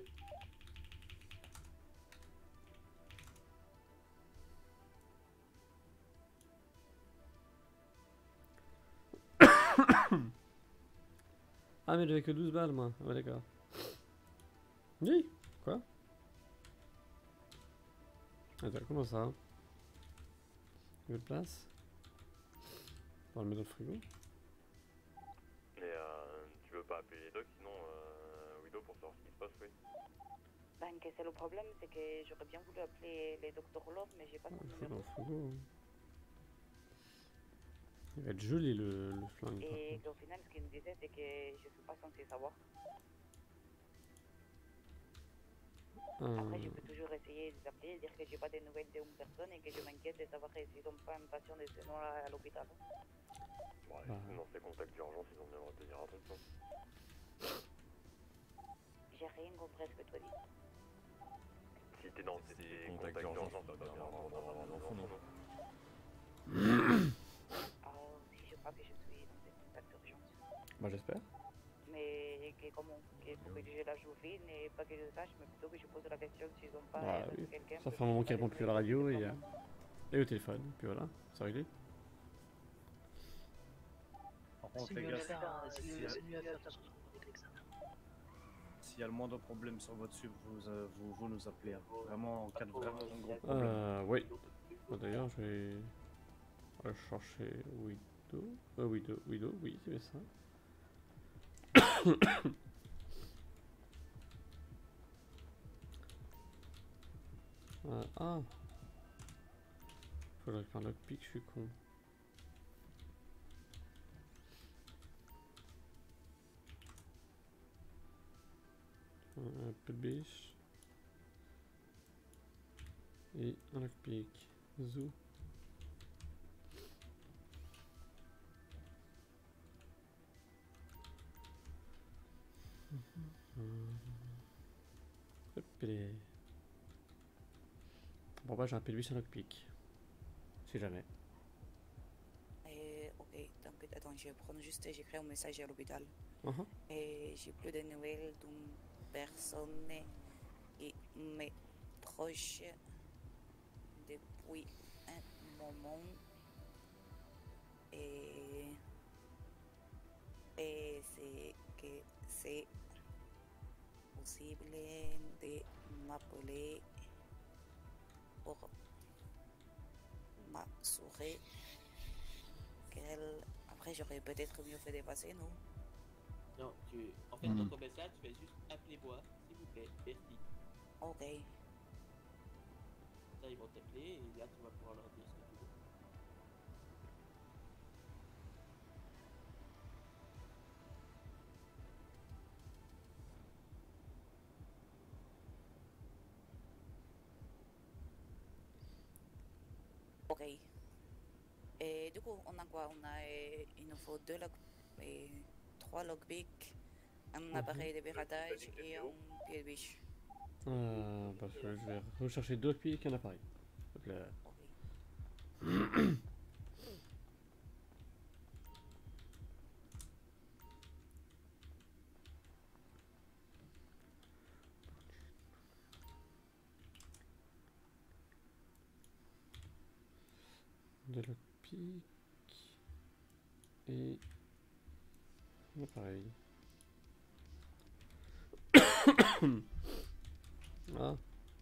Ah mais j'avais que douze balles moi, ah ouais d'accord. Oui. Quoi? Attends, comment ça? Il y a de place? On va le mettre dans le frigo. Mais euh, tu veux pas appeler les docs, sinon euh, Widow pour savoir ce qui se passe, oui. Ben, que c'est le problème, c'est que j'aurais bien voulu appeler les docteurs Love, mais j'ai pas son Il faut dans numéro. le frigo. Il va être joli le, le flingue. par Et contre. au final, ce qu'il me disait, c'est que je suis pas censé savoir. Après, je Euh, peux toujours essayer de les appeler, dire que j'ai pas de nouvelles d'une personne et que je m'inquiète de savoir s'ils ont pas un patient de ce nom-là à l'hôpital. Bon, Bah. dans ces contacts d'urgence, ils ont bien le droit de te dire un truc, non? J'ai rien compris à ce que tu as dit. Si t'es dans ces contacts d'urgence, tu dois bien avoir le droit d'avoir un enfant, non? Alors, si je crois que je suis dans cette état d'urgence. bah j'espère. Mais que comment que pour que je la joue fine et pas que je sache, mais plutôt que je pose la question s'ils ont pas Bah euh, oui. quelqu'un. Ça que fait un je moment sais qu'il pas répond les plus à la nouvelles radio du et, euh, déploiement. et au téléphone. Puis voilà, c'est réglé. Par contre, C'est les mieux gars, à faire, hein, c'est mieux, c'est mieux à faire de toute façon avec ça. si s'il y a le moindre problème sur votre sub, vous, euh, vous, vous nous appelez. Hein. Vraiment, en cas de vraiment gros problème. Euh, oui. Bon, d'ailleurs, je vais aller chercher Widow. Euh, Widow, Widow, oui, c'est bien ça. euh, ah. Faudrait faire un lockpick, je suis con. Un peu de biche. Et un lockpick. Zou. Hop là. Bon bah j'ai un P de biche, un lockpick. Si jamais. Et, ok, donc attends, je vais prendre juste, j'écris un message à l'hôpital. Uh-huh. Et j'ai plus de nouvelles d'une personne qui m'est proche depuis un moment. Et, et c'est que c'est possible de m'appeler pour m'assurer qu'elle... Après, j'aurais peut-être mieux fait de passer, non? Non, tu... en fait, Mm. dans ton message, tu fais juste appelez-moi, s'il vous plaît, merci. Ok. Ça, ils vont t'appeler et là, tu vas pouvoir leur dire ce que tu veux. Ok. Et du coup, on a quoi? On a, euh, il nous faut deux log, et trois logbicks, un Mhm. appareil de piratage et un pied de biche. Euh, bah, je, je vais rechercher deux lockpicks et un appareil. Hop là. Deux lockpicks et un appareil. Ah.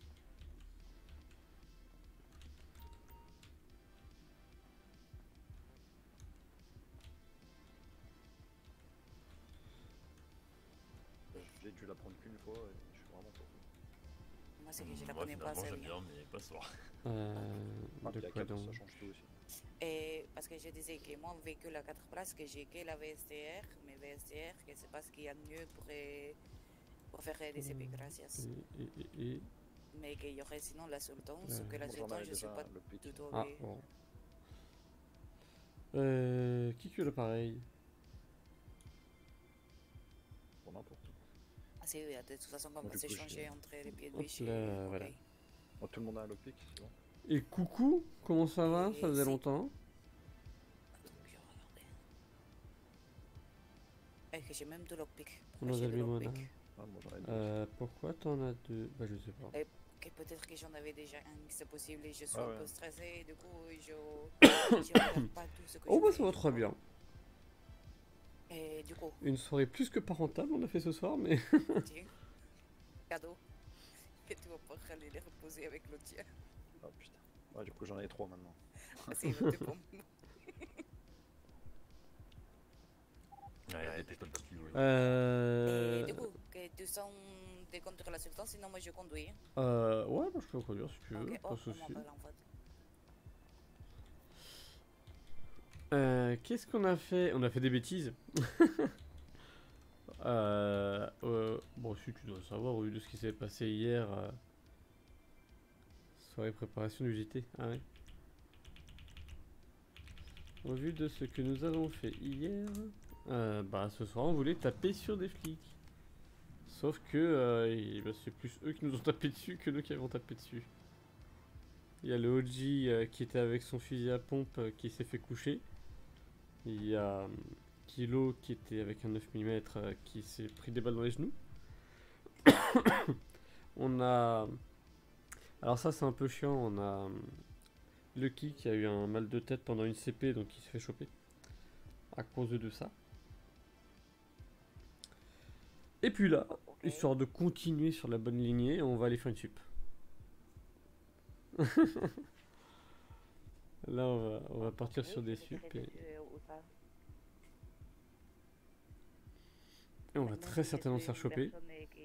Je l'ai dû la prendre qu'une fois et je suis vraiment pas. Moi, c'est que je la Moi, connais pas, finalement, c'est j'aime bien. bien, mais pas ce soir. Euh, Ah, de puis la quoi quatre, donc? ça change tout aussi. Et parce que je disais que moi, un véhicule à quatre places, que j'ai que la V S T R, mais V S T R, que c'est pas ce qu'il y a de mieux pour, euh, pour faire des C P, gracias. Et, et, et, et... Mais qu'il y aurait sinon la Sultan, Euh, sauf que la Moi, j'en Sultan, avais je suis déjà pas le pic. du tout Ah, V. bon. Euh, qui que l'appareil? Pour n'importe où. Ah si, oui, de toute façon, on Moi, va du coup, s'échanger j'ai- entre les pieds de Hop biche là, et... voilà. ok. Oh, tout le monde a un lockpick, c'est bon. Et coucou, comment ça va? Et Ça faisait si. longtemps. Attends, je vais regarder. Eh, que j'ai même deux lockpicks. On Pourquoi a j'ai deux Mimona. lockpicks? Ah, moi j'en ai deux. Euh, pourquoi t'en as deux? Bah je sais pas. Et que peut-être que j'en avais déjà un, c'est possible, et je suis Ah un ouais. peu stressée, et du coup, je... je regarde pas tout ce que Oh je bah fais. ça va très bien. Et du coup, Une soirée plus que pas rentable on a fait ce soir mais... tiens, cadeau. Et tu vas pouvoir aller les reposer avec le tien. Ah putain. Ouais, du coup j'en ai trois maintenant. Ah, c'est votre bon. Ouais, des pistolets de cul, oui. Et Euh... du coup, que tu sens des contre la Sultan, sinon moi je conduis. Euh... Ouais bah je peux conduire si tu veux, Ok, pas oh, de on soucis. m'appelle en fait. Euh, qu'est-ce qu'on a fait? On a fait des bêtises. euh, euh, bon, si tu dois savoir, au vu de ce qui s'est passé hier, euh, soirée préparation du J T. Ah ouais. Au vu de ce que nous avons fait hier, euh, bah ce soir on voulait taper sur des flics. Sauf que euh, et, bah, c'est plus eux qui nous ont tapé dessus que nous qui avons tapé dessus. Il y a le O G euh, qui était avec son fusil à pompe euh, qui s'est fait coucher. Il y a euh, Kilo qui était avec un neuf millimètres euh, qui s'est pris des balles dans les genoux. On a... Alors ça c'est un peu chiant, on a euh, Lucky qui a eu un mal de tête pendant une C P donc il se fait choper. À cause de ça. Et puis là, histoire de continuer sur la bonne lignée, on va aller faire une sup. Là, on va, on va partir sur des sup et, et on va très certainement se faire choper.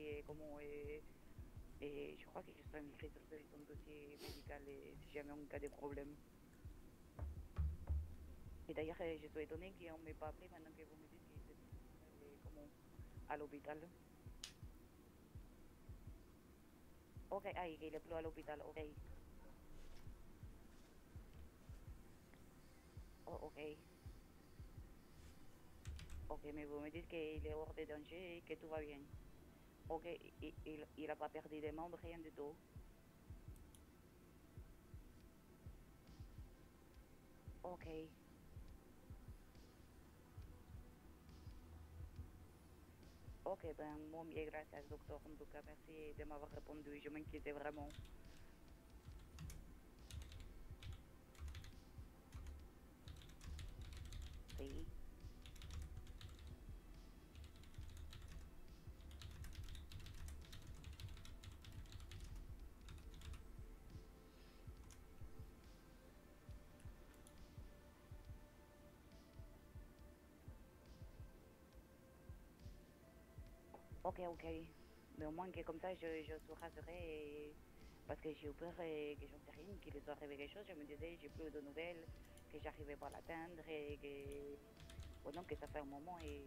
Et je crois que je serai inscrit sur son dossier médical et si jamais on a des problèmes. Et d'ailleurs, je suis étonné qu'on ne m'ait pas appelé maintenant que vous me dites qu'il est comment, à l'hôpital. Ok, ah, il est plus à l'hôpital, ok. Oh, ok. Ok, mais vous me dites qu'il est hors de danger et que tout va bien. Ok, il n'a pas perdu des membres, rien du tout. Ok. Ok, ben, moi, bien, gracias, docteur. En tout cas, merci de m'avoir répondu. Je m'inquiétais vraiment. Oui. Ok, ok. Mais au moins que comme ça, je, je suis rassurée et... parce que j'ai eu peur et que j'en sais rien, qu'il soit arrivé quelque chose. Je me disais, j'ai plus de nouvelles, que j'arrivais pas à l'atteindre et que... Bon, non, que ça fait un moment et...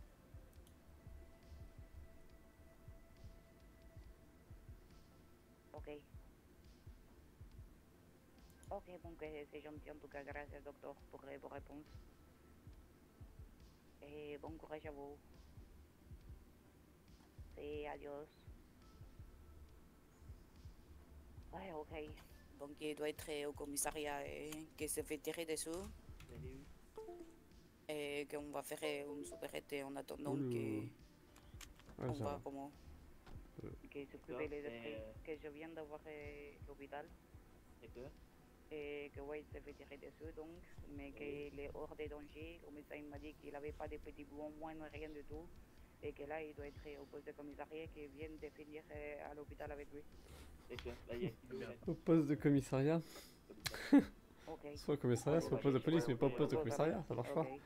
Ok. Ok, bon, que c'est gentil en tout cas. Gracias, docteur, pour vos réponses. Et bon courage à vous. Et adios. Ouais, ok. Donc il doit être au commissariat et qu'il se fait tirer dessous. Et qu'on va faire une supérette en attendant Ouh. que... Ouais, on ça va va. comment... Euh. Que s'occuper les esprits, que je viens d'avoir euh, l'hôpital. D'accord. Et que ouais, il s'est fait tirer dessus donc, mais qu'il est hors des dangers. Le médecin m'a dit qu'il n'avait pas de petits bouts moins, rien du tout. Et que là, il doit être au poste de commissariat qui vient de finir euh, à l'hôpital avec lui. D'accord. Là, il y a qui là. Au poste de commissariat. Ok. Soit au commissariat, soit au poste de police, mais pas au poste de commissariat, ça marche pas. Euh,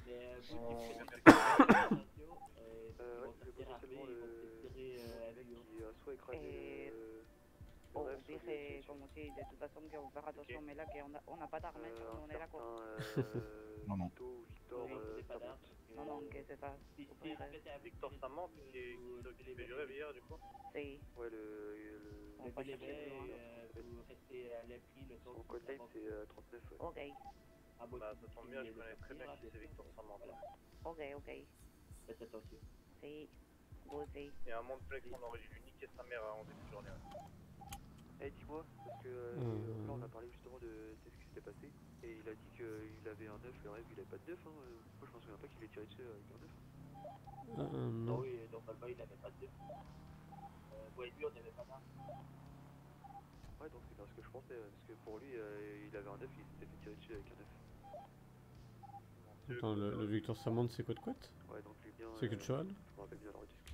ouais, c'est potentiellement le mec qui a soit écrasé le... Oh, au pire, c'est comme aussi, de toute façon, qu'on va faire attention, mais là, qu'on n'a on a pas d'armes, Euh, on est d'accord. Non, non. Victor, Victor, Oui. euh, Samantha. Non, non, que c'est ça. Si, Au si, pire, Victor Samantha qui qui s'occupait du rêve hier, du coup. c'est... Ouais, le... le... On va chercher plus loin. Vous restez à l'abri le temps. Son code name c'est euh, trente-neuf. Ouais. Ok. Ah bon, bah, ça tombe bien, je connais très bien qui c'est Victor Samantha. Ok, ok. Faites attention. Si. Vous aussi. Et à Montplex, on aurait dû niquer sa mère en début de journée. Eh, dis-moi, parce que euh, Mmh. là on a parlé justement de, de ce qui s'était passé, et il a dit qu'il avait un œuf, le rêve il avait pas de neuf, hein. Euh, moi je m'en souviens pas qu'il ait tiré dessus avec un œuf. Euh, non. oui, normalement il avait pas de neuf. Euh, ouais, lui on avait pas d'arme. Ouais, donc c'est bien ce que je pensais, parce que pour lui euh, il avait un œuf, il s'était fait tirer dessus avec un œuf. Attends, le, le Victor Samantha, c'est quoi de quoi? Ouais, donc lui bien. C'est que de cheval? Je me rappelle bien leur discussion.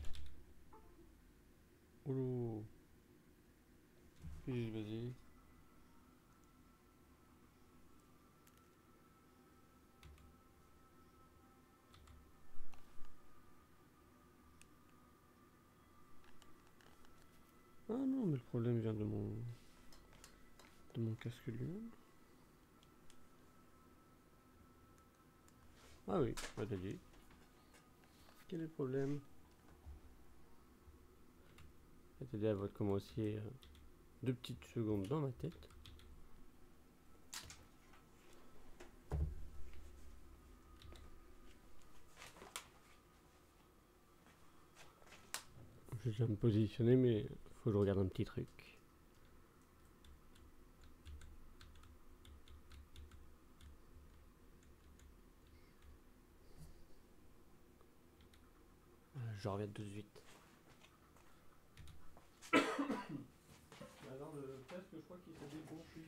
Oulou. Oui, vas-y. Ah non, mais le problème vient de mon... de mon casque lui-même. Ah oui, vas-y. Quel est le problème? Attendez, elle va commencer euh, deux petites secondes dans ma tête. Je viens me positionner, mais faut que je regarde un petit truc. Je reviens tout de suite. Alors le casque, je crois qu'il s'est dégonflé.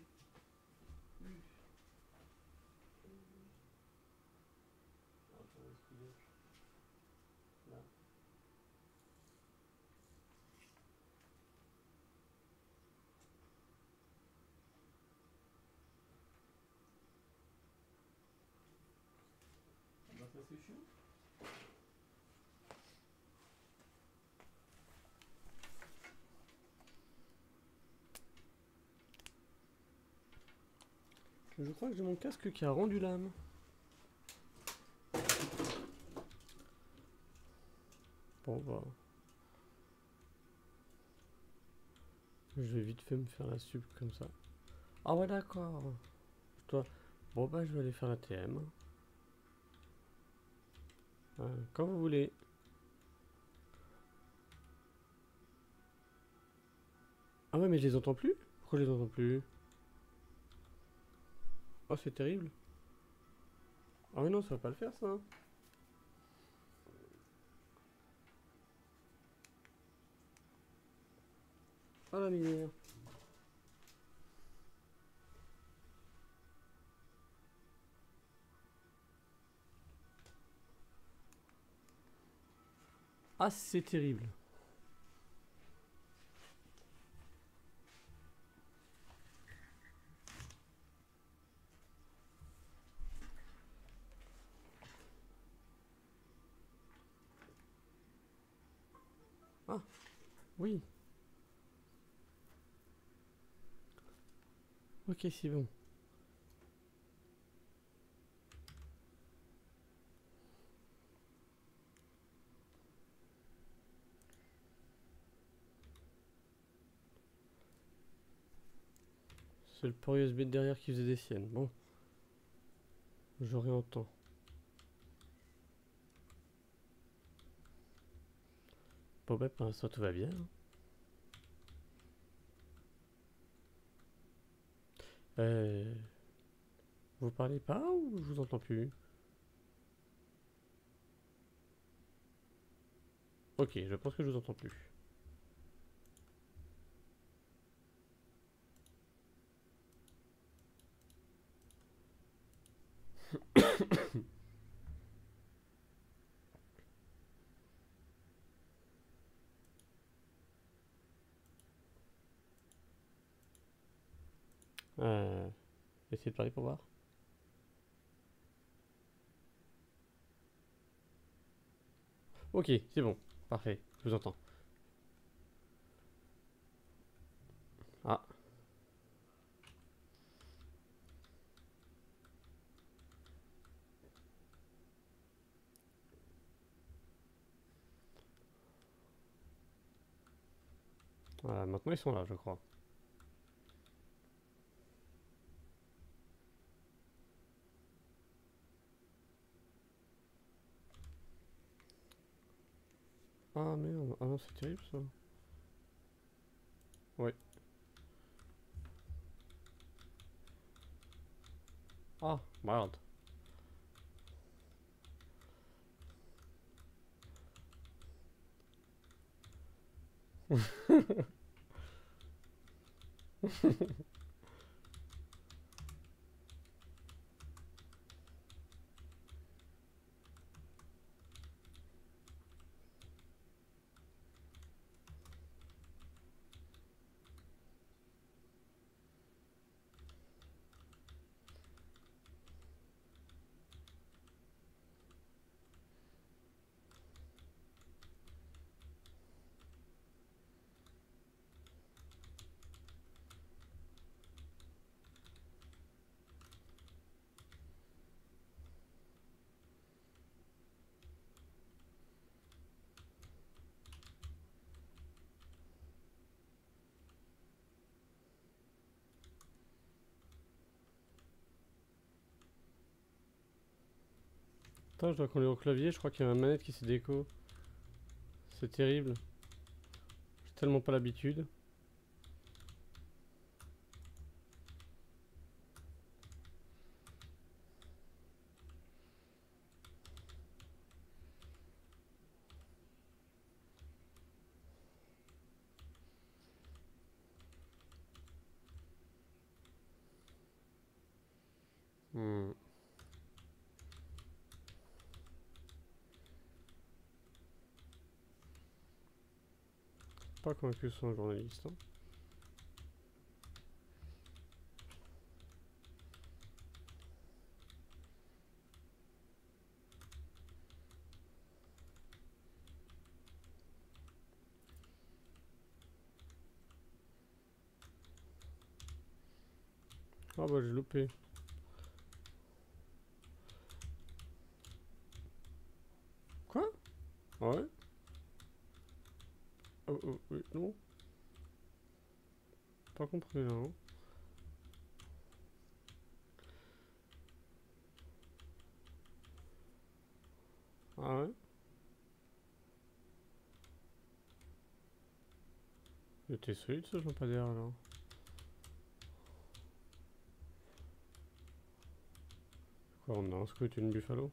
c'est chiant. Je crois que j'ai mon casque qui a rendu l'âme. Bon bah... Je vais vite fait me faire la sub comme ça. Ah ouais d'accord. Toi. Bon bah je vais aller faire la T M. Euh, quand vous voulez. Ah ouais mais je les entends plus? Pourquoi je les entends plus? Oh c'est terrible. Ah mais non ça va pas le faire ça. Ah la misère. Ah c'est terrible. Ah oui. Ok c'est bon. C'est le port U S B de derrière qui faisait des siennes. Bon. Je réentends. Bon bah pour l'instant tout va bien. Euh... Vous parlez pas ou je vous entends plus? Ok, je pense que je vous entends plus. Euh... Essayez de parler pour voir. Ok, c'est bon. Parfait, je vous entends. Ah. Voilà, maintenant ils sont là, je crois. Ah merde, ah non c'est terrible ça. Ouais. Ah, merde. Attends, je dois conduire au clavier, je crois qu'il y a ma manette qui s'est déco. C'est terrible. J'ai tellement pas l'habitude. Hmm. Pas convaincu que ce soit un journaliste. Hein. Ah bah j'ai loupé. Quoi? Ouais. Oh, oh, oui, non. Pas compris là. Hein. Ah ouais? J'étais solide ce lampadaire là. Quoi, on a un scout et une buffalo?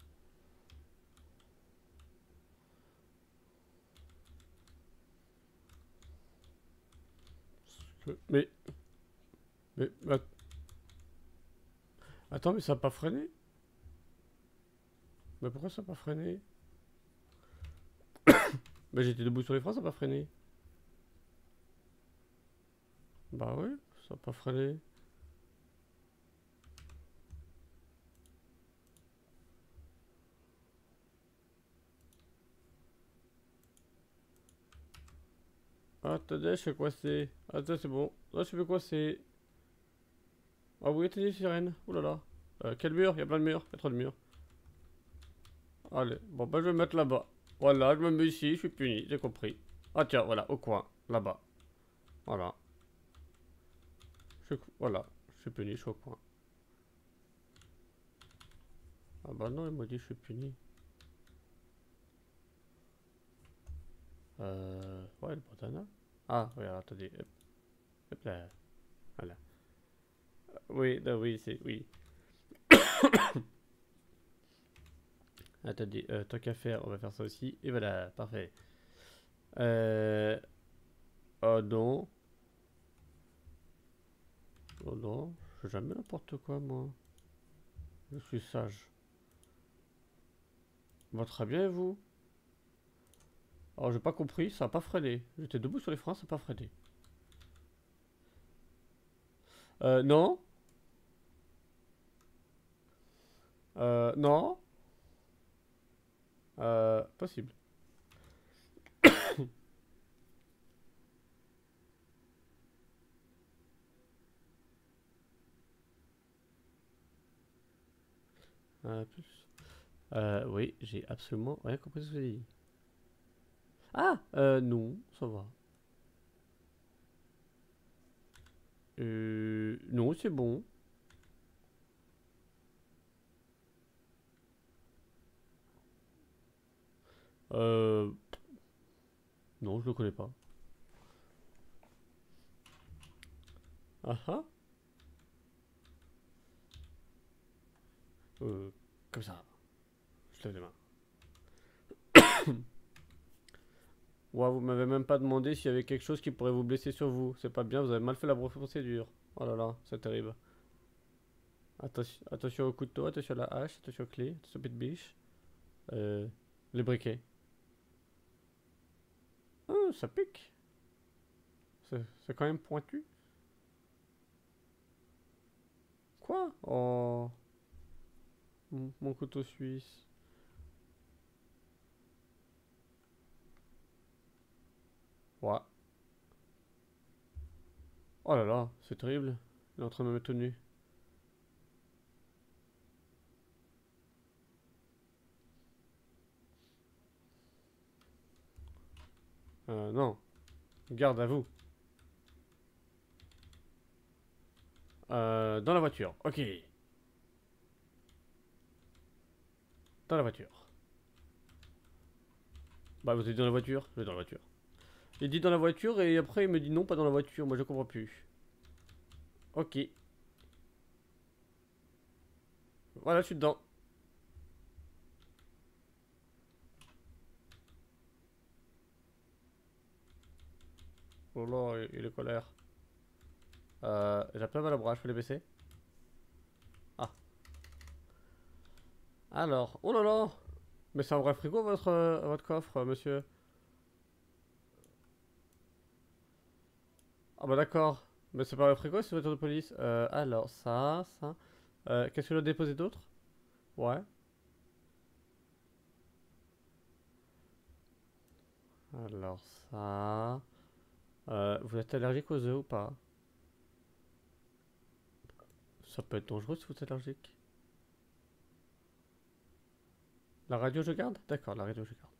Mais... Mais... Bah... Attends, mais ça a pas freiné? Mais pourquoi ça a pas freiné? Bah j'étais debout sur les freins, ça a pas freiné. Bah ouais, ça a pas freiné. Ah, attendez, je suis coincé. Attends, c'est bon. Là, je suis coincé. Ah oui, attendez, sirène. Ouh là là. Euh, quel mur? Il y a plein de murs. Il y a trop de murs. Allez, bon, bah je vais me mettre là-bas. Voilà, je me mets ici, je suis puni, j'ai compris. Ah tiens, voilà, au coin, là-bas. Voilà. Je, voilà, je suis puni, je suis au coin. Ah bah non, il m'a dit je suis puni. Euh... Ouais, le bandana. Ah, oui, alors attendez. Hop, hop là. Voilà. Oui, non, oui, c'est... Oui. Attendez, euh, tant qu'à faire, on va faire ça aussi. Et voilà, parfait. Euh... Oh non. Oh non, je fais jamais n'importe quoi, moi. Je suis sage. Va très bien, et vous? Alors, j'ai pas compris, ça a pas freiné. J'étais debout sur les freins, ça a pas freiné. Euh, non. Euh, non. Euh, possible. euh, plus. Euh, oui, j'ai absolument rien compris ce que j'ai dit. Ah, euh, non, ça va. Euh, non, c'est bon. Euh, non, je le connais pas. Ah ah. Euh, comme ça. Je lève les mains. Ouais, vous m'avez même pas demandé s'il y avait quelque chose qui pourrait vous blesser sur vous. C'est pas bien, vous avez mal fait la procédure. Oh là là, c'est terrible. Attention, attention au couteau, attention à la hache, attention aux clés, attention aux petites biches. Euh, les briquets. Oh, ça pique. C'est quand même pointu. Quoi? Oh. Mon, mon couteau suisse. Ouais. Oh là là, c'est terrible. Il est en train de me mettre tout nu. Euh, non. Garde à vous. Euh, dans la voiture. Ok. Dans la voiture. Bah, vous êtes dans la voiture? Je vais dans la voiture. Il dit dans la voiture et après il me dit non, pas dans la voiture. Moi je comprends plus. Ok. Voilà, je suis dedans. Oh là, il est colère. Euh, j'ai un peu mal au bras, je peux les baisser? Ah. Alors, oh là là. Mais c'est un vrai frigo votre, euh, votre coffre, monsieur? Ah bah d'accord. Mais c'est pas un frigo, c'est une voiture de police. Euh, alors, ça, ça. Euh, qu'est-ce que je dois déposer d'autre? Ouais. Alors, ça. Euh, vous êtes allergique aux œufs ou pas? Ça peut être dangereux si vous êtes allergique. La radio je garde? D'accord, la radio je garde.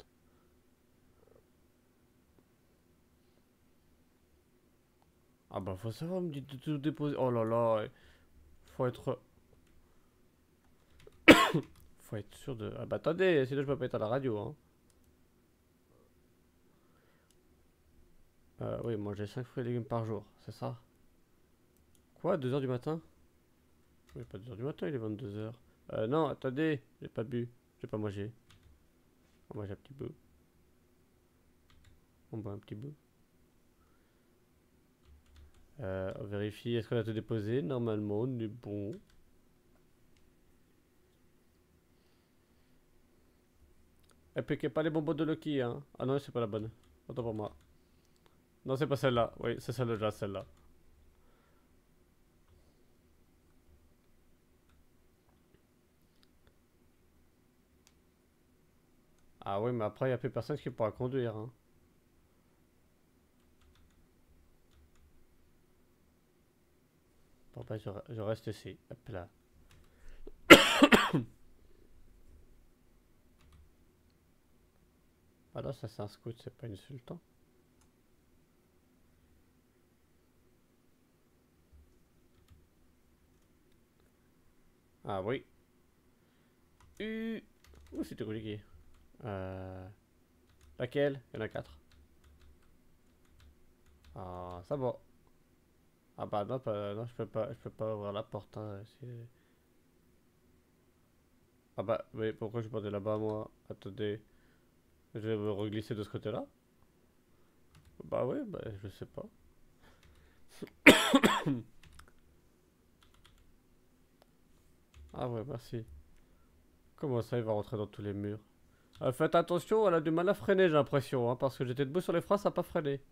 Ah bah faut savoir me dit de tout déposer. Oh là là. Faut être... faut être sûr de... Ah bah attendez, sinon je peux pas être à la radio hein. Euh, oui, manger cinq fruits et légumes par jour, c'est ça? Quoi, deux heures du matin? Oui, pas deux heures du matin, il est vingt-deux heures. Euh, non, attendez, j'ai pas bu, j'ai pas mangé. On mange un petit bout. On boit un petit bout. Euh, on vérifie, est-ce qu'on a tout déposé? Normalement, on est bon. Appliquez pas les bonbons de Lucky, hein. Ah non, c'est pas la bonne. Autant pour moi. Non, c'est pas celle-là. Oui, c'est celle-là, celle-là. Ah oui, mais après, il n'y a plus personne qui pourra conduire. Hein. Bon, bah, je, je reste ici. Hop là. Ah là, ça c'est un scout, c'est pas insultant. Ah oui. Uh. Ouh, c'était compliqué. Euh... Laquelle? Il y en a quatre. Ah, ça va. Ah bah non, pas, non, je peux pas, je peux pas ouvrir la porte. Hein, ah bah, oui, pourquoi je portais là-bas moi? Attendez. Je vais me reglisser de ce côté-là? Bah oui, bah je sais pas. Ah ouais, merci. Comment ça, il va rentrer dans tous les murs? euh, Faites attention, elle a du mal à freiner, j'ai l'impression, hein, parce que j'étais debout sur les freins, ça n'a pas freiné.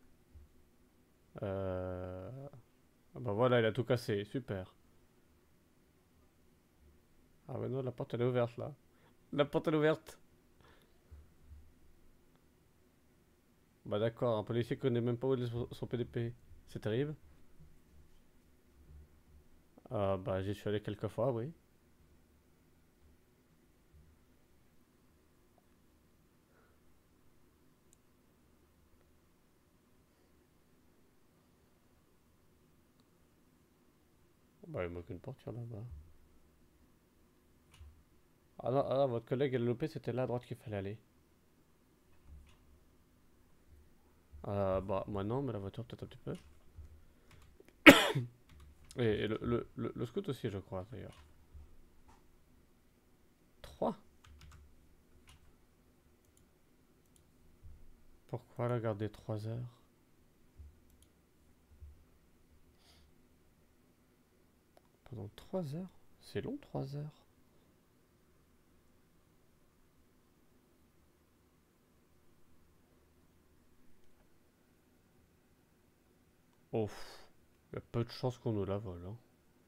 Euh... Ah bah voilà, il a tout cassé, super. Ah ouais non, la porte elle est ouverte là. La porte elle est ouverte. Bah d'accord, un policier connaît même pas où est son, son P D P. C'est terrible. Ah bah j'y suis allé quelques fois, oui. Bah il manque une porte là-bas. Ah non, ah non, votre collègue elle a loupé, c'était là à droite qu'il fallait aller. Euh, bah moi non, mais la voiture peut-être un petit peu. et, et le, le, le, le scout aussi je crois d'ailleurs. trois. Pourquoi la garder trois heures? Pendant trois heures? C'est long trois heures. Oh, il y a peu de chances qu'on nous la vole. Hein.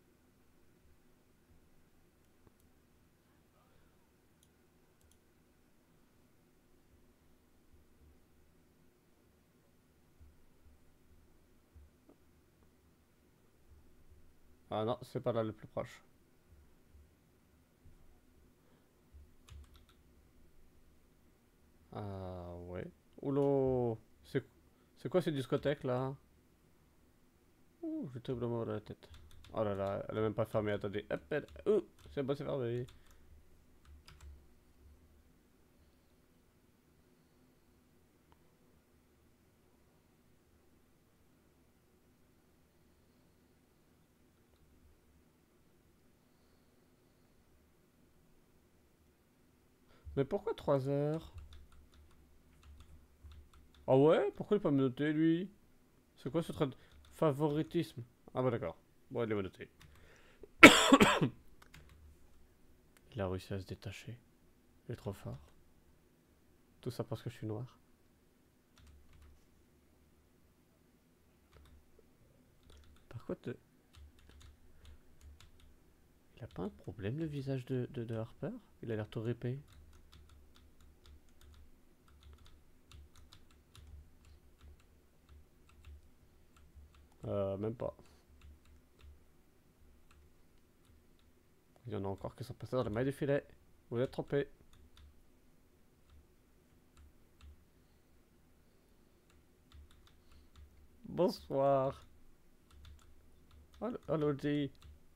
Ah non, c'est pas là le plus proche. Ah ouais. Oula, c'est c'est quoi ces discothèques là? Ouh, j'ai terriblement mal à la tête. Oh là là, elle a même pas fermé, attendez. Hop, elle... Ouh, c'est bon, c'est fermé. Mais pourquoi trois heures? Ah ouais? Pourquoi il peut pas me noter lui? C'est quoi ce trait de favoritisme? Ah bah d'accord. Bon, il est noté. Il a réussi à se détacher. Il est trop fort. Tout ça parce que je suis noir. Par contre, il a pas un problème le visage de, de, de Harper? Il a l'air tout répé. Euh, même pas. Il y en a encore qui sont passés dans les mailles du filet. Vous êtes trompés. Bonsoir. Allô, allô G.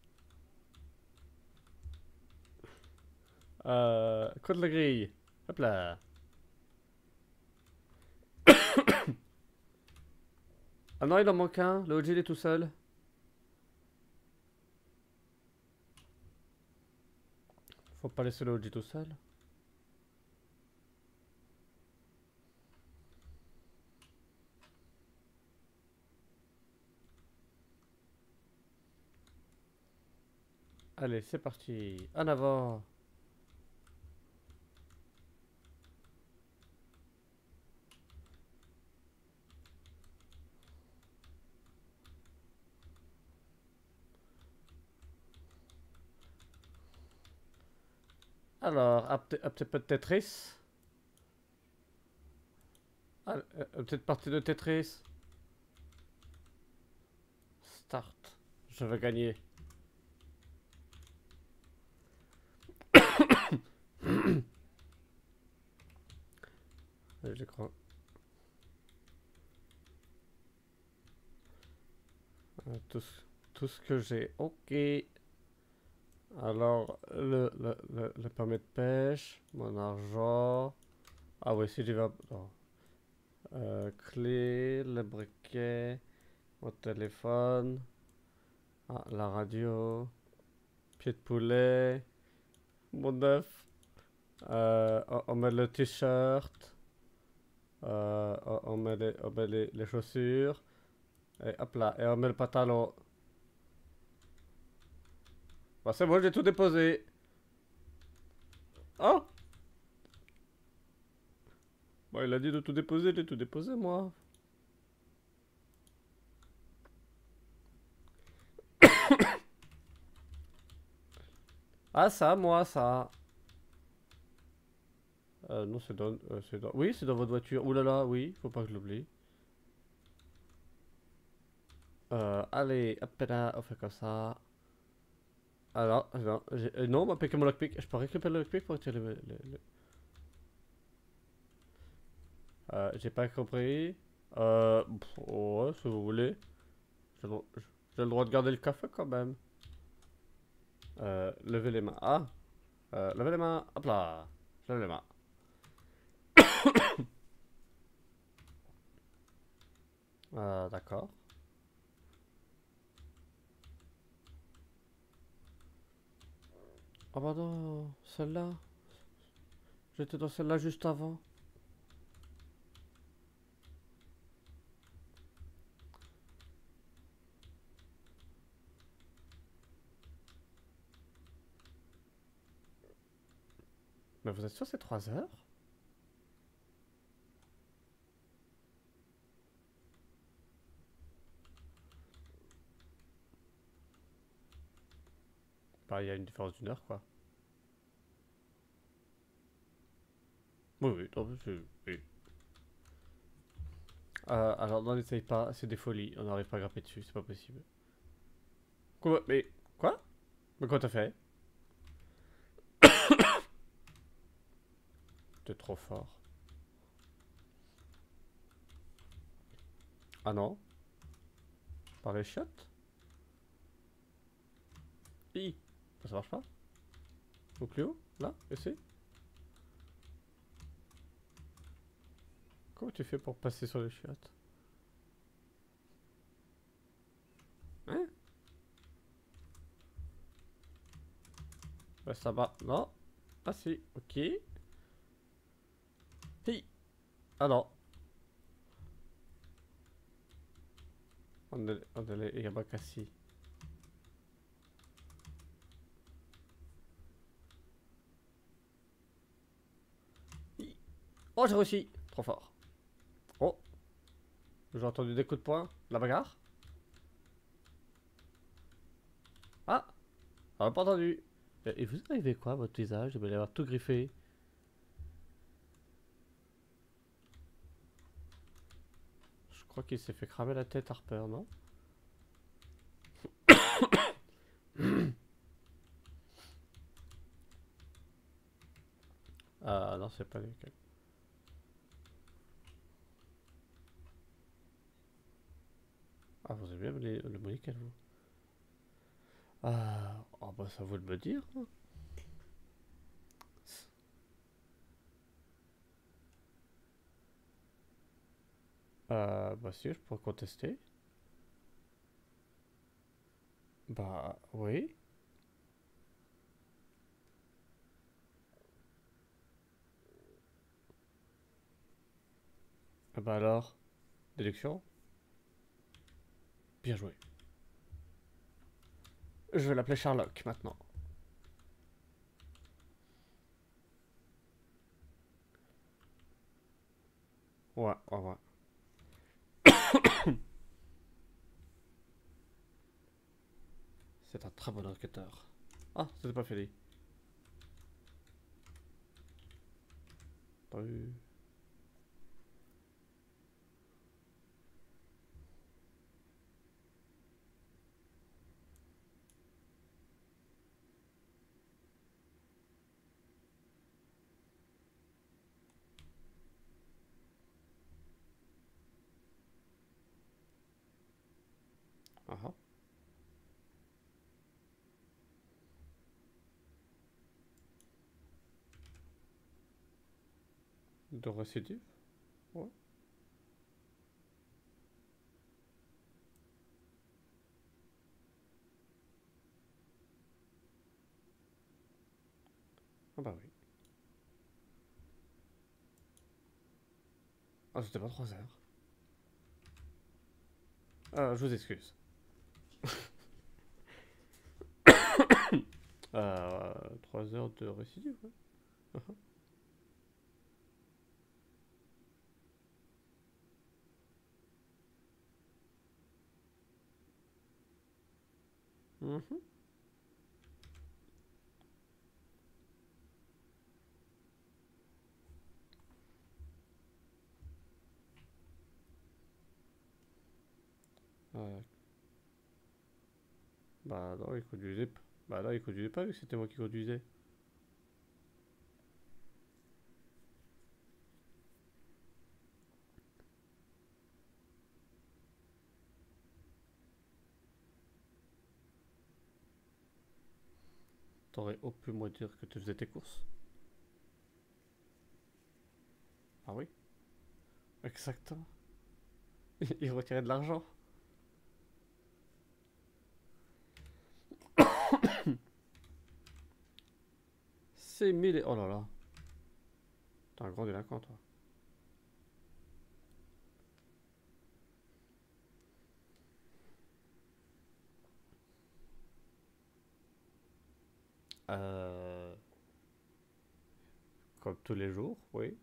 Euh, code la grille. Hop là. Ah non, il en manque un. Le O G il est tout seul. Faut pas laisser le O G tout seul. Allez, c'est parti. En avant. Alors, un petit, un petit peu de Tetris. Ah, euh, une petite partie de Tetris. Start. Je vais gagner. Je crois. Euh, tout, ce- tout ce que j'ai. Ok. Alors, le, le, le, le permis de pêche, mon argent. Ah oui, si j'y vais. Non. Euh, clé, le briquet, mon téléphone. Ah, la radio. Pied de poulet. Mon œuf. Euh, on, on met le t-shirt. Euh, on, on met, les, on met les, les chaussures. Et hop là. Et on met le pantalon. Bah c'est bon, j'ai tout déposé. Oh! Bon, il a dit de tout déposer, j'ai tout déposé, moi. Ah, ça, moi, ça. Euh, non, c'est dans, euh, c'est dans... Oui, c'est dans votre voiture. Ouh là là, oui, faut pas que je l'oublie. Euh, allez, hop là, on fait comme ça. Alors, non, j'ai- euh, non, on m'a piqué mon lockpick. Je peux récupérer le lockpick pour retirer le... le- le- Euh, j'ai pas compris. Euh, pff, ouais, si vous voulez. J'ai le j'ai le droit de garder le café quand même. Euh, levez les mains. Ah! Euh, levez les mains. Hop là. Je lève les mains. Euh, d'accord. Ah bah non, celle-là. J'étais dans celle-là juste avant. Mais vous êtes sûr c'est trois heures? Bah il y a une différence d'une heure quoi. Oui, oui, non, mais c'est- oui. Euh, alors n'en essaye pas, c'est des folies, on n'arrive pas à grimper dessus, c'est pas possible. Quoi? Mais quoi? Mais quoi t'as fait? T'es trop fort. Ah non? Par les chiottes? Hi. Ça marche pas? Au plus haut? Là? Essaye? Comment tu fais pour passer sur les chiottes? Hein? Bah ça va. Non? Ah si, ok. Hi. Ah non. On est, on est les Yamakasi. Hi. Oh j'ai réussi. Trop fort. Oh. J'ai entendu des coups de poing. La bagarre. Ah. On n'a pas entendu. Et vous arrivez quoi à votre visage? Vous allez avoir tout griffé. Je crois qu'il s'est fait cramer la tête Harper, non? Ah non, c'est pas nickel. Ah, vous avez bien les, le mot nickel, vous. Ah, oh bah ça vaut de me dire. Hein. Euh, bah si, je pourrais contester. Bah oui. Ah bah alors, déduction. Bien joué. Je vais l'appeler Sherlock maintenant. Ouais, ouais, ouais. C'est un très bon enquêteur. Ah, c'était pas fini. T'as vu? Ah ah. De récidive? Ouais. Ah bah oui. Ah, c'était pas trois heures. Euh, je vous excuse. euh, trois heures de récidive, ouais. Uh -huh. Mm-hmm. Euh... Bah non, il conduisait pas. Bah non, il conduisait pas vu que c'était moi qui conduisais. T'aurais au pu moi dire que tu faisais tes courses. Ah oui. Exactement. Il retirait de l'argent. C'est mille et... Oh là là. T'es un grand délinquant, toi. Euh... Comme tous les jours, oui.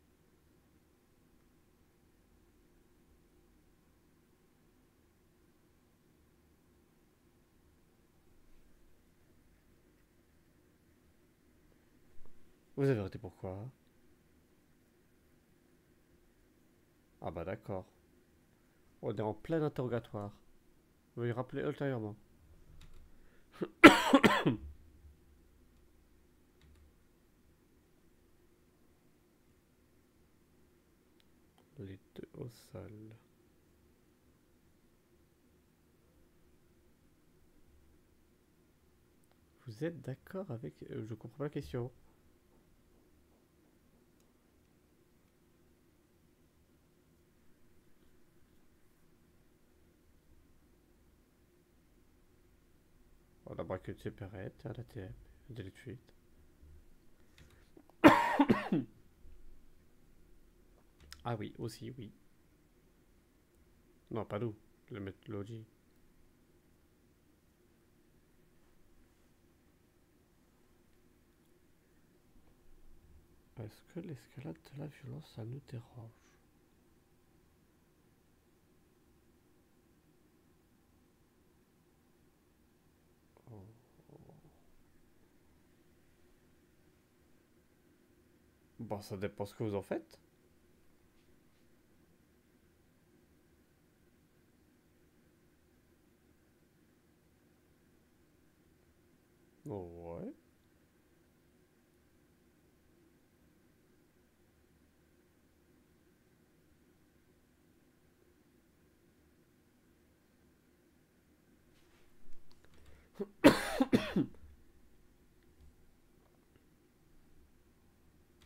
Vous avez arrêté pourquoi? Ah bah d'accord. On est en plein interrogatoire. Veuillez rappeler ultérieurement. Les deux au sol. Vous êtes d'accord avec... Euh, je comprends pas la question. On a braqué une supérette, à la T M, un délit de fuite. Ah oui, aussi, oui. Non, pas nous, le maître logis. Est-ce que l'escalade de la violence, ça nous dérange? Oh. Bon, ça dépend ce que vous en faites. Oh, ouais.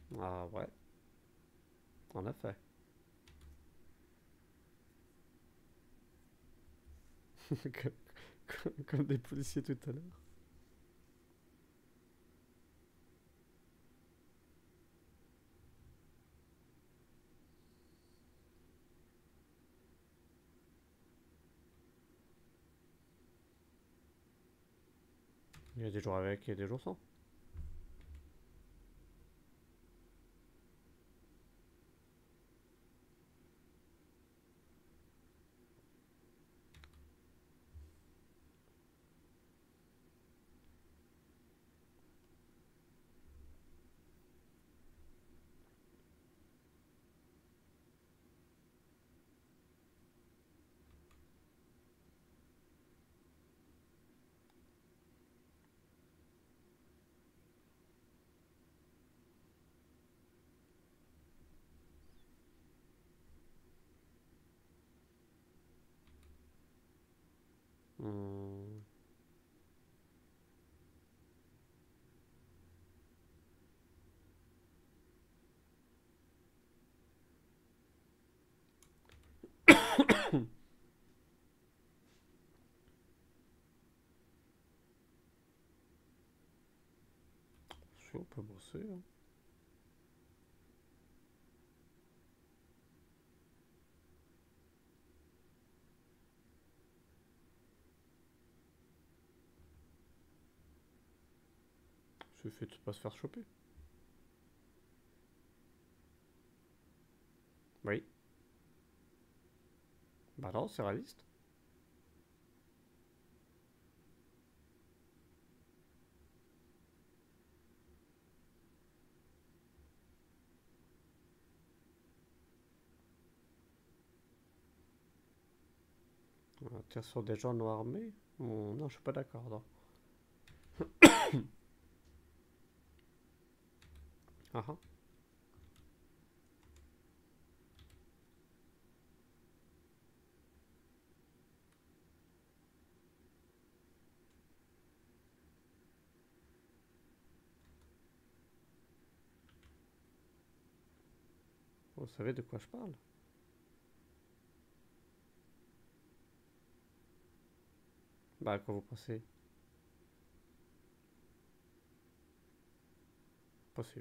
Ah ouais. En effet. comme, comme- comme des policiers tout à l'heure. Il y a des jours avec et des jours sans. Hmm. Si on peut bosser. Hein. Suffit de pas se faire choper. Oui. Bah non, c'est réaliste. On tire sur des gens non armés. Oh, non, je suis pas d'accord. Non. Ah ah. Vous savez de quoi je parle? Bah, à quoi vous pensez? Possible.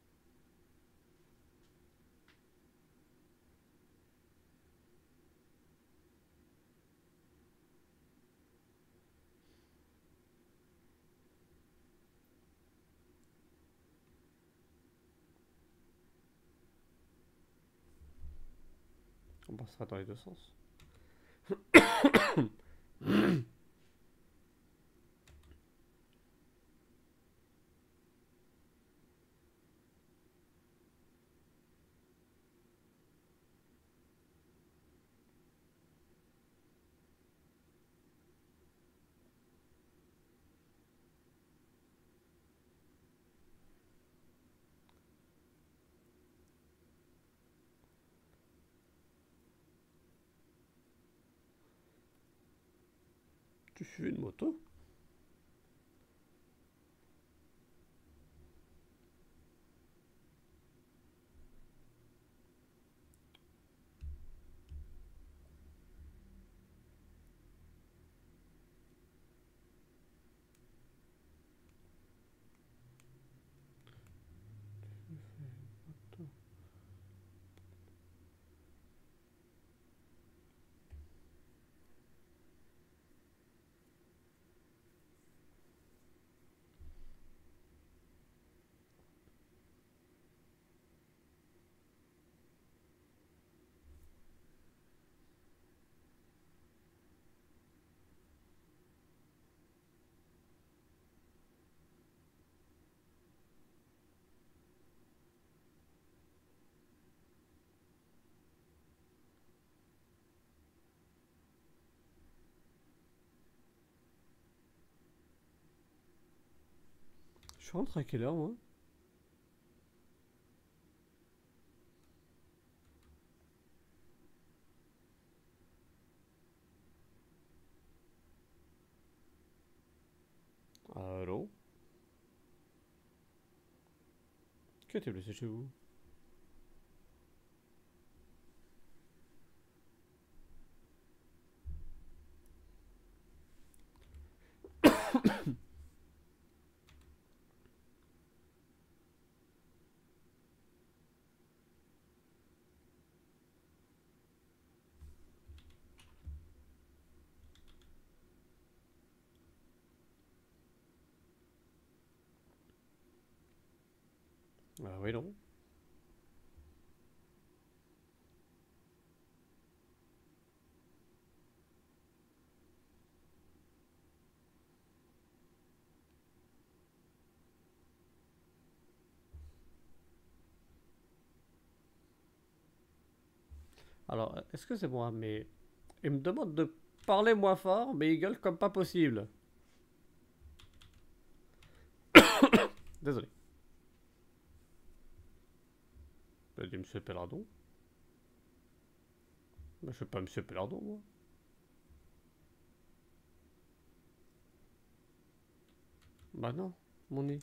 Bon, ça va dans les deux sens. Tu suis une moto? Je rentre à quelle heure, moi? Allô? Qui a été blessé chez vous? Ah oui, non. Alors, est-ce que c'est moi, mais il me demande de parler moins fort, mais il gueule comme pas possible. Désolé. Je dis Monsieur Pellardon. Mais je suis pas Monsieur Pellardon, moi. Bah non, mon nez.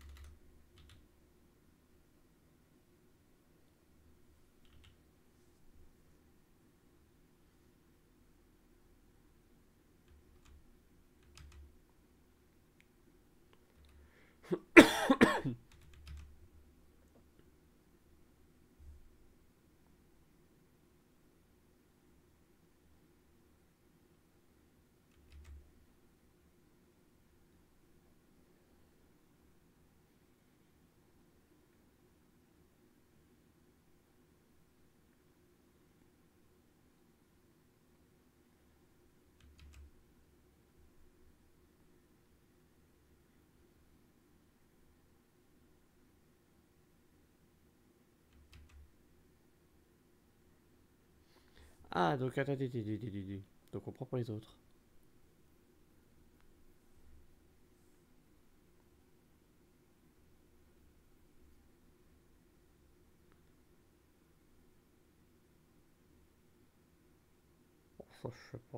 Ah, donc attends, attends, attends, attends, attends. Donc on prend pour les autres. Bon, ça, je sais pas.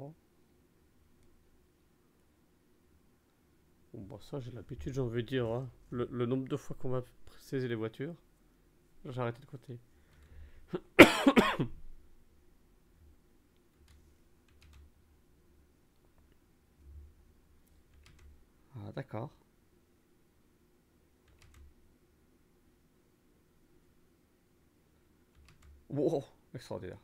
Bon, bah ça, j'ai l'habitude, j'ai envie de dire. Hein. Le, le nombre de fois qu'on va saisir les voitures, j'ai arrêté de compter. Ah, d'accord. Wow, extraordinaire.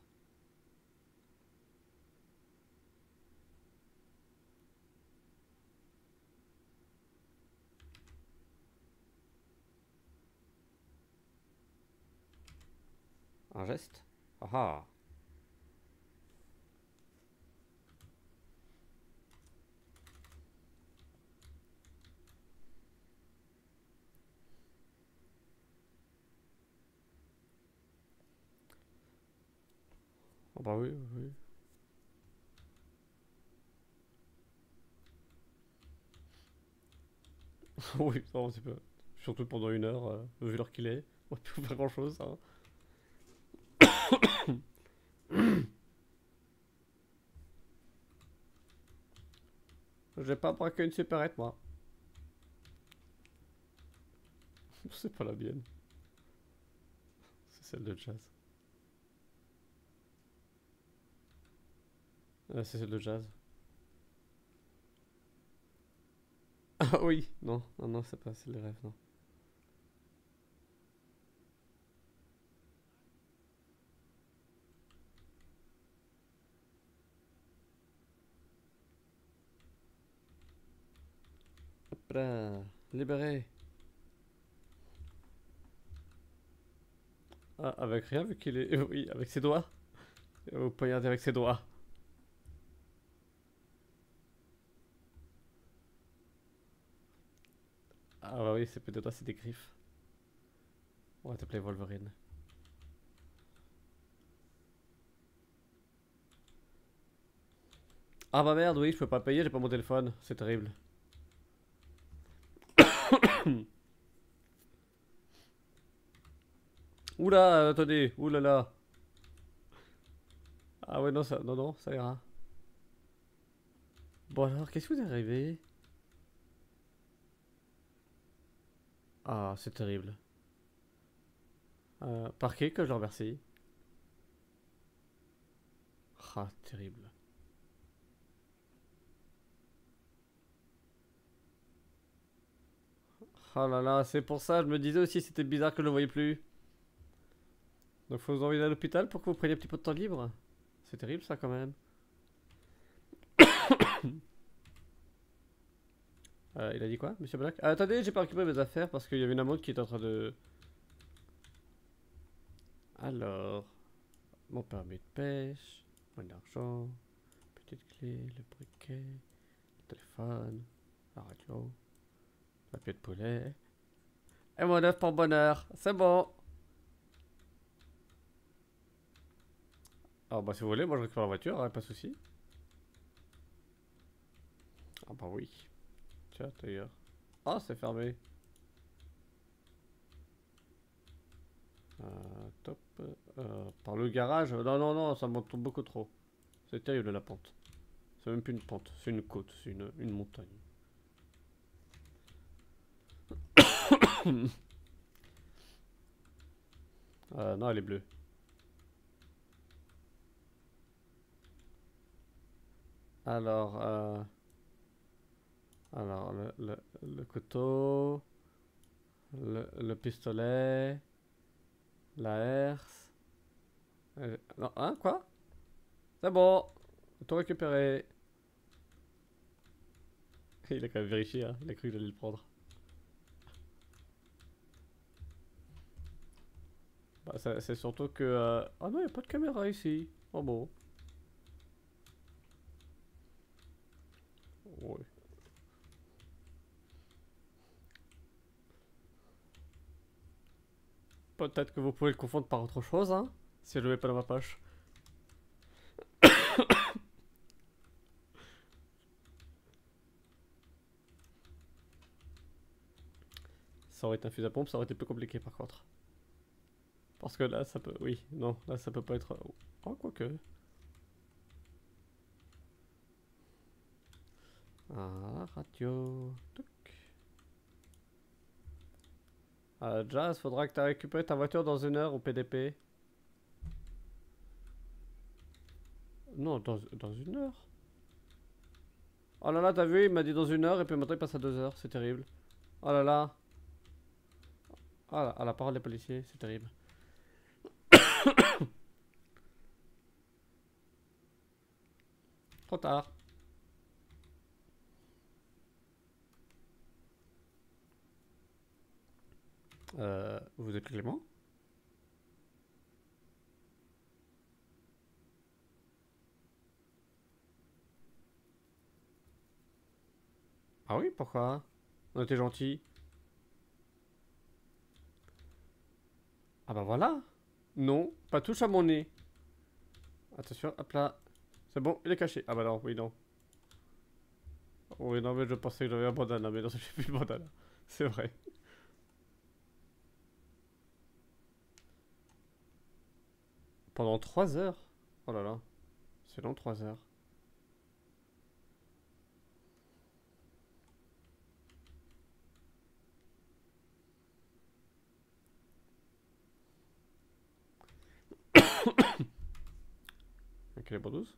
Un geste. Ah ah. Oh bah oui, oui. Oui, non, c'est pas... Surtout pendant une heure, euh, vu l'heure qu'il est, on va plus faire grand chose. Hein. J'ai pas braqué une supérette, moi. C'est pas la mienne. C'est celle de Jazz. Ah, c'est celle de Jazz. Ah oui, non, non, non, c'est pas celle de rêve, non. Hop là, libéré. Ah, avec rien, vu qu'il est... Euh, oui, avec ses doigts. Vous poignardez avec ses doigts. Ah bah oui, c'est pas des doigts, c'est des griffes. On va t'appeler Wolverine. Ah bah merde, oui, je peux pas payer, j'ai pas mon téléphone. C'est terrible. Oula, attendez, oulala. Ah ouais, non, ça, non, non, ça ira. Bon alors, qu'est-ce qui vous est arrivé? Ah, c'est terrible. Euh, parquet, que je le remercie. Ah, terrible. Oh là là, c'est pour ça, je me disais aussi c'était bizarre que je le voyais plus. Donc faut vous envoyer à l'hôpital pour que vous preniez un petit peu de temps libre. C'est terrible ça quand même. euh, il a dit quoi, monsieur Black? Ah, attendez, j'ai pas récupéré mes affaires parce qu'il y avait une amende qui était en train de... Alors... Mon permis de pêche, mon argent, petite clé, le briquet, le téléphone, la radio, la pied de poulet... Et mon œuf pour bonheur, c'est bon. Alors bah si vous voulez, moi je récupère la voiture, hein, pas de soucis. Ah bah oui. Tiens, d'ailleurs. Ah, c'est fermé. Euh, top. Euh, par le garage. Non, non, non, ça monte beaucoup trop. C'est terrible la pente. C'est même plus une pente, c'est une côte, c'est une, une montagne. euh, non, elle est bleue. Alors, euh... Alors, le, le, le couteau, le, le pistolet, la herse. Euh, non, hein, quoi? C'est bon, tout récupéré. Il a quand même vérifié, hein. Il a cru que j'allais le prendre. Bah, c'est surtout que... Euh... Ah non, il n'y a pas de caméra ici. Oh bon. Ouais. Peut-être que vous pouvez le confondre par autre chose, hein, si je ne l'ai pas dans ma poche. Ça aurait été un fusil à pompe, ça aurait été plus compliqué par contre. Parce que là, ça peut... Oui, non, là, ça peut pas être... Oh, quoique. Ah, radio... Touc. Ah, Jazz, faudra que tu récupéré ta voiture dans une heure au P D P. Non, dans, dans une heure. Oh là là, t'as vu, il m'a dit dans une heure et puis maintenant il passe à deux heures, c'est terrible. Oh là là. Ah là, à la parole des policiers, c'est terrible. Trop tard. Euh, vous êtes Clément? Ah oui, pourquoi? On était gentils. Ah bah voilà. Non, pas touche à mon nez. Attention, hop là. C'est bon, il est caché. Ah bah non, oui, non. Oui, non, mais je pensais que j'avais un bandana, mais non, j'ai plus le bandana. C'est vrai. Pendant trois heures? Oh là là. C'est long, trois heures. Ok, les douze.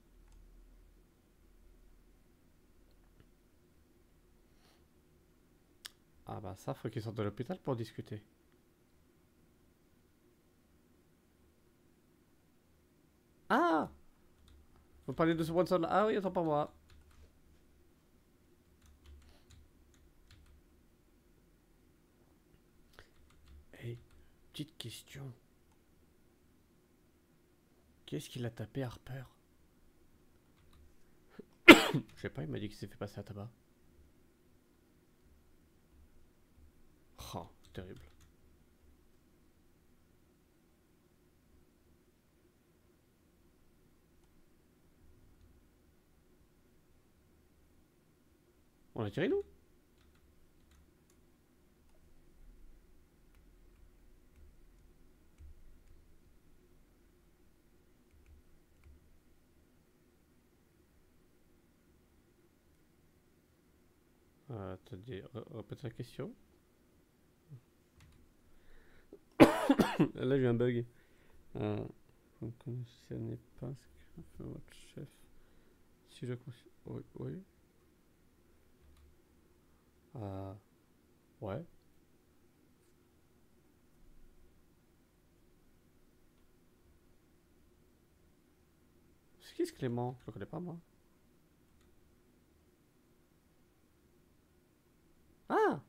Ah bah ça, faut qu'ils sortent de l'hôpital pour discuter. Ah! Vous parlez de ce Bronson là? Ah oui, attends pas moi. Hey, petite question. Qu'est-ce qu'il a tapé Harper? Je sais pas, il m'a dit qu'il s'est fait passer à tabac. Oh, c'est terrible. On l'a tiré nous? Euh, Attendez, répète la question. Là j'ai eu un bug. Euh, vous ne connaissez pas ce que fait votre chef. Si je considère... Oui, oui. Euh... Ouais. C'est qui ce Clément? Je le connais pas moi. Ah.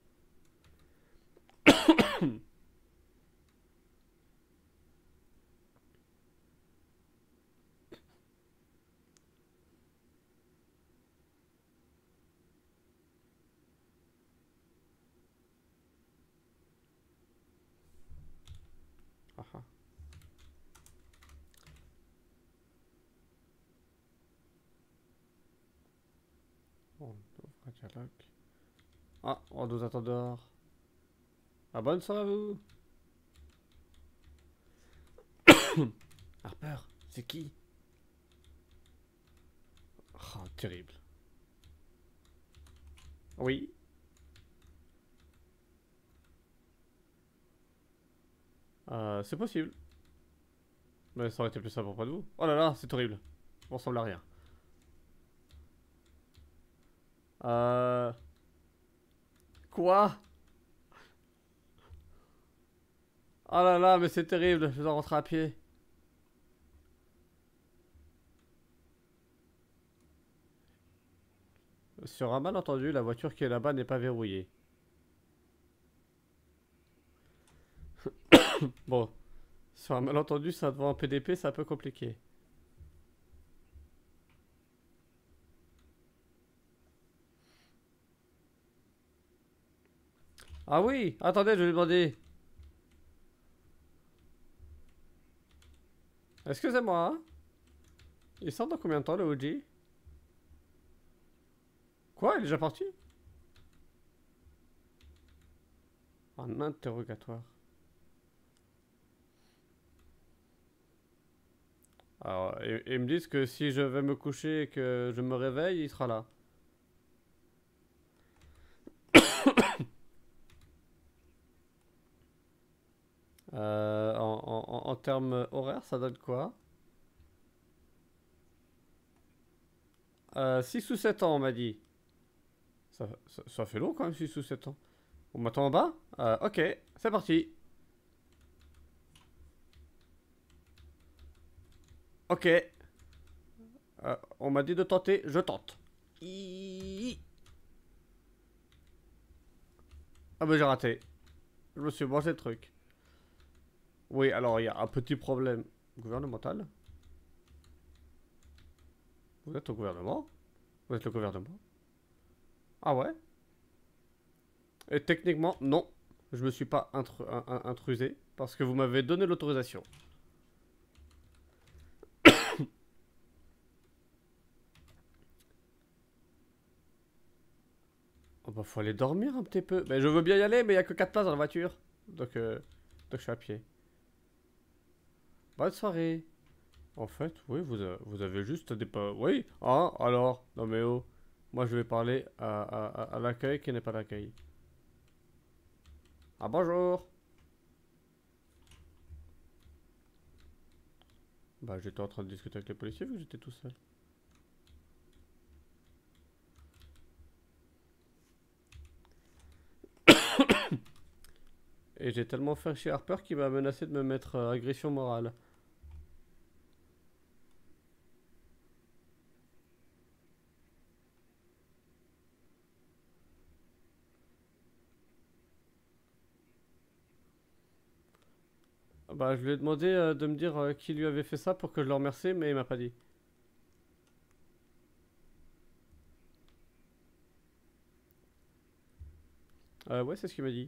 Ah ah. On ouvre un dialogue. Ah, on nous attend dehors. Ah, bonne soirée à vous. Harper, c'est qui? Oh, terrible. Oui. Euh, c'est possible. Mais ça aurait été plus simple auprès de vous. Oh là là, c'est horrible. On ressemble à rien. Euh... Quoi? Oh là là, mais c'est terrible. Je dois rentrer à pied. Sur un malentendu, la voiture qui est là-bas n'est pas verrouillée. Bon. Sur un malentendu, ça devant un P D P, c'est un peu compliqué. Ah oui, attendez, je vais lui demander. Excusez-moi. Hein, il sort dans combien de temps le O G? Quoi, il est déjà parti? En interrogatoire. Alors, ils, ils me disent que si je vais me coucher et que je me réveille, il sera là. euh, en, en, en termes horaires, ça donne quoi? euh, six ou sept ans, on m'a dit. Ça, ça, ça fait long quand même, six ou sept ans. On m'attend en bas? euh, Ok, c'est parti. Ok. Euh, on m'a dit de tenter, je tente. Iiii. Ah bah j'ai raté. Je me suis mangé le truc. Oui, alors il y a un petit problème gouvernemental. Vous êtes au gouvernement? Vous êtes le gouvernement? Ah ouais? Et techniquement, non. Je me suis pas intru un, un, intrusé parce que vous m'avez donné l'autorisation. Oh bah faut aller dormir un petit peu. Mais je veux bien y aller, mais il y a que quatre places dans la voiture. Donc, euh, donc je suis à pied. Bonne soirée. En fait, oui, vous, a, vous avez juste des pas. Oui, ah, alors, non mais oh. Moi je vais parler à, à, à l'accueil qui n'est pas l'accueil. Ah bonjour. Bah j'étais en train de discuter avec les policiers vu que j'étais tout seul. Et j'ai tellement fait chier Harper qu'il m'a menacé de me mettre euh, agression morale. Bah je lui ai demandé euh, de me dire euh, qui lui avait fait ça pour que je le remercie, mais il m'a pas dit. Euh, ouais, c'est ce qu'il m'a dit.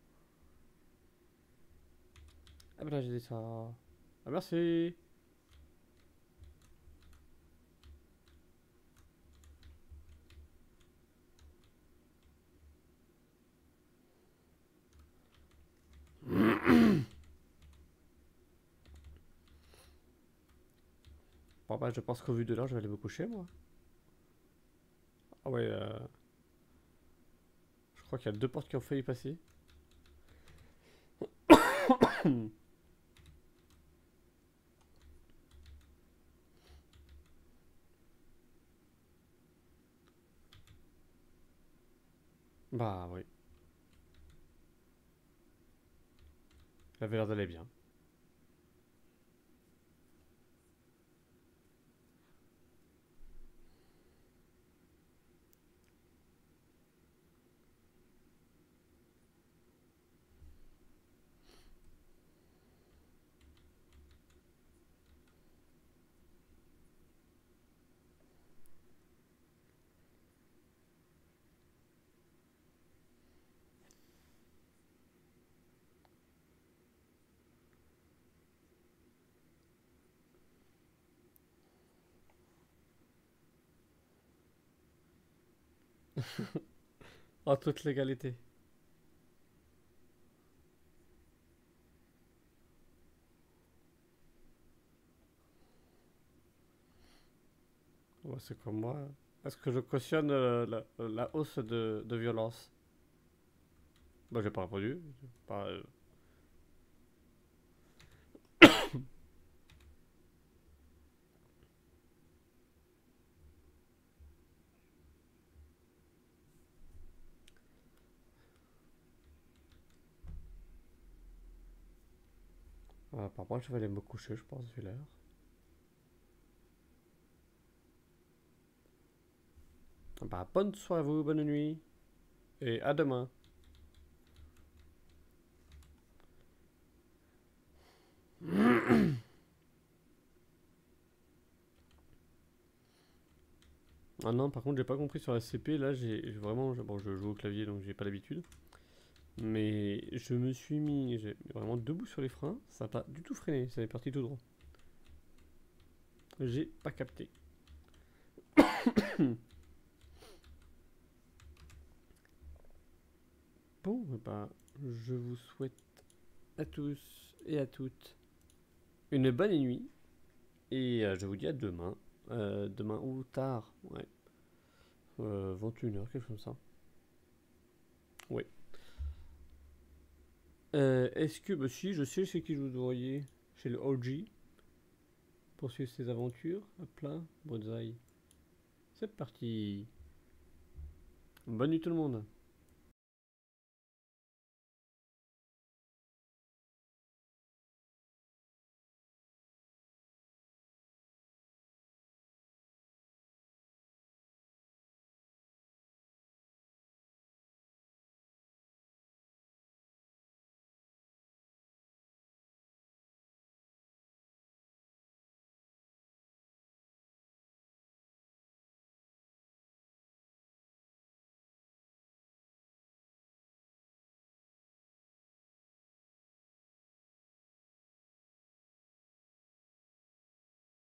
Ah bah là j'ai dit ça. Ah merci. Bon bah je pense qu'au vu de l'heure je vais aller me coucher moi. Ah ouais, euh... je crois qu'il y a deux portes qui ont failli passer. Bah oui. Elle avait l'air d'aller bien. En toute légalité. Ouais, c'est comme moi. Est-ce que je cautionne euh, la, la hausse de, de violence? Bah j'ai pas répondu. Pas, euh... Ah, par contre je vais aller me coucher je pense vu l'heure. Bah bonne soirée à vous, bonne nuit. Et à demain. Ah non, par contre, j'ai pas compris sur la C P. Là, j'ai vraiment. Bon, je joue au clavier donc j'ai pas l'habitude. Mais je me suis mis j'ai vraiment debout sur les freins. Ça n'a pas du tout freiné. Ça est parti tout droit. J'ai pas capté. Bon, bah, je vous souhaite à tous et à toutes une bonne nuit. Et euh, je vous dis à demain. Euh, demain ou tard, ouais. Euh, vingt et une heures, quelque chose comme ça. Oui. Euh, Est-ce que, bah si, je sais chez qui je vous envoyer. Chez le O G. Poursuivre ses aventures. Hop là, bonsaï. C'est parti. Bonne nuit tout le monde.